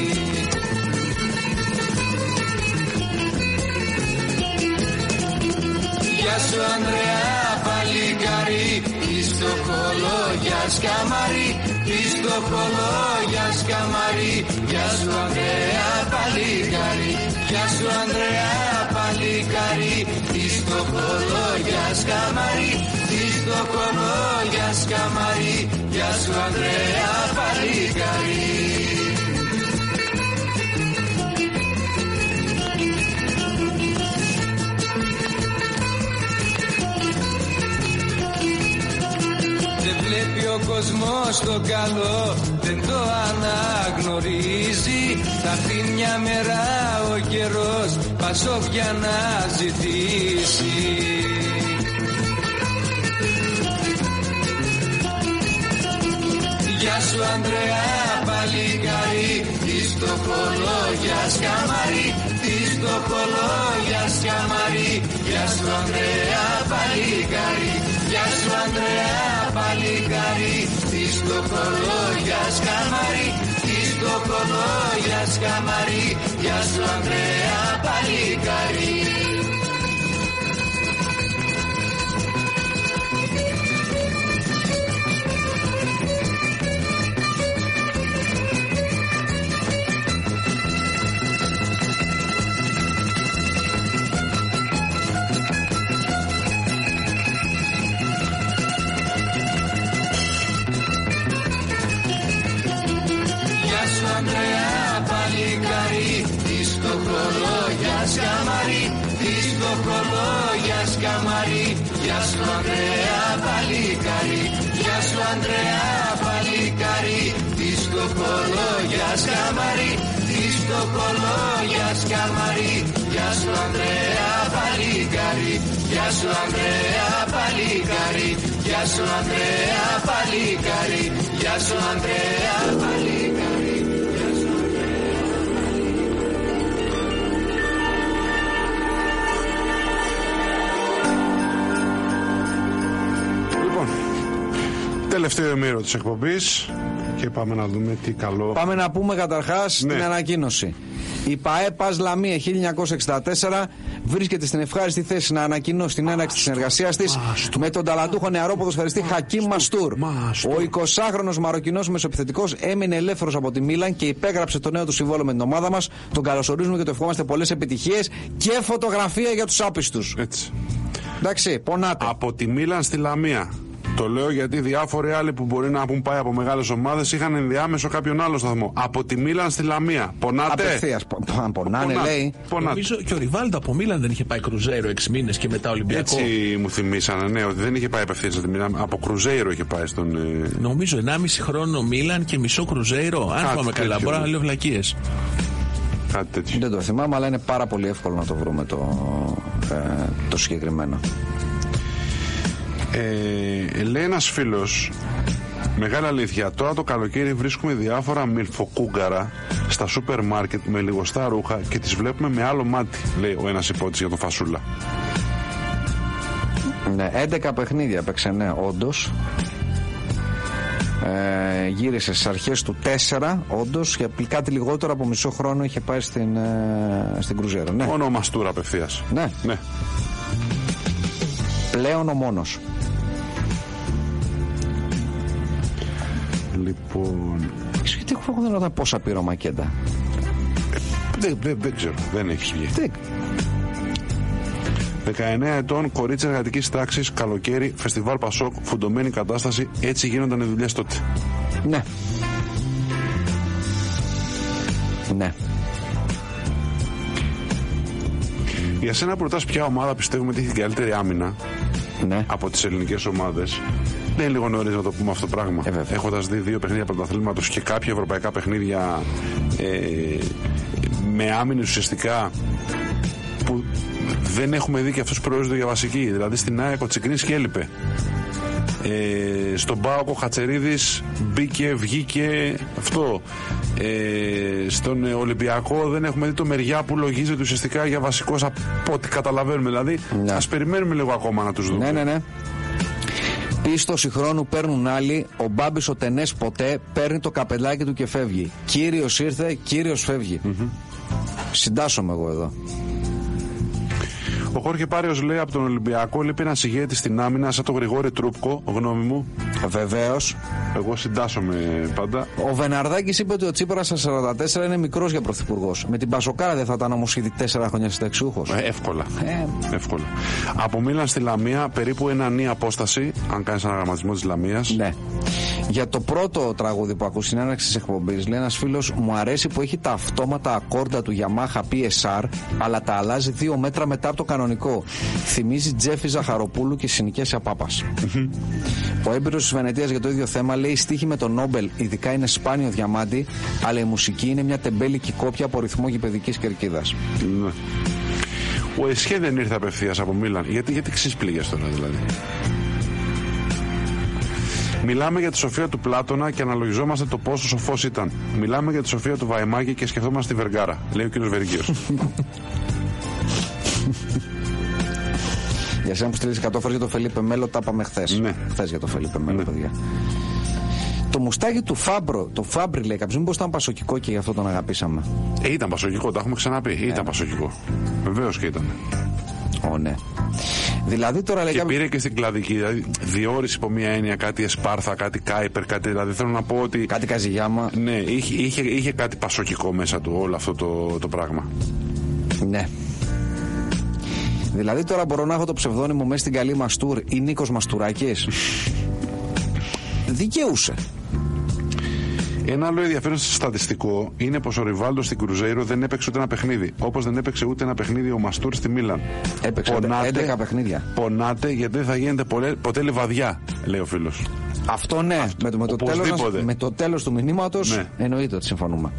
Γεια σου Ανδρέα παλικάρι, στο χολό για σκαμαρί, στο χολό για σκαμαρί. Γεια σου Ανδρέα παλικάρι, γεια σου Ανδρέα παλικάρι, στο χολό για σκαμαρί, στο χολό για σκαμαρί. Γεια σου Ανδρέα παλικάρι. Βλέπει ο κόσμος το καλό, δεν το αναγνωρίζει. Θα έρθει μια μέρα ο καιρός, Πασόκ για να ζητήσει. Γεια σου Ανδρέα παλικάρι, στο χολό για σκαμαρί, στο χολό για σκαμαρί. Γεια σου Ανδρέα παλικάρι, γεια σου Ανδρέα παλικάρι, στο χολό για σκαμαρί, στο χολό για σκαμαρί. Γεια σου Ανδρέα παλικάρι. Σκαμαρί, στο χολό για σκαμαρί. Γεια σου Ανδρέα παλικάρι, γεια σου Ανδρέα παλικάρι, στο χολό για σκαμαρί, στο χολό για σκαμαρί. Γεια σου Ανδρέα παλικάρι, γεια σου Ανδρέα παλικάρι, γεια σου Ανδρέα παλικάρι, γεια σου Ανδρέα παλικάρι. Τελευταίο ημίρο της εκπομπής και πάμε να δούμε τι καλό. Πάμε να πούμε καταρχάς ναι. την ανακοίνωση. Η ΠΑΕ Πας Λαμία χίλια εννιακόσια εξήντα τέσσερα βρίσκεται στην ευχάριστη θέση να ανακοινώσει την έναρξη της συνεργασίας της με τον ταλαντούχο νεαρό ποδοσφαιριστή Χακίμ Μαστούρ. Ο εικοσάχρονος Μαροκινός μεσοεπιθετικός έμεινε ελεύθερος από τη Μίλαν και υπέγραψε το νέο του συμβόλαιο με την ομάδα μας. Τον καλωσορίζουμε και το ευχόμαστε πολλές επιτυχίες και φωτογραφία για τους άπιστους. Έτσι. Εντάξει, πονάτε. Από τη Μίλαν στη Λαμία. Το λέω γιατί διάφοροι άλλοι που μπορεί να έχουν πάει από μεγάλες ομάδες είχαν ενδιάμεσο κάποιον άλλο σταθμό. Από τη Μίλαν στη Λαμία. Πονάτε. Απευθείας. Πονάνε, πονάνε, λέει. Πονάτε. Νομίζω και ο Ριβάλντο από Μίλαν δεν είχε πάει Κρουζέιρο έξι μήνες και μετά Ολυμπιακό. Έτσι μου θυμήσανε, ναι, ότι δεν είχε πάει απευθείας στη Μίλαν. Από Κρουζέιρο είχε πάει στον. Νομίζω ενάμιση χρόνο Μίλαν και μισό Κρουζέιρο. Αν θυμάμαι καλά, μπορώ να λέω βλακίες. Κάτι τέτοιο. Δεν το θυμάμαι, αλλά είναι πάρα πολύ εύκολο να το βρούμε το, ε, το συγκεκριμένο. Ε, λέει ένας φίλος, μεγάλη αλήθεια, τώρα το καλοκαίρι βρίσκουμε διάφορα μιλφοκούγκαρα στα σούπερ μάρκετ με λιγοστά ρούχα και τις βλέπουμε με άλλο μάτι, λέει ο ένας υπότης για τον Φασούλα. Ναι, έντεκα παιχνίδια παίξε, ναι, όντως. Ε, γύρισε στις αρχές του τέσσερα, όντως, και κάτι λιγότερο από μισό χρόνο είχε πάει στην, ε, στην Κρουζέρο. Ναι. Μόνο ο Μαστούρα απευθείας. Ναι. Ναι. Πλέον ο μόνος. Λοιπόν. Γιατί έχω δεν ρωτά πόσα πήρε ο Μακέντα. Δεν, δεν, δεν ξέρω, δεν έχει βγει. δεκαεννέα ετών, κορίτσια εργατικής τάξης, καλοκαίρι, φεστιβάλ Πασόκ, φουντωμένη κατάσταση. Έτσι γίνονταν οι δουλειές τότε. Ναι. Ναι. Για σένα που ρωτάς ποια ομάδα πιστεύουμε ότι έχει την καλύτερη άμυνα, ναι, από τις ελληνικές ομάδες, δεν είναι λίγο νωρίς να το πούμε αυτό το πράγμα. Ε, Έχοντας δει δύο παιχνίδια πρωταθλήματος και κάποια ευρωπαϊκά παιχνίδια ε, με άμυνες ουσιαστικά που δεν έχουμε δει και αυτούς που προορίζονται για βασική. Δηλαδή στην ΑΕΚ ο Τσικρίνης έλειπε. Ε, στον ΠΑΟΚ ο Χατσερίδης μπήκε, βγήκε αυτό. Ε, στον Ολυμπιακό δεν έχουμε δει το Μεριά που λογίζεται ουσιαστικά για βασικός από ό,τι καταλαβαίνουμε. Δηλαδή, ναι, ας περιμένουμε λίγο ακόμα να τους δούμε. Ναι, ναι, ναι. Πίστοση χρόνου παίρνουν άλλοι. Ο Μπάμπης ο Τενές ποτέ παίρνει το καπελάκι του και φεύγει. Κύριος ήρθε, κύριος φεύγει. Mm-hmm. Συντάσσομαι εγώ εδώ. Ο Χόρχε Πάριος λέει από τον Ολυμπιακό λείπει ένας ηγέτης στην άμυνα σαν τον Γρηγόρη Τρούπκο, γνώμη μου. Βεβαίως. Εγώ συντάσσομαι πάντα. Ο Βεναρδάκης είπε ότι ο Τσίπρας στα σαράντα τέσσερα είναι μικρός για πρωθυπουργός. Με την Πασοκάρα δεν θα ήταν όμως ήδη τέσσερα χρόνια συνταξιούχος. Ε, εύκολα. Ε. εύκολα. Από Μίλαν στη Λαμία περίπου ένα νη απόσταση, αν κάνεις ένα γραμματισμό της Λαμίας. Ναι. Για το πρώτο τραγούδι που ακούς στην έναρξη της εκπομπής, λέει ένας φίλος, μου αρέσει που έχει τα αυτόματα ακόρντα του Yamaha πι ες αρ, αλλά τα αλλάζει δύο μέτρα μετά από το κανονικό. Θυμίζει Τζέφι Ζαχαροπούλου και συνοικέσια Πάπας. Mm-hmm. Ο έμπειρος της Βενετίας για το ίδιο θέμα λέει: οι στίχοι με τον Νόμπελ ειδικά είναι σπάνιο διαμάντι, αλλά η μουσική είναι μια τεμπέλικη κόπια από ρυθμό γηπαιδικής κερκίδας. Mm. Ο Εσχέ δεν ήρθε απευθείας από Μίλαν. Γιατί, γιατί ξύσπληγες τώρα δηλαδή. Μιλάμε για τη σοφία του Πλάτωνα και αναλογιζόμαστε το πόσο σοφός ήταν. Μιλάμε για τη σοφία του Βαϊμάκη και σκεφτόμαστε τη Βεργάρα, λέει ο κύριος Βεργίος. Για σένα που στείλεις εκατό φορές για το Φελίπε Μέλο, τα είπαμε χθες. Ναι. Χθες για το Φελίπε Μέλο, ναι, παιδιά. Το μουστάκι του Φάμπρο, το Φάμπρι λέει κάποιος, μήπως ήταν πασοκικό και γι' αυτό τον αγαπήσαμε. Ε, ήταν πασοκικό, το έχουμε ξαναπεί. Ε. Ήταν πασοκικό. Βεβαίως και ήταν. Ω, ναι. Δηλαδή τώρα λέει και κάποιος... πήρε και στην κλαδική, δηλαδή διόρισε υπό μία έννοια κάτι Εσπάρθα, κάτι Κάιπερ, κάτι, δηλαδή θέλω να πω ότι... Κάτι Καζιγιάμα. Ναι, είχε, είχε, είχε κάτι πασοκικό μέσα του όλο αυτό το, το πράγμα. Ναι. Δηλαδή τώρα μπορώ να έχω το ψευδόνυμο μέσα στην καλή Μαστούρ ή Νίκος Μαστουράκης. Δικαιούσε. Ένα άλλο ενδιαφέρον στατιστικό είναι πως ο Ριβάλντο στην Κρουζέιρο δεν έπαιξε ούτε ένα παιχνίδι. Όπως δεν έπαιξε ούτε ένα παιχνίδι ο Μαστούρ στη Μίλαν. Έπαιξε έντεκα παιχνίδια. Πονάτε γιατί δεν θα γίνεται ποτέ, ποτέ λιβαδιά, λέει ο φίλος. Αυτό ναι. Αυτό, με, το, με, το τέλος, με το τέλος του μηνύματος, ναι, εννοείται ότι συμφωνούμε.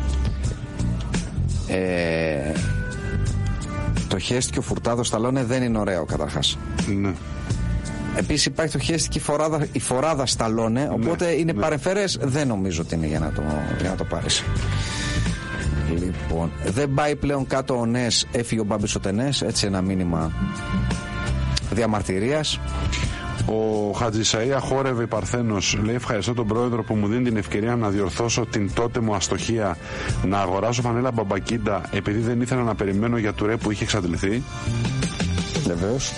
Ε, το Χέστηκε ο Φουρτάδο Σταλόνε δεν είναι ωραίο καταρχάς. Ναι. Επίσης υπάρχει το Χέστηκε η φοράδα, η φοράδα Σταλόνε, οπότε ναι, είναι ναι, παρεμφερές, δεν νομίζω ότι είναι για να το, για να το πάρεις. Λοιπόν, δεν πάει πλέον κάτω ο Νες, έφυγε ο Μπάμπης ο Τενές, έτσι ένα μήνυμα διαμαρτυρίας. Ο Χατζησαΐα χόρευε Παρθένος, λέει ευχαριστώ τον πρόεδρο που μου δίνει την ευκαιρία να διορθώσω την τότε μου αστοχία να αγοράσω φανέλα Μπαμπακίντα επειδή δεν ήθελα να περιμένω για τουρέ που είχε εξαντληθεί. Βεβαίως.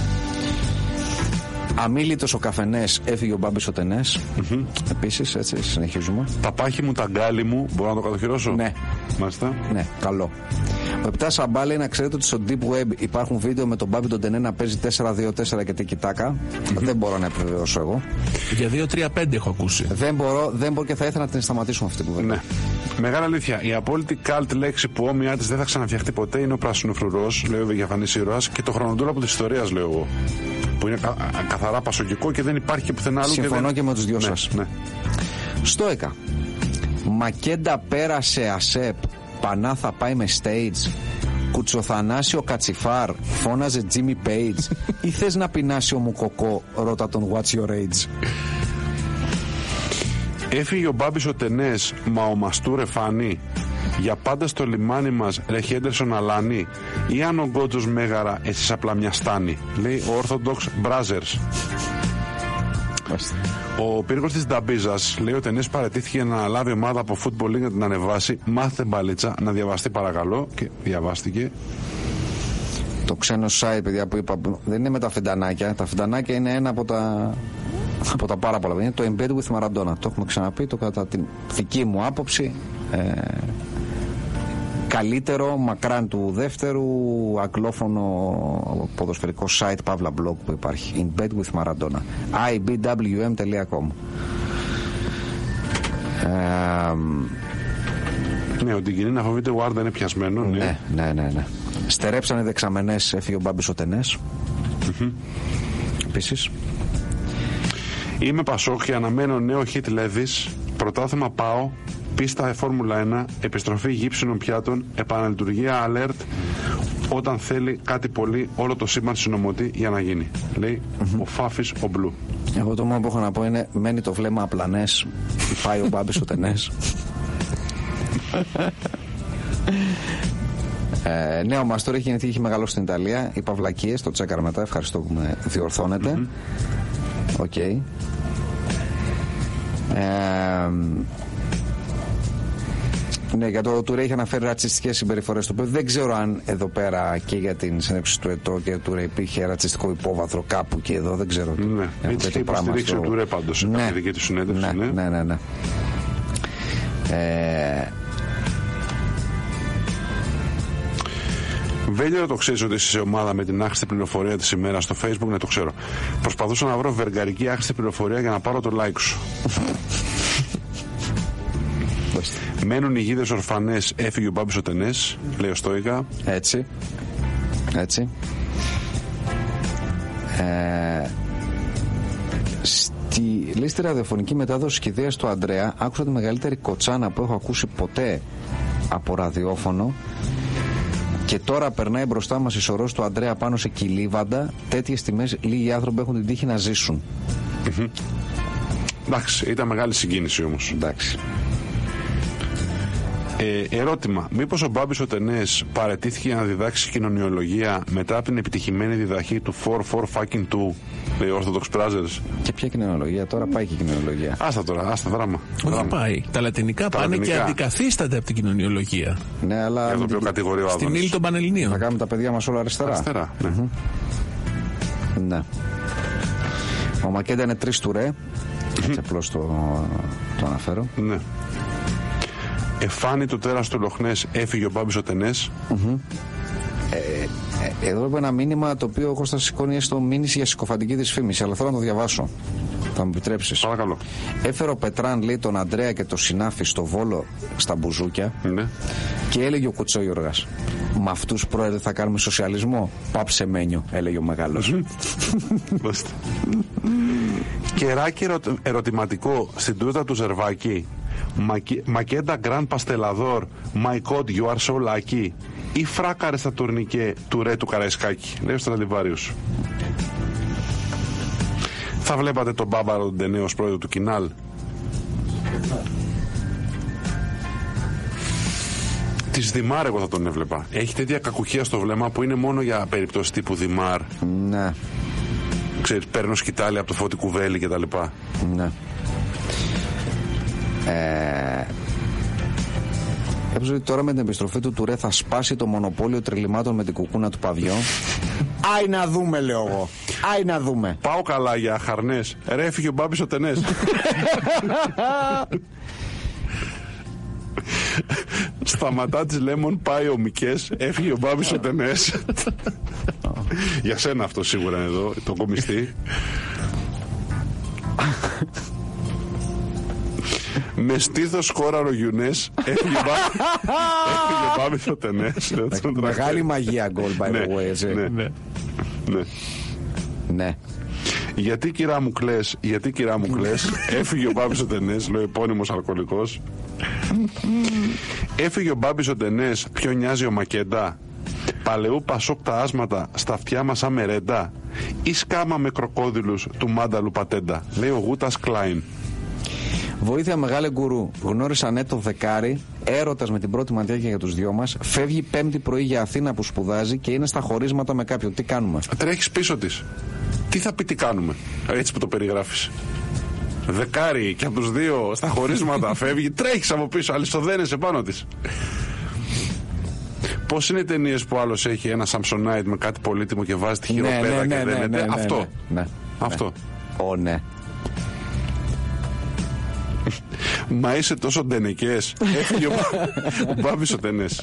Αμίλητος ο Καφενές, έφυγε ο Μπάμπης ο Τενές. Mm-hmm. Επίσης, έτσι συνεχίζουμε. Παπάχι μου, ταγκάλι μου, μπορώ να το κατοχυρώσω. Ναι. Μάλιστα. Ναι, καλό. Ο Επτά Σαμπά λέει να ξέρετε ότι στο Deep Web υπάρχουν βίντεο με τον Μπάμπη τον Τενέ να παίζει τέσσερα δύο τέσσερα και τικιτάκα. Mm-hmm. Δεν μπορώ να επιβεβαιώσω εγώ. Για δύο τρία πέντε έχω ακούσει. Δεν μπορώ, δεν μπορώ και θα ήθελα να την σταματήσουμε αυτή που βέβαια. Ναι. Μεγάλη αλήθεια. Η απόλυτη καλτ λέξη που όμοιά της δεν θα ξαναφτιαχτεί ποτέ είναι ο πράσινο-φρουρός, λέει ο Βεγιαφανής ήρωας, και το χρονοτούλαπο της ιστορίας, λέω εγώ. Που είναι κα, καθαρά πασοκικό και δεν υπάρχει και πουθενά άλλο. Συμφωνώ και, δεν... και με τους δυο σας. Ναι, ναι. Στόικα. Μακέντα πέρασε ΑΣΕΠ. Πανά θα πάει με stage. Κουτσοθανάσιο Κατσιφάρ. Φώναζε Jimmy Page. Ή θες να πεινάσει ο Μουκοκό, ρώτα τον What's your age. Έφυγε ο Μπάμπης ο Τενές, μα ο Μαστούρε φανεί. Για πάντα στο λιμάνι μας ρε Χέντερσον Αλάνι, ή αν ο Γκότζος Μέγαρα εσείς απλά μια στάνη, λέει ο Orthodox Brothers. Ο πύργος της Νταμπίζας λέει ότι Τενές παραιτήθηκε να αναλάβει ομάδα από Football League να την ανεβάσει. Μάθε μπαλίτσα να διαβαστεί παρακαλώ, και διαβάστηκε. Το ξένο site, παιδιά, που είπα, δεν είναι με τα φιντανάκια. Τα φιντανάκια είναι ένα από τα από τα πάρα πολλά είναι το Embed with Maradona. Το έχουμε ξαναπεί, το κατά τη δική μου άποψη ε, καλύτερο μακράν του δεύτερου αγγλόφωνο ποδοσφαιρικό site παύλα blog που υπάρχει. Embed with Maradona. άι μπι ντάμπλιου εμ τελεία κομ. ε, Ναι, ότι γίνει να φοβείται ο Άρντα είναι πιασμένο. Ναι, ναι, ναι, ναι, ναι. Στερέψανε δεξαμενές, έφυγε ο Μπάμπης ο Τενές. Mm-hmm. Επίσης. Είμαι Πασόκ και αναμένω νέο hit Λέδης, πρωτάθλημα ΠΑΟ, πίστα Φόρμουλα ένα, επιστροφή γύψινων πιάτων, επαναλειτουργία alert, όταν θέλει κάτι πολύ όλο το σύμπαν συνομωτεί για να γίνει. Λέει mm-hmm. ο Φάφης ο Μπλου. Εγώ το μόνο που έχω να πω είναι μένει το βλέμμα απλανές, πάει ο Μπάμπης ο Τενές. ε, ναι, ο Μαστόρ έχει γεννηθεί, έχει μεγαλώσει στην Ιταλία. Είπα βλακίες, το τσέκαρα μετά. Ευχαριστώ που με διορθώνετε. Οκ. Mm-hmm. okay. ε, ναι, για το Τουρέ είχε αναφέρει ρατσιστικές συμπεριφορές στο παιδί. Δεν ξέρω αν εδώ πέρα και για την συνέντευξη του ΕΤΟ και του Τουρέ υπήρχε ρατσιστικό υπόβαθρο κάπου και εδώ. Δεν ξέρω. Ναι, έτσι και υποστηρίξει ο Τουρέ πάντως σε κάποια δική του συνέντευξη. Ναι, ναι, ναι, ναι. Ε... Βέλιο, το ξέρεις ότι είσαι σε ομάδα με την άχρηστη πληροφορία της ημέρας στο Facebook? Ναι, το ξέρω. Προσπαθούσα να βρω βεργαρική άχρηστη πληροφορία για να πάρω το like σου. Μένουν οι γίδες ορφανές, έφυγε ο Μπάμπης ο Τενές, λέει ο Στόικα. Έτσι. Έτσι. Ε... Στη λίστη ραδιοφωνική μετάδοση κηδείας του Ανδρέα άκουσα τη μεγαλύτερη κοτσάνα που έχω ακούσει ποτέ από ραδιόφωνο, και τώρα περνάει μπροστά μας η σωρός του Ανδρέα πάνω σε κυλίβαντα. Τέτοιες τιμές λίγοι άνθρωποι έχουν την τύχη να ζήσουν. Mm-hmm. Εντάξει, ήταν μεγάλη συγκίνηση όμως. Εντάξει. Ε, ερώτημα, μήπως ο Μπάμπης ο Τενές παραιτήθηκε για να διδάξει κοινωνιολογία μετά από την επιτυχημένη διδαχή του φορ φορ fucking two, λέει Orthodox Brothers? Και ποια κοινωνιολογία, τώρα πάει και η κοινωνιολογία. Άστα τώρα, άστα δράμα. Όχι πάει. Τα λατινικά τα πάνε λατινικά. Και αντικαθίστανται από την κοινωνιολογία. Ναι, αλλά για το πιο κατηγορείο στην ύλη των Πανελληνίων. Θα κάνουμε τα παιδιά μας όλα αριστερά. Αριστερά, ναι. Mm-hmm. Ναι. Ο Μακέντα είναι τρεις τουρέ. Έτσι απλώς το, το αναφέρω. Ναι. Εφάνει το τέρας του Λοχνές, έφυγε ο Μπάμπης ο Τενές. Mm-hmm. ε, ε, εδώ έχω ένα μήνυμα το οποίο ο Κώστας σηκώνει στο μήνυση για συκοφαντική δυσφήμιση, αλλά θέλω να το διαβάσω. Θα μου επιτρέψεις? Παρακαλώ. Έφερε ο Πετράν, λέει, τον Ανδρέα και το συνάφι στο Βόλο στα μπουζούκια. Ναι. Και έλεγε ο Κουτσόγιοργας, με αυτούς πρόεδρε θα κάνουμε σοσιαλισμό? Πάψε μένιο, έλεγε ο μεγάλος. Κεράκι ερωτηματικό στην τούρτα του Ζερβάκη. Μακέντα Γκραν Παστελαδόρ, my god you are so lucky, ή φράκαρε στα τουρνικέ του ρε του Καραϊσκάκη, λέει ο Στραντιβάριους. Θα βλέπατε τον Μπάμπαρο τον Τενέ ως πρόεδρο του Κινάλ? Της Δημάρ εγώ θα τον έβλεπα. Έχει τέτοια κακουχία στο βλέμμα που είναι μόνο για περιπτώσεις τύπου Δημάρ. Ναι. Ξέρεις, παίρνω σκητάλη από το Φώτη Κουβέλη και τα λοιπά. Ναι. Ε... Έπαιζε ότι τώρα με την επιστροφή του Τουρέ θα σπάσει το μονοπόλιο τριλημάτων με την κουκούνα του Παβιό. Άι να δούμε, λέω εγώ. Άι να δούμε. Πάω καλά για χαρνές. Ρε, έφυγε ο Μπάμπης ο Τενές. Σταματά τις Λέμον, πάει ο Μικές, έφυγε ο Μπάμπης ο Τενές. Για σένα αυτό σίγουρα είναι εδώ, το κομιστή. Με στήθος χώραρο Γιουνές, έφυγε ο Μπάμπης ο Τενές. Μεγάλη μαγεία γκολ, by the way, έτσι. Ναι. Ναι. Γιατί κυρά μου κλαις, γιατί κυρά μου κλαις, έφυγε ο Μπάμπης ο Τενές, λέει ο επώνυμος αλκοολικός. Έφυγε ο Μπάμπης ο Τενές, ποιο νοιάζει ο Μακέντα? Παλαιού Πασόκ τα άσματα στα αυτιά μας σαν μερέντα, ή σκάμα με κροκόδιλους του μάνταλου πατέντα, λέει ο Γούτας Κλάιν. Βοήθεια μεγάλε γκουρού. Γνώρισα ναι το δεκάρι, έρωτας με την πρώτη ματιά και για τους δυο μας. Φεύγει πέμπτη πρωί για Αθήνα που σπουδάζει και είναι στα χωρίσματα με κάποιον. Τι κάνουμε? Τρέχεις πίσω της. Τι θα πει τι κάνουμε? Έτσι που το περιγράφεις. Δεκάρι και από τους δύο στα χωρίσματα φεύγει, τρέχεις από πίσω, αλυσοδένεσαι πάνω της. Πώς είναι οι ταινίες που άλλος έχει ένα Samsonite με κάτι πολύτιμο και βάζει τη χειροπέδα ναι, ναι, και ναι, δένεται? Ναι, ναι, αυτό. Ναι, ναι, αυτό. Ω, ναι. Μα είσαι τόσο ντενεκές. Έφυγε ο, ο Μπάμπης ο Τενές.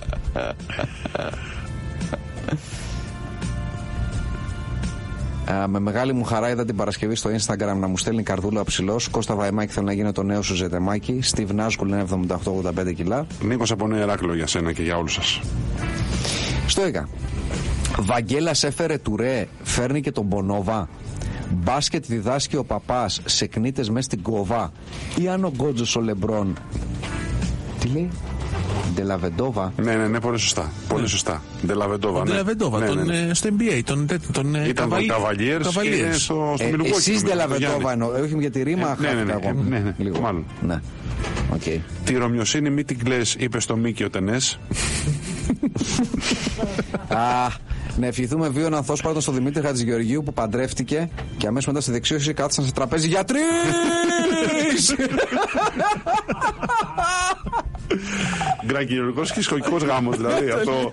Uh, με μεγάλη μου χαρά είδα την Παρασκευή στο Instagram να μου στέλνει καρδούλα ο ψηλός. Κώστα Βαϊμάκη, θέλω να γίνω το νέο σου Ζετεμάκη. Στιβ Νάσκουλ είναι εβδομήντα οκτώ ογδόντα πέντε κιλά. Νίκος από Νέο Ηράκλειο για σένα και για όλους σας. Στο έκα. Βαγγέλας έφερε τουρέ, φέρνει και τον Μπονόβα. Μπάσκετ διδάσκει ο παπάς σε κνίτες μες στην κόβα. Ή αν ο Γκότζος ο Λεμπρόν. Τι λέει? Ντελαβεντόβα. Ναι, ναι, ναι, πολύ σωστά. Πολύ σωστά. Ντελαβεντόβα. Ντελαβεντόβα, ναι, ναι, ναι. Στο N B A. Τον, τον, ήταν τον Καβαλιέρς στο, στο ε, Μιλουγκόκι. Εσείς Ντελαβεντόβα εννοώ. Όχι για τη ρήμα. Ε, ναι, ναι, ναι, ναι, ναι, λίγο. Μάλλον. Ναι. Okay. Τη Ρωμιοσύνη μη την κλαις, είπε στο Μίκη ο Τενές. Α, να ευχηθούμε βίων ανθόσπαρτο στο Δημήτρη Χατζηγεωργίου που παντρεύτηκε και αμέσως μετά στη δεξίωση κάθισαν σε τραπέζι για τρεις. Γκρακινιωρικός και σκοκικός γάμος, δηλαδή αυτό.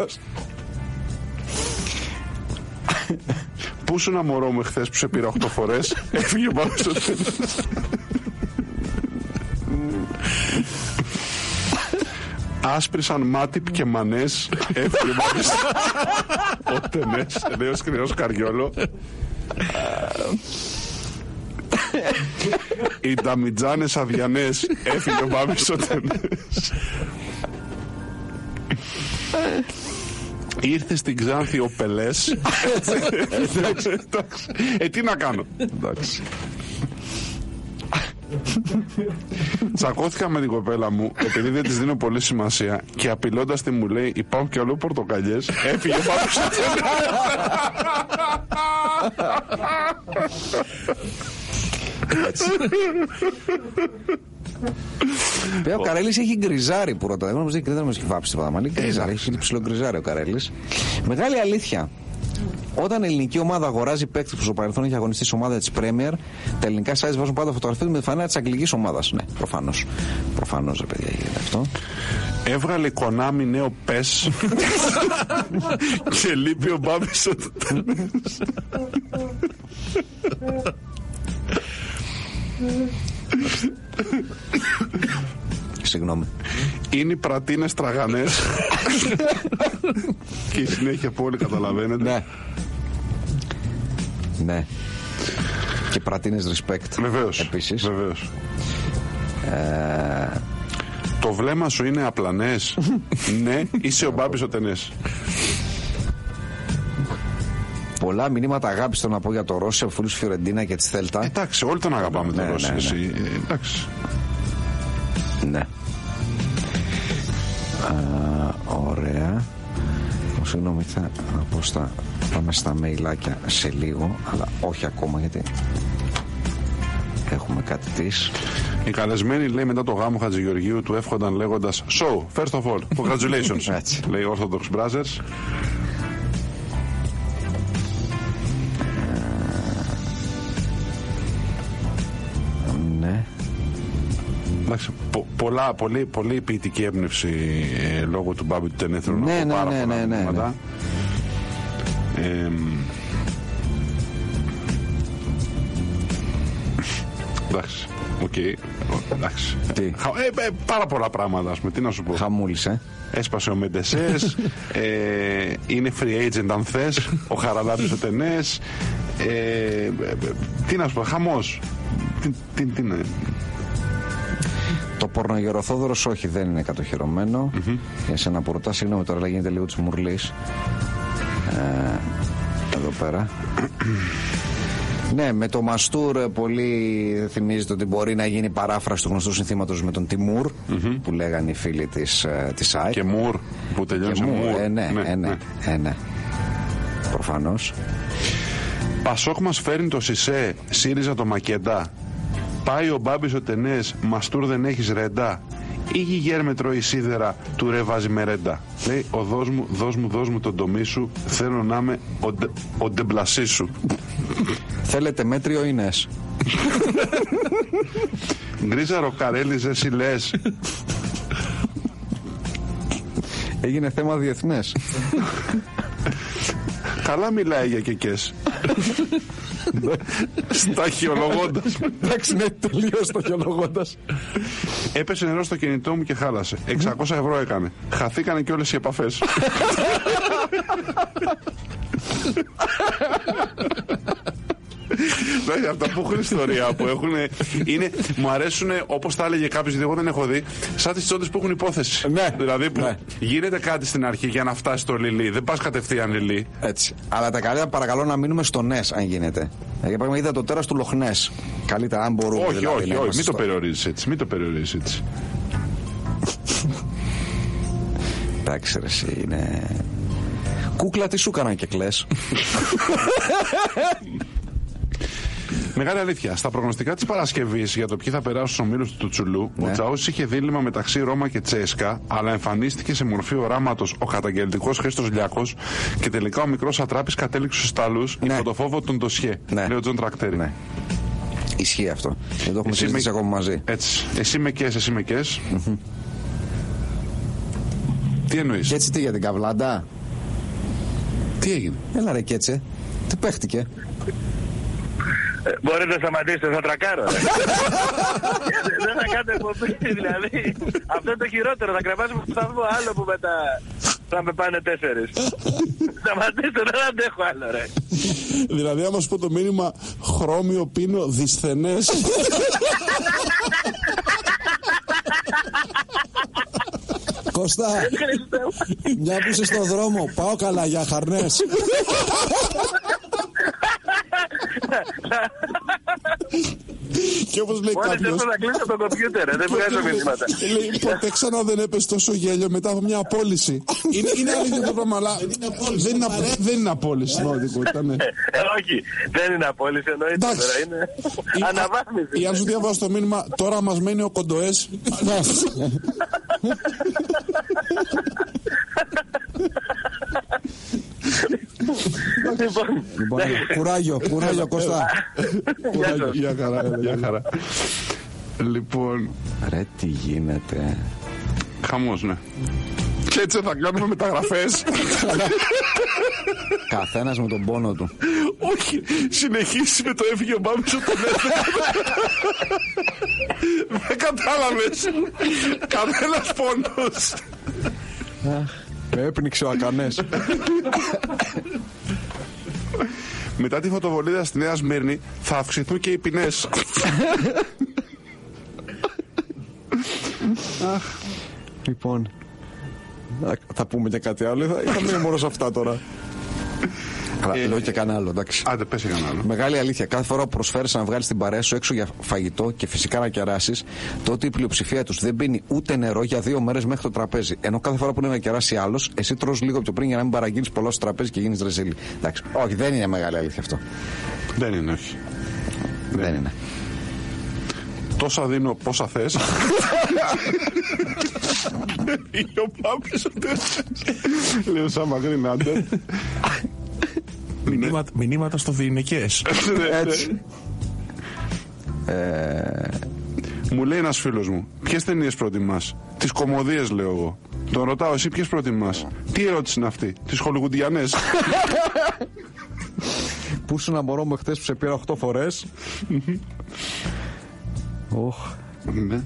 Πού σου να μωρό μου εχθές που σε πήρα οχτώ φορές? Έφυγε πάνω στο τέλος. Άσπρισαν μάτιπ και μανές. Έφυγε πάνω στο ο Τενές, νέος κρυός Καριόλο. Οι νταμιτζάνες αδιανές. Έφυγε ο Μπάμπης ο Τενές. Ήρθε στην Ξάνθη ο Πελές. Εντάξει, εντάξει. Ε, τι να κάνω. Εντάξει. Τσακώθηκα με την κοπέλα μου επειδή δεν της δίνω πολύ σημασία και απειλώντας τη μου λέει υπάρχουν και αλλού πορτοκαλιές. Έφυγε ο Μπάμπης ο Πέρα ο Καρέλης έχει γκριζάρει που ρωτάω. Εγώ νομίζω ότι δεν μας έχει βάψει το παδαμάλι. Γκριζάρει, έχει ψιλογκριζάρει ο Καρέλης. Μεγάλη αλήθεια. Όταν η ελληνική ομάδα αγοράζει παίκτες που στο παρελθόν έχει αγωνιστεί σε ομάδα της Premier, τα ελληνικά sites βάζουν πάντα φωτογραφίες με τη φανέλα της αγγλικής ομάδας. Ναι, προφανώς. Προφανώς, ρε παιδιά, γίνεται αυτό. Έβγαλε η Konami νέο πες και λείπει ο Μπάμπης ο Τενές. Συγγνώμη. Είναι οι πρατίνες τραγανές. Και η συνέχεια που όλοι καταλαβαίνετε. Ναι. Ναι. Και πρατίνες respect. Βεβαίως. Επίσης. Βεβαίως. Ε... Το βλέμμα σου είναι απλανές. Ναι, είσαι ο Μπάμπης ο Τενές. Πολλά μηνύματα αγάπης θέλω να πω για το Ρώση, αφού Φιωρεντίνα και τη Θέλτα. Εντάξει, όλοι τον αγαπάμε τον ναι, Ρώση. Ναι, ναι. Εσύ. Ε, εντάξει. Ναι. Α, ωραία. Συγγνώμη, θα πω στα, πάμε στα μεϊλάκια σε λίγο, αλλά όχι ακόμα γιατί έχουμε κάτι της. Η καλεσμένη λέει μετά το γάμο Χατζηγεωργίου του εύχονταν λέγοντας So, first of all, congratulations. Λέει Orthodox Brothers. Ναι. Εντάξει, πο, πολλά, πολύ, πολύ ποιητική έμπνευση ε, λόγω του Μπάμπη του Τενέθρου. Ναι, ναι, ναι, ναι, ναι, ναι. Ε, εντάξει, οκ, okay, εντάξει. Τι? Ε, ε, πάρα πολλά πράγματα, ας πούμε, τι να σου πω. Χαμούλησε. Έσπασε ο Μεντεσές, ε, είναι free agent αν θες, ο Χαραλάμπης ο Τενές, ε, ε, τι να σου πω, χαμός. Τι, τι, τι είναι. Το πορνογεροθόδωρος όχι, δεν είναι κατοχυρωμένο. Mm-hmm. Για σένα που ρωτάς, συγγνώμη τώρα, αλλά γίνεται λίγο της μουρλής. Ε, εδώ πέρα. Ναι, με το Μαστούρ πολύ θυμίζεται ότι μπορεί να γίνει παράφραση του γνωστού συνθήματος με τον Τιμούρ, mm-hmm. που λέγανε οι φίλοι της, της ΑΕΚ. Και Μουρ, που τελειώνει Μουρ. Ε, ναι, ναι, ε, ναι, ε, ναι. Προφανώς. Πασόκ μας φέρνει το Σισέ, ΣΥΡΙΖΑ το Μακεντά. Πάει ο Μπάμπης ο Τενές, Μαστούρ δεν έχεις ρέντα. Ή γιγέρμετρο η σίδερα του ρε βάζει μερέντα. Λέει, ο δώσ' μου, δώσ' μου, δώσ' μου τον τομί σου, θέλω να είμαι ο, ντε, ο ντεμπλασί σου. Θέλετε μέτριο ή νες? Γκρίζαρο Καρέλης, εσύ λες. Έγινε θέμα διεθνές. Καλά μιλάει για κεκές. Σταχυολογώντας. Εντάξει, ναι, τελείως σταχυολογώντας. Έπεσε νερό στο κινητό μου και χάλασε. εξακόσια ευρώ έκανε. Χαθήκανε και όλες οι επαφές. Δηλαδή αυτά που έχουν ιστορία, που έχουν. Είναι, μου αρέσουν, όπως τα έλεγε κάποιος, γιατί εγώ δεν έχω δει, σαν τις τσόντες που έχουν υπόθεση. Ναι. Δηλαδή που ναι. γίνεται κάτι στην αρχή για να φτάσει στο Λιλί. Δεν πας κατευθείαν Λιλί. Έτσι. Αλλά τα καλύτερα παρακαλώ να μείνουμε στο Νες, αν γίνεται. Για παράδειγμα, είδα το τέρας του Λοχνές. Καλύτερα, αν μπορούμε. Όχι, δηλαδή, όχι, όχι. Μην το περιορίζεις έτσι. Μην το περιορίζεις έτσι. Εντάξει, ρε, εσύ είναι. Κούκλα, τι σου έκαναν και κλαις. Μεγάλη αλήθεια. Στα προγνωστικά της Παρασκευής για το ποιοι θα περάσουν στους ομίλους του Τσουλού, ναι. ο Τσαούσης είχε δίλημμα μεταξύ Ρώμα και Τσέσκα, αλλά εμφανίστηκε σε μορφή οράματος ο καταγγελτικός Χρήστος Λιάκος και τελικά ο μικρός Ατράπης κατέληξε στους Ιταλούς ναι. υπό το φόβο των ντοσιέ. Ναι. Λέει ο Τζον Τρακτέρη. Ναι. Ισχύει αυτό. Δεν το έχουμε συζητήσει με... ακόμα μαζί. Έτσι. Εσύ με κες, εσύ με κες. Mm-hmm. Τι εννοείς? Και έτσι τι για την Καβλάντα? Τι έγινε? Έλα ρε Κέτσε. Τι παίχτηκε? Ε, μπορείτε να σταματήσετε, θα τρακάρω. Δεν θα κάνετε εκπομπή, δηλαδή. Αυτό είναι το χειρότερο. Θα κρεμάσουμε το σταθμό άλλο που μετά θα με πάνε τέσσερις. Σταματήστε, δεν αντέχω άλλο, ρε. Δηλαδή, άμα σου πω το μήνυμα χρώμιο πίνο δυσθενές. Κώστα, μια που είσαι στον δρόμο, πάω καλά για χαρνές. Και όπως λέει κάποιος... Μόλις να κλείσω το κομπιούτερ, δεν βγάζω μηνύματα. Λέει, ποτέ ξανά δεν έπεσε τόσο γέλιο μετά από μια απόλυση. Είναι, είναι αλήθεια το πράγμα, αλλά δεν είναι, απο... δεν είναι απόλυση. Ναι. Ε, όχι, δεν είναι απόλυση, εννοείται τώρα, είναι αναβάθμιση. Ή αν σου διαβάζω το μήνυμα, τώρα μας μένει ο Κοντοές. Λοιπόν, κουράγιο, κουράγιο Κώστα. Γεια χαρά, γεια χαρά. Λοιπόν, ρε τι γίνεται? χαμός, ναι. Και έτσι θα κάνουμε μεταγραφές. Καθένας με τον πόνο του. Όχι, συνεχίσει με το έφυγε ο Μπάμπης όταν έφυγε. Δεν κατάλαβες. Κανένας πόνος. Με έπνιξε ο Ακανές. Μετά τη φωτοβολίδα στη Νέα Σμύρνη θα αυξηθούν και οι ποινές. Λοιπόν, θα πούμε και κάτι άλλο. Θα μείνουμε μόνο σε αυτά τώρα. Αλλά ε, λέω και κανένα άλλο, εντάξει. Άντε, πες και κανένα άλλο. Μεγάλη αλήθεια. Κάθε φορά που προσφέρεις να βγάλεις την παρέα σου έξω για φαγητό και φυσικά να κεράσεις, τότε η πλειοψηφία τους δεν πίνει ούτε νερό για δύο μέρες μέχρι το τραπέζι. Ενώ κάθε φορά που είναι να κεράσει άλλος, εσύ τρως λίγο πιο πριν για να μην παραγγείλεις πολλά στο τραπέζι και γίνεις ρεζίλη. Εντάξει. Όχι, δεν είναι μεγάλη αλήθεια αυτό. Δεν είναι, όχι. Δεν, δεν είναι. Τόσα δίνω, πόσα θες. Είναι ο Πάπης ο τέσσερις. Λέω σαν μακρύν άντερ. Μηνύματα, μηνύματα στο διηνικές. Έτσι. ε... Μου λέει ένας φίλος μου, ποιες ταινίες προτιμάς? Τις κομμωδίες, λέω εγώ. Τον ρωτάω, εσύ ποιες προτιμάς? Τι ερώτηση είναι αυτή? Τις χολιγουντιανές? Πού σου να μπορώ με χτες που σε πήρα οχτώ φορές. Οχ. Ναι.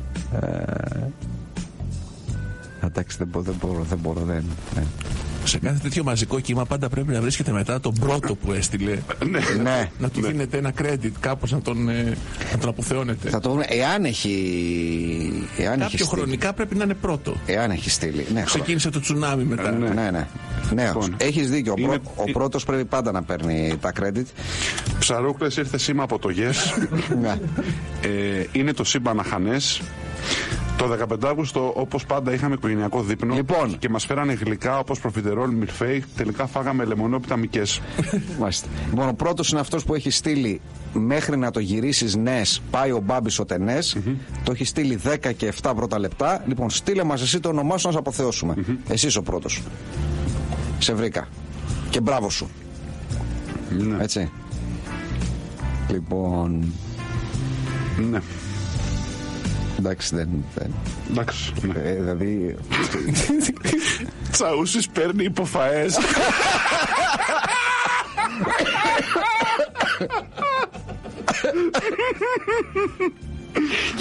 Εντάξει, δεν μπορώ, δεν μπορώ, δεν μπορώ, δεν. Σε κάθε τέτοιο μαζικό κύμα πάντα πρέπει να βρίσκεται μετά τον πρώτο που έστειλε. Ναι. Να του δίνετε ένα credit, κάπως να τον, να τον αποθεώνετε. Θα το δούμε, εάν έχει. Εάν Κάποιο έχει χρονικά πρέπει να είναι πρώτο. Εάν έχει στείλει. Ναι, ξεκίνησε το τσουνάμι μετά. Ναι, ναι. ναι. ναι λοιπόν, έχεις δίκιο. Είναι... Ο, πρω... ο πρώτος πρέπει πάντα να παίρνει τα credit. Ψαρούκλες, ήρθε σήμα από το Yes. ε, είναι το σύμπαν αχανές. Το δεκαπέντε Αυγούστου, όπως πάντα, είχαμε οικογενειακό δείπνο λοιπόν. Και μας φέρανε γλυκά όπως προφιτερόλ, μιλφέι. Τελικά φάγαμε λεμονόπιτα μικές. Λοιπόν, ο πρώτος είναι αυτός που έχει στείλει μέχρι να το γυρίσεις Νες, πάει ο Μπάμπης ο Τενές. Mm-hmm. Το έχει στείλει δέκα και επτά πρώτα λεπτά. Λοιπόν, στείλε μας εσύ το όνομά σου να σε αποθεώσουμε. Mm-hmm. Εσύ είσαι ο πρώτος. Σε βρήκα. Και μπράβο σου. Ναι. Έτσι. Λοιπόν. Ναι. Εντάξει, δεν. δεν. Εντάξει. Ναι. Ε, δηλαδή. Τσαούσης παίρνει υποφαές.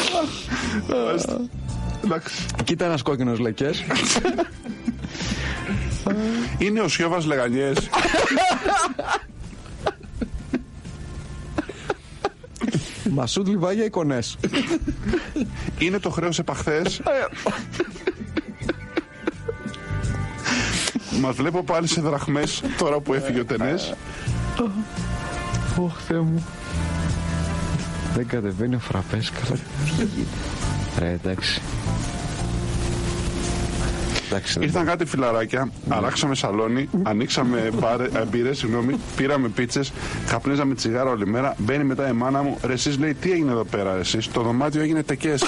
Εντάξει. Κοίτα ένας κόκκινος λεκές. Είναι ο Σιώβας Λεγανιές. Μασούτ Λιβάγια εικονές. Είναι το χρέος επαχθές. Μας βλέπω πάλι σε δραχμές τώρα που έφυγε ο Τενές. Ωχ, Θεέ μου. Δεν κατεβαίνει ο φραπές. Καλά. Ρε, εντάξει. Ήρθαν κάτι φιλαράκια, αλλάξαμε σαλόνι, ανοίξαμε μπύρες, συγγνώμη, πήραμε πίτσες, καπνίζαμε τσιγάρα όλη μέρα. Μπαίνει μετά η μάνα μου, ρε εσείς, λέει, τι έγινε εδώ πέρα, ρε εσείς? Το δωμάτιο έγινε τεκές.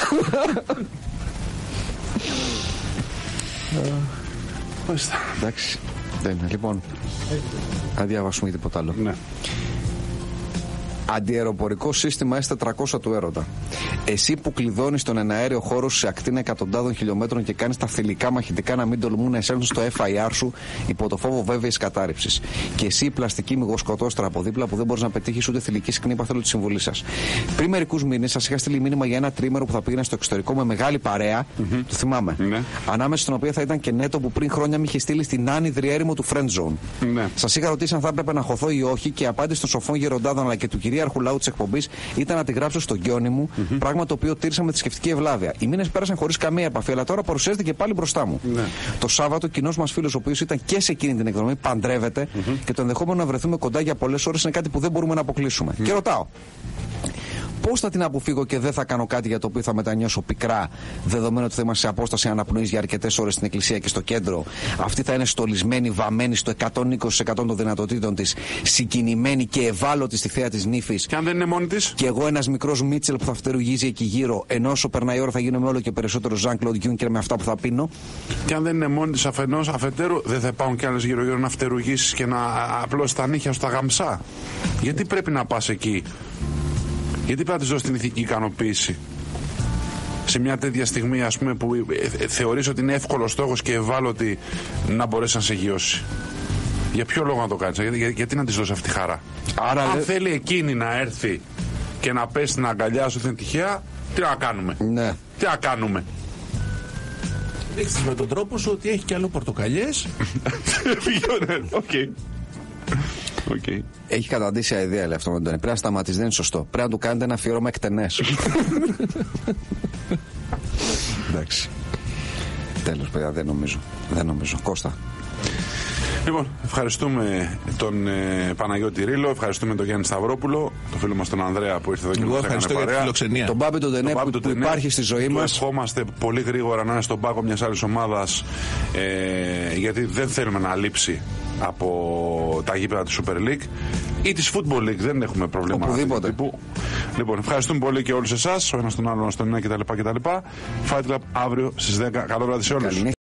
Εντάξει, δεν είναι. Λοιπόν, θα διαβάσουμε τίποτα άλλο. Ναι. Αντιαεροπορικό σύστημα ες τετρακόσια του έρωτα. Εσύ που κλειδώνεις τον εναέριο χώρο σου σε ακτίνα εκατοντάδων χιλιόμετρων και κάνεις τα θηλυκά μαχητικά να μην τολμούν να εισέλθουν στο εφ άι αρ σου υπό το φόβο βέβαιης κατάρριψης. Και εσύ η πλαστική μυγοσκοτόστρα από δίπλα που δεν μπορείς να πετύχεις ούτε θηλυκή σκνήπα, θέλω τη συμβουλή σας. Πριν μερικούς μήνες σας είχα στείλει μήνυμα για ένα τρίμερο που θα πήγαινε στο εξωτερικό με μεγάλη παρέα. Mm-hmm. Το θυμάμαι. Ναι. Ανάμεσα στην οποία θα ήταν και Νέτο που πριν χρόνια με είχε στείλει στην άνυδρη έρημο του Friend Zone. Ναι. Σας είχα ρωτήσει αν θα έπρεπε να χωθώ ή όχι και η απάντηση των σοφών γεροντάδων αλλά και του κυρίαρχου λαού της εκπομπής ήταν να τη γράψω στο γκιόνι μου, mm-hmm. πράγμα το οποίο τήρησα με θρησκευτική ευλάβεια. Οι μήνες πέρασαν χωρίς καμία επαφή, αλλά τώρα παρουσιάζεται και πάλι μπροστά μου. Ναι. Το Σάββατο, κοινός μας φίλος, ο οποίος ήταν και σε εκείνη την εκδρομή, παντρεύεται mm-hmm. και το ενδεχόμενο να βρεθούμε κοντά για πολλές ώρες είναι κάτι που δεν μπορούμε να αποκλείσουμε. Mm-hmm. Και ρωτάω, πώς θα την αποφύγω και δεν θα κάνω κάτι για το οποίο θα μετανιώσω πικρά, δεδομένου ότι θα είμαστε σε απόσταση αναπνοής για αρκετές ώρες στην εκκλησία και στο κέντρο? Αυτή θα είναι στολισμένη, βαμμένη στο εκατόν είκοσι τοις εκατό των δυνατοτήτων της, συγκινημένη και ευάλωτη στη θέα της νύφης. Και αν δεν είναι μόνη της. Και εγώ ένας μικρός Μίτσελ που θα φτερουγίζει εκεί γύρω, ενώ όσο περνάει η ώρα θα γίνομαι όλο και περισσότερο Ζαν Κλοντ Γιούνκερ με αυτά που θα πίνω. Και αν δεν είναι μόνη της αφενός, αφετέρου, δεν θα πάουν κι άλλες γύρω-γύρω να φτερουγίσεις και να απλώσεις τα νύχια στα γαμψά. Γιατί πρέπει να πας εκεί? Γιατί πρέπει να της δώσει την ηθική ικανοποίηση σε μια τέτοια στιγμή, ας πούμε, που ε, ε, θεωρείς ότι είναι εύκολος στόχος και ευάλωτη να μπορέσει να σε γιώσει? Για ποιο λόγο να το κάνεις? Για, για, γιατί να της δώσει αυτή τη χαρά? Άρα, αν δε... θέλει εκείνη να έρθει και να πέσει στην αγκαλιά σου, δεν τυχαία, τι να κάνουμε? Ναι. Τι να κάνουμε? Δείξτε με τον τρόπο σου ότι έχει κι άλλο πορτοκαλιές. Οκ. Okay. Έχει καταντήσει αηδία, λέει αυτό με τον Πρέπει να σταματήσει, δεν είναι σωστό. Πρέπει να του κάνετε ένα αφιέρωμα εκτενές. Εντάξει. Τέλος, παιδιά, δεν νομίζω. Δεν νομίζω. Κώστα. Λοιπόν, ευχαριστούμε τον ε, Παναγιώτη Ρήλο, ευχαριστούμε τον Γιάννη Σταυρόπουλο, τον φίλο μας τον Ανδρέα που ήρθε εδώ και μας έκανε παρέα. Για τη φιλοξενία. Τον Μπάμπη τον Τενέ που, που υπάρχει στη ζωή μας. Ευχόμαστε πολύ γρήγορα να είναι στον πάγκο μιας άλλης ομάδας, ε, γιατί δεν θέλουμε να λείψει από τα γήπεδα της Super League ή της Football League, δεν έχουμε προβλήμα. Οπουδήποτε. Λοιπόν, ευχαριστούμε πολύ και όλους εσάς, ο ένας τον άλλον, στον ένα κτλ. Fight Club αύριο στις δέκα. Καλό βράδυ σε όλους.